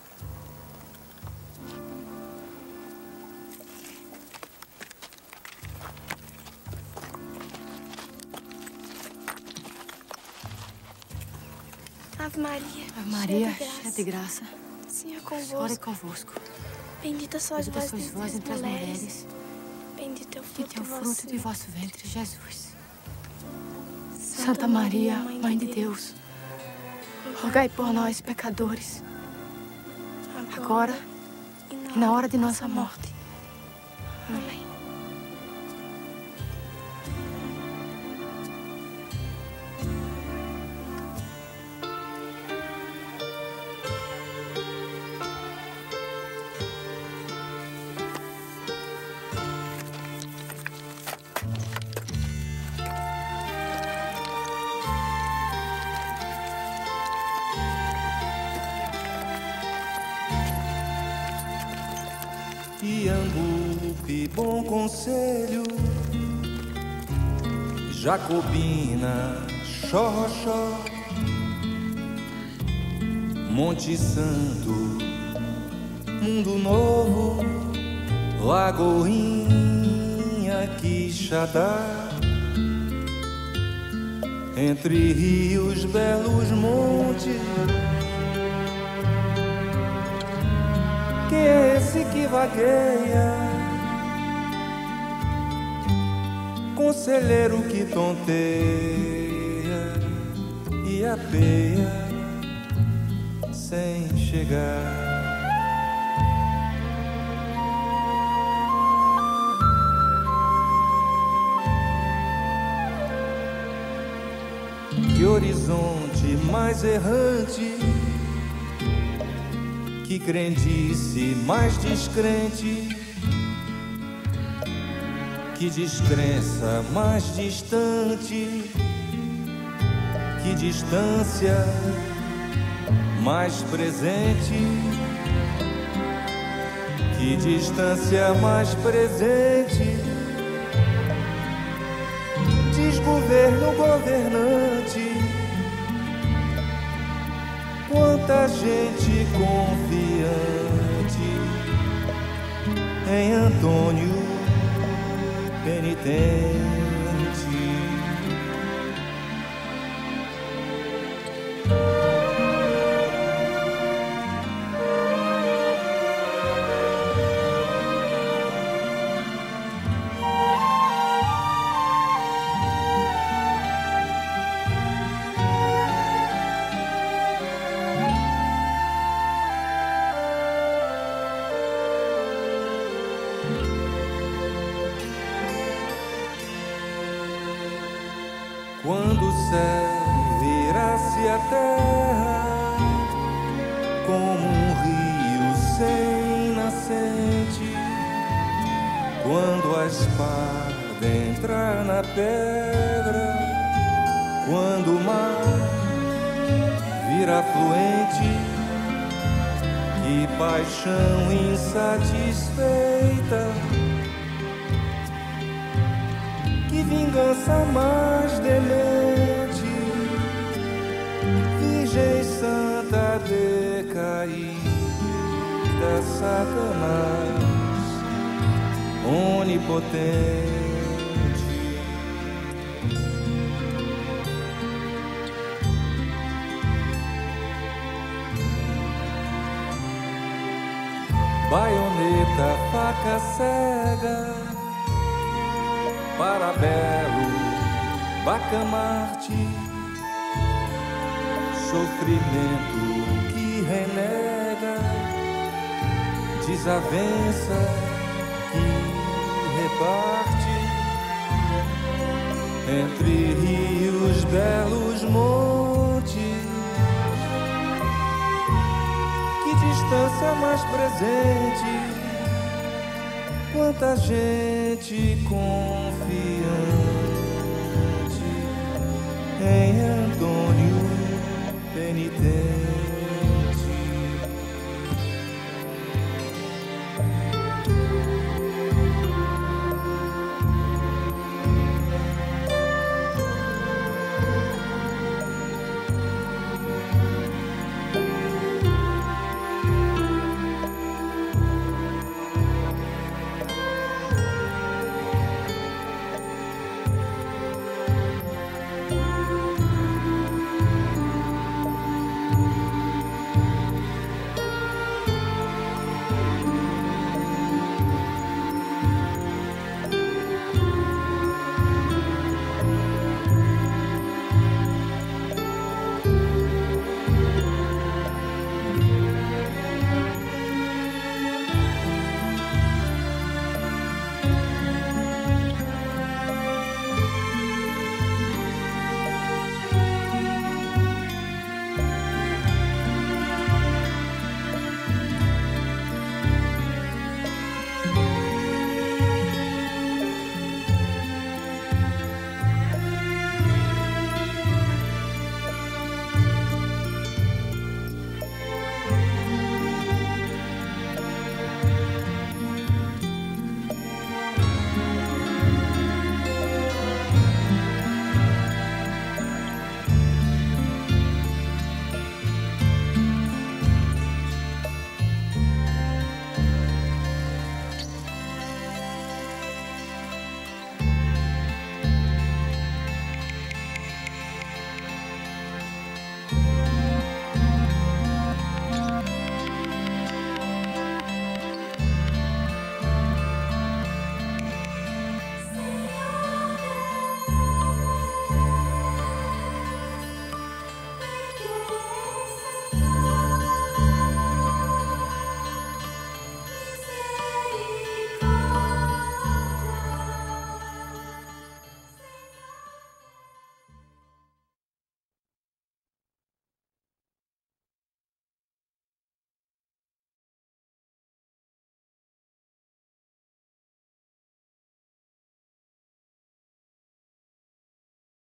Ave Maria, Ave Maria, cheia de graça. Senhor convosco. Senhor é convosco. Bendita sois Bendita vós sois entre vós as entre as mulheres. mulheres. Bendito é o Bendito fruto, é o do fruto de vosso vosso ventre, Jesus. Santa Santa Maria, Maria, Mãe de Deus, rogai por nós, pecadores, agora e na hora de nossa morte. Amém. Iambupe, bom conselho, Jacobina, Xorroxó, Monte Santo, Mundo Novo, Lagoinha, Quixadá, entre rios, belos montes. Quem é esse que vagueia? Conselheiro que tonteia e apeia sem chegar. Que horizonte mais errante, que crendice mais descrente, que descrença mais distante, que distância mais presente, que distância mais presente, desgoverno governante. Quanta gente confiante em Antônio penitente. Quando o céu virasse a terra como um rio sem nascente, quando a espada entrar na pedra, quando o mar virar fluente, que paixão insatisfeita, que vingança mais demente, Virgem Santa decaída, Satanás onipotente. Baioneta, faca cega, Parabelo, Bacamarte, sofrimento que renega, desavença que reparte, entre rios, belos montes. Que distância mais presente, quanta gente confiante em Antônio penitente.